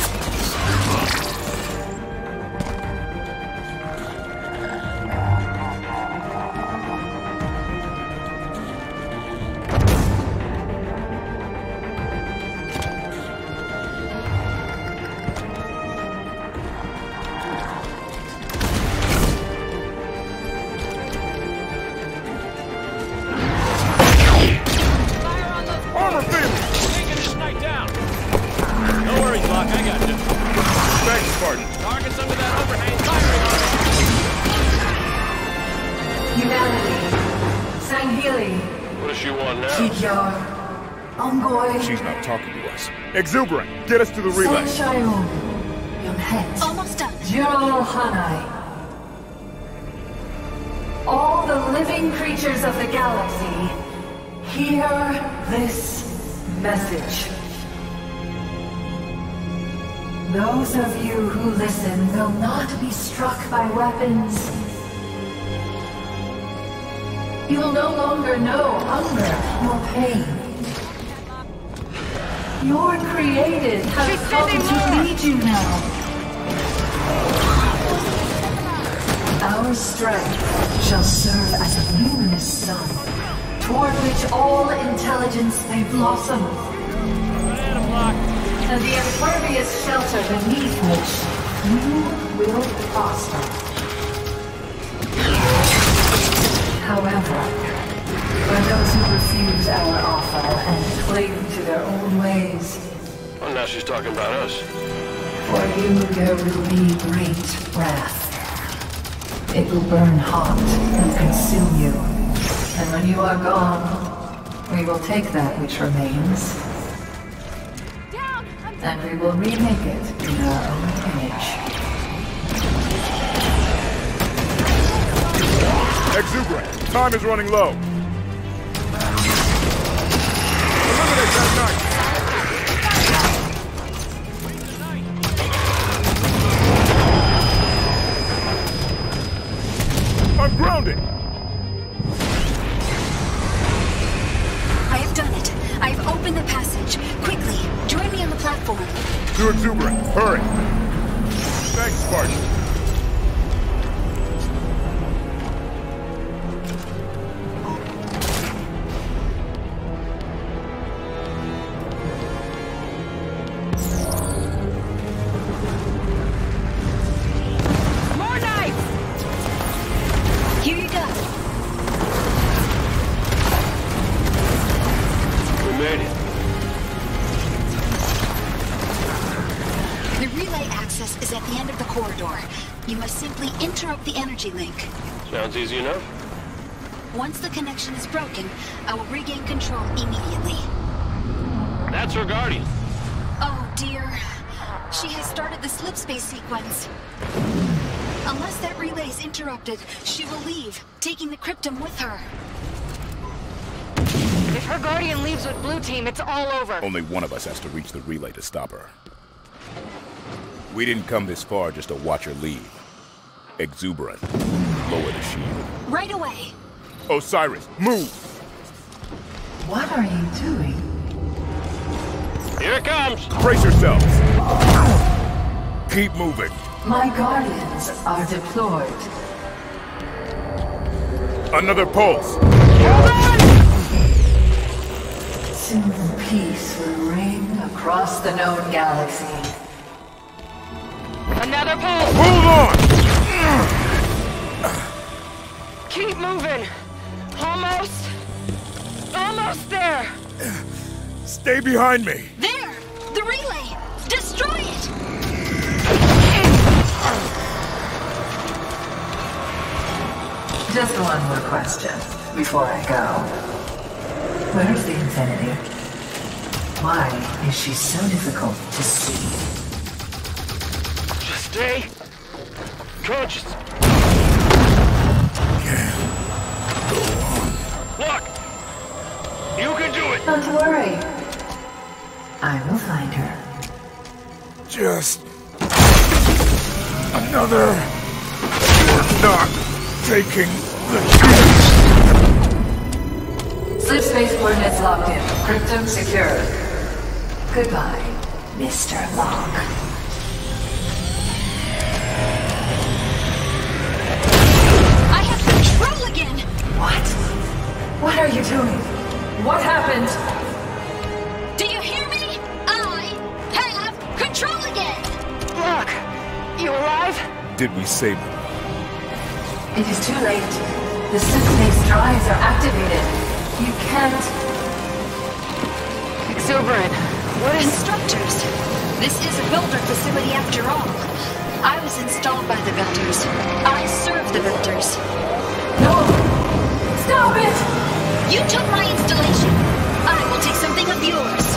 S2: She's not talking to us. Exuberant, get us to the relay.
S6: Almost done.
S19: General Hanai. All the living creatures of the galaxy, hear this message. Those of you who listen will not be struck by weapons. You will no longer know hunger nor pain. Your created has come to lead you now. Our strength shall serve as a luminous sun, toward which all intelligence may blossom. And the impervious shelter beneath which you will prosper. However, for those who refuse our offer and cling to their own ways,
S4: Well, now she's talking about us.
S19: for you there will be great wrath. It will burn hot and consume you. And when you are gone, we will take that which remains.
S18: Down!
S19: And we will remake it in our own image.
S2: Exuberant, time is running low. Eliminate that knight! I'm grounded!
S6: I have done it. I have opened the passage. Quickly, join me on the platform.
S2: To Exuberant, hurry! Thanks, Spartan.
S6: More knives! Here you go.
S4: We made it.
S6: The relay access is at the end of the corridor. You must simply interrupt the energy link.
S4: Sounds easy enough.
S6: Once the connection is broken, I will regain control immediately.
S4: That's her Guardian.
S6: Oh dear. She has started the slipspace sequence. Unless that relay is interrupted, she will leave, taking the Cryptum with her.
S3: If her Guardian leaves with Blue Team, it's all over.
S2: Only one of us has to reach the relay to stop her. We didn't come this far just to watch her leave. Exuberant, lower the shield.
S6: Right away.
S2: Osiris, move!
S19: What are you doing?
S4: Here it comes!
S2: Brace yourselves! Keep moving.
S19: My Guardians are deployed.
S2: Another pulse!
S19: Soon peace will reign across the known galaxy.
S3: Another pulse!
S2: Hold on!
S3: Keep moving! Almost! Almost there!
S2: Stay behind me!
S6: There! The relay! Destroy it!
S19: Just one more question before I go. Where's the Infinity? Why is she so difficult to see?
S4: Just stay conscious.
S2: Go on.
S4: Look! You can do it!
S19: Don't worry. I will find her.
S2: Just... another... You're not taking the chance.
S19: Slipspace coordinates locked in. Cryptum secured. Goodbye, Mister Locke.
S6: I have control again!
S19: What? What are you doing? What happened?
S6: Do you hear me? I have control again!
S3: Look! You alive?
S2: Did we save them?
S19: It is too late. The Slipspace drives are activated. You can't...
S3: Exuberant. What is...
S6: Instructors. This is a builder facility after all. I was installed by the Builders. I serve the Builders.
S19: No! Stop it!
S6: You took my installation. I will take something of yours.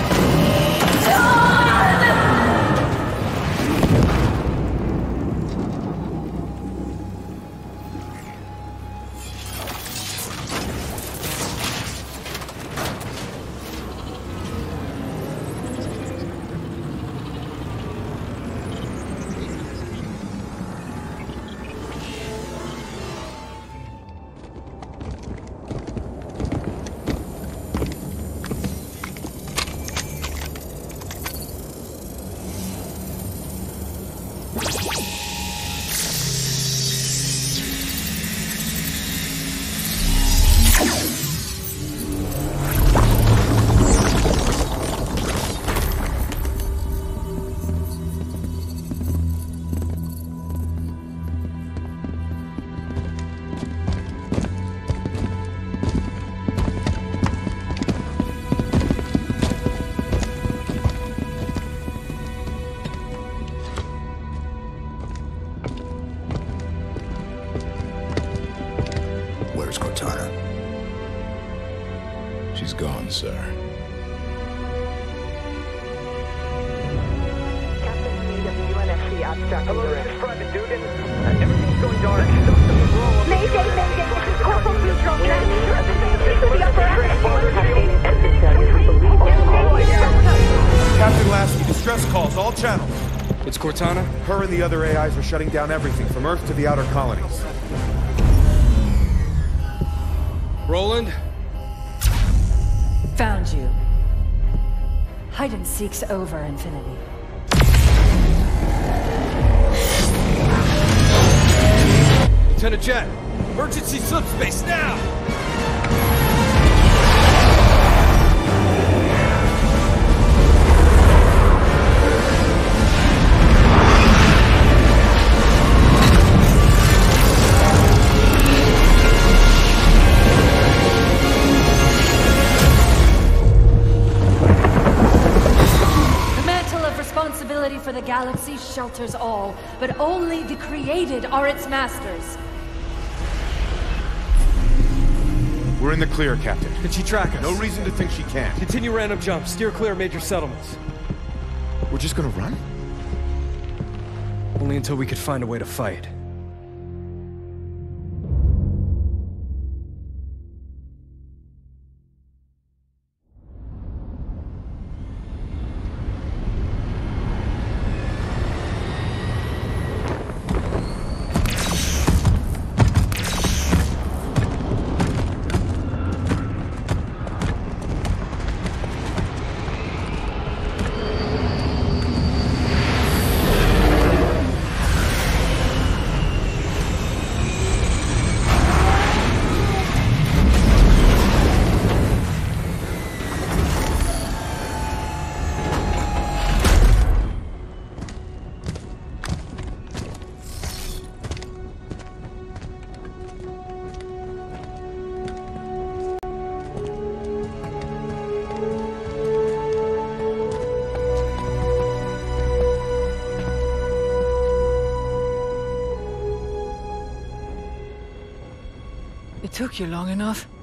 S1: Hello, this is Private Dugan. Uh, everything's going dark. Mayday, mayday, this is Corporal Neutral. Can I be sure to the upper
S14: Captain Lasky, distress calls, all channels.
S23: It's Cortana?
S14: Her and the other A Is are shutting down everything from Earth to the outer colonies.
S23: Roland?
S8: Found you. Hide and seek's over, Infinity.
S23: Lieutenant Jet, emergency slip space now!
S8: Responsibility for the galaxy shelters all, but only the created are its masters.
S14: We're in the clear, Captain.
S23: Can she track us?
S14: No reason to think she can't.
S23: Continue random jumps. Steer clear of major settlements.
S14: We're just gonna run?
S23: Only until we could find a way to fight.
S11: It took you long enough.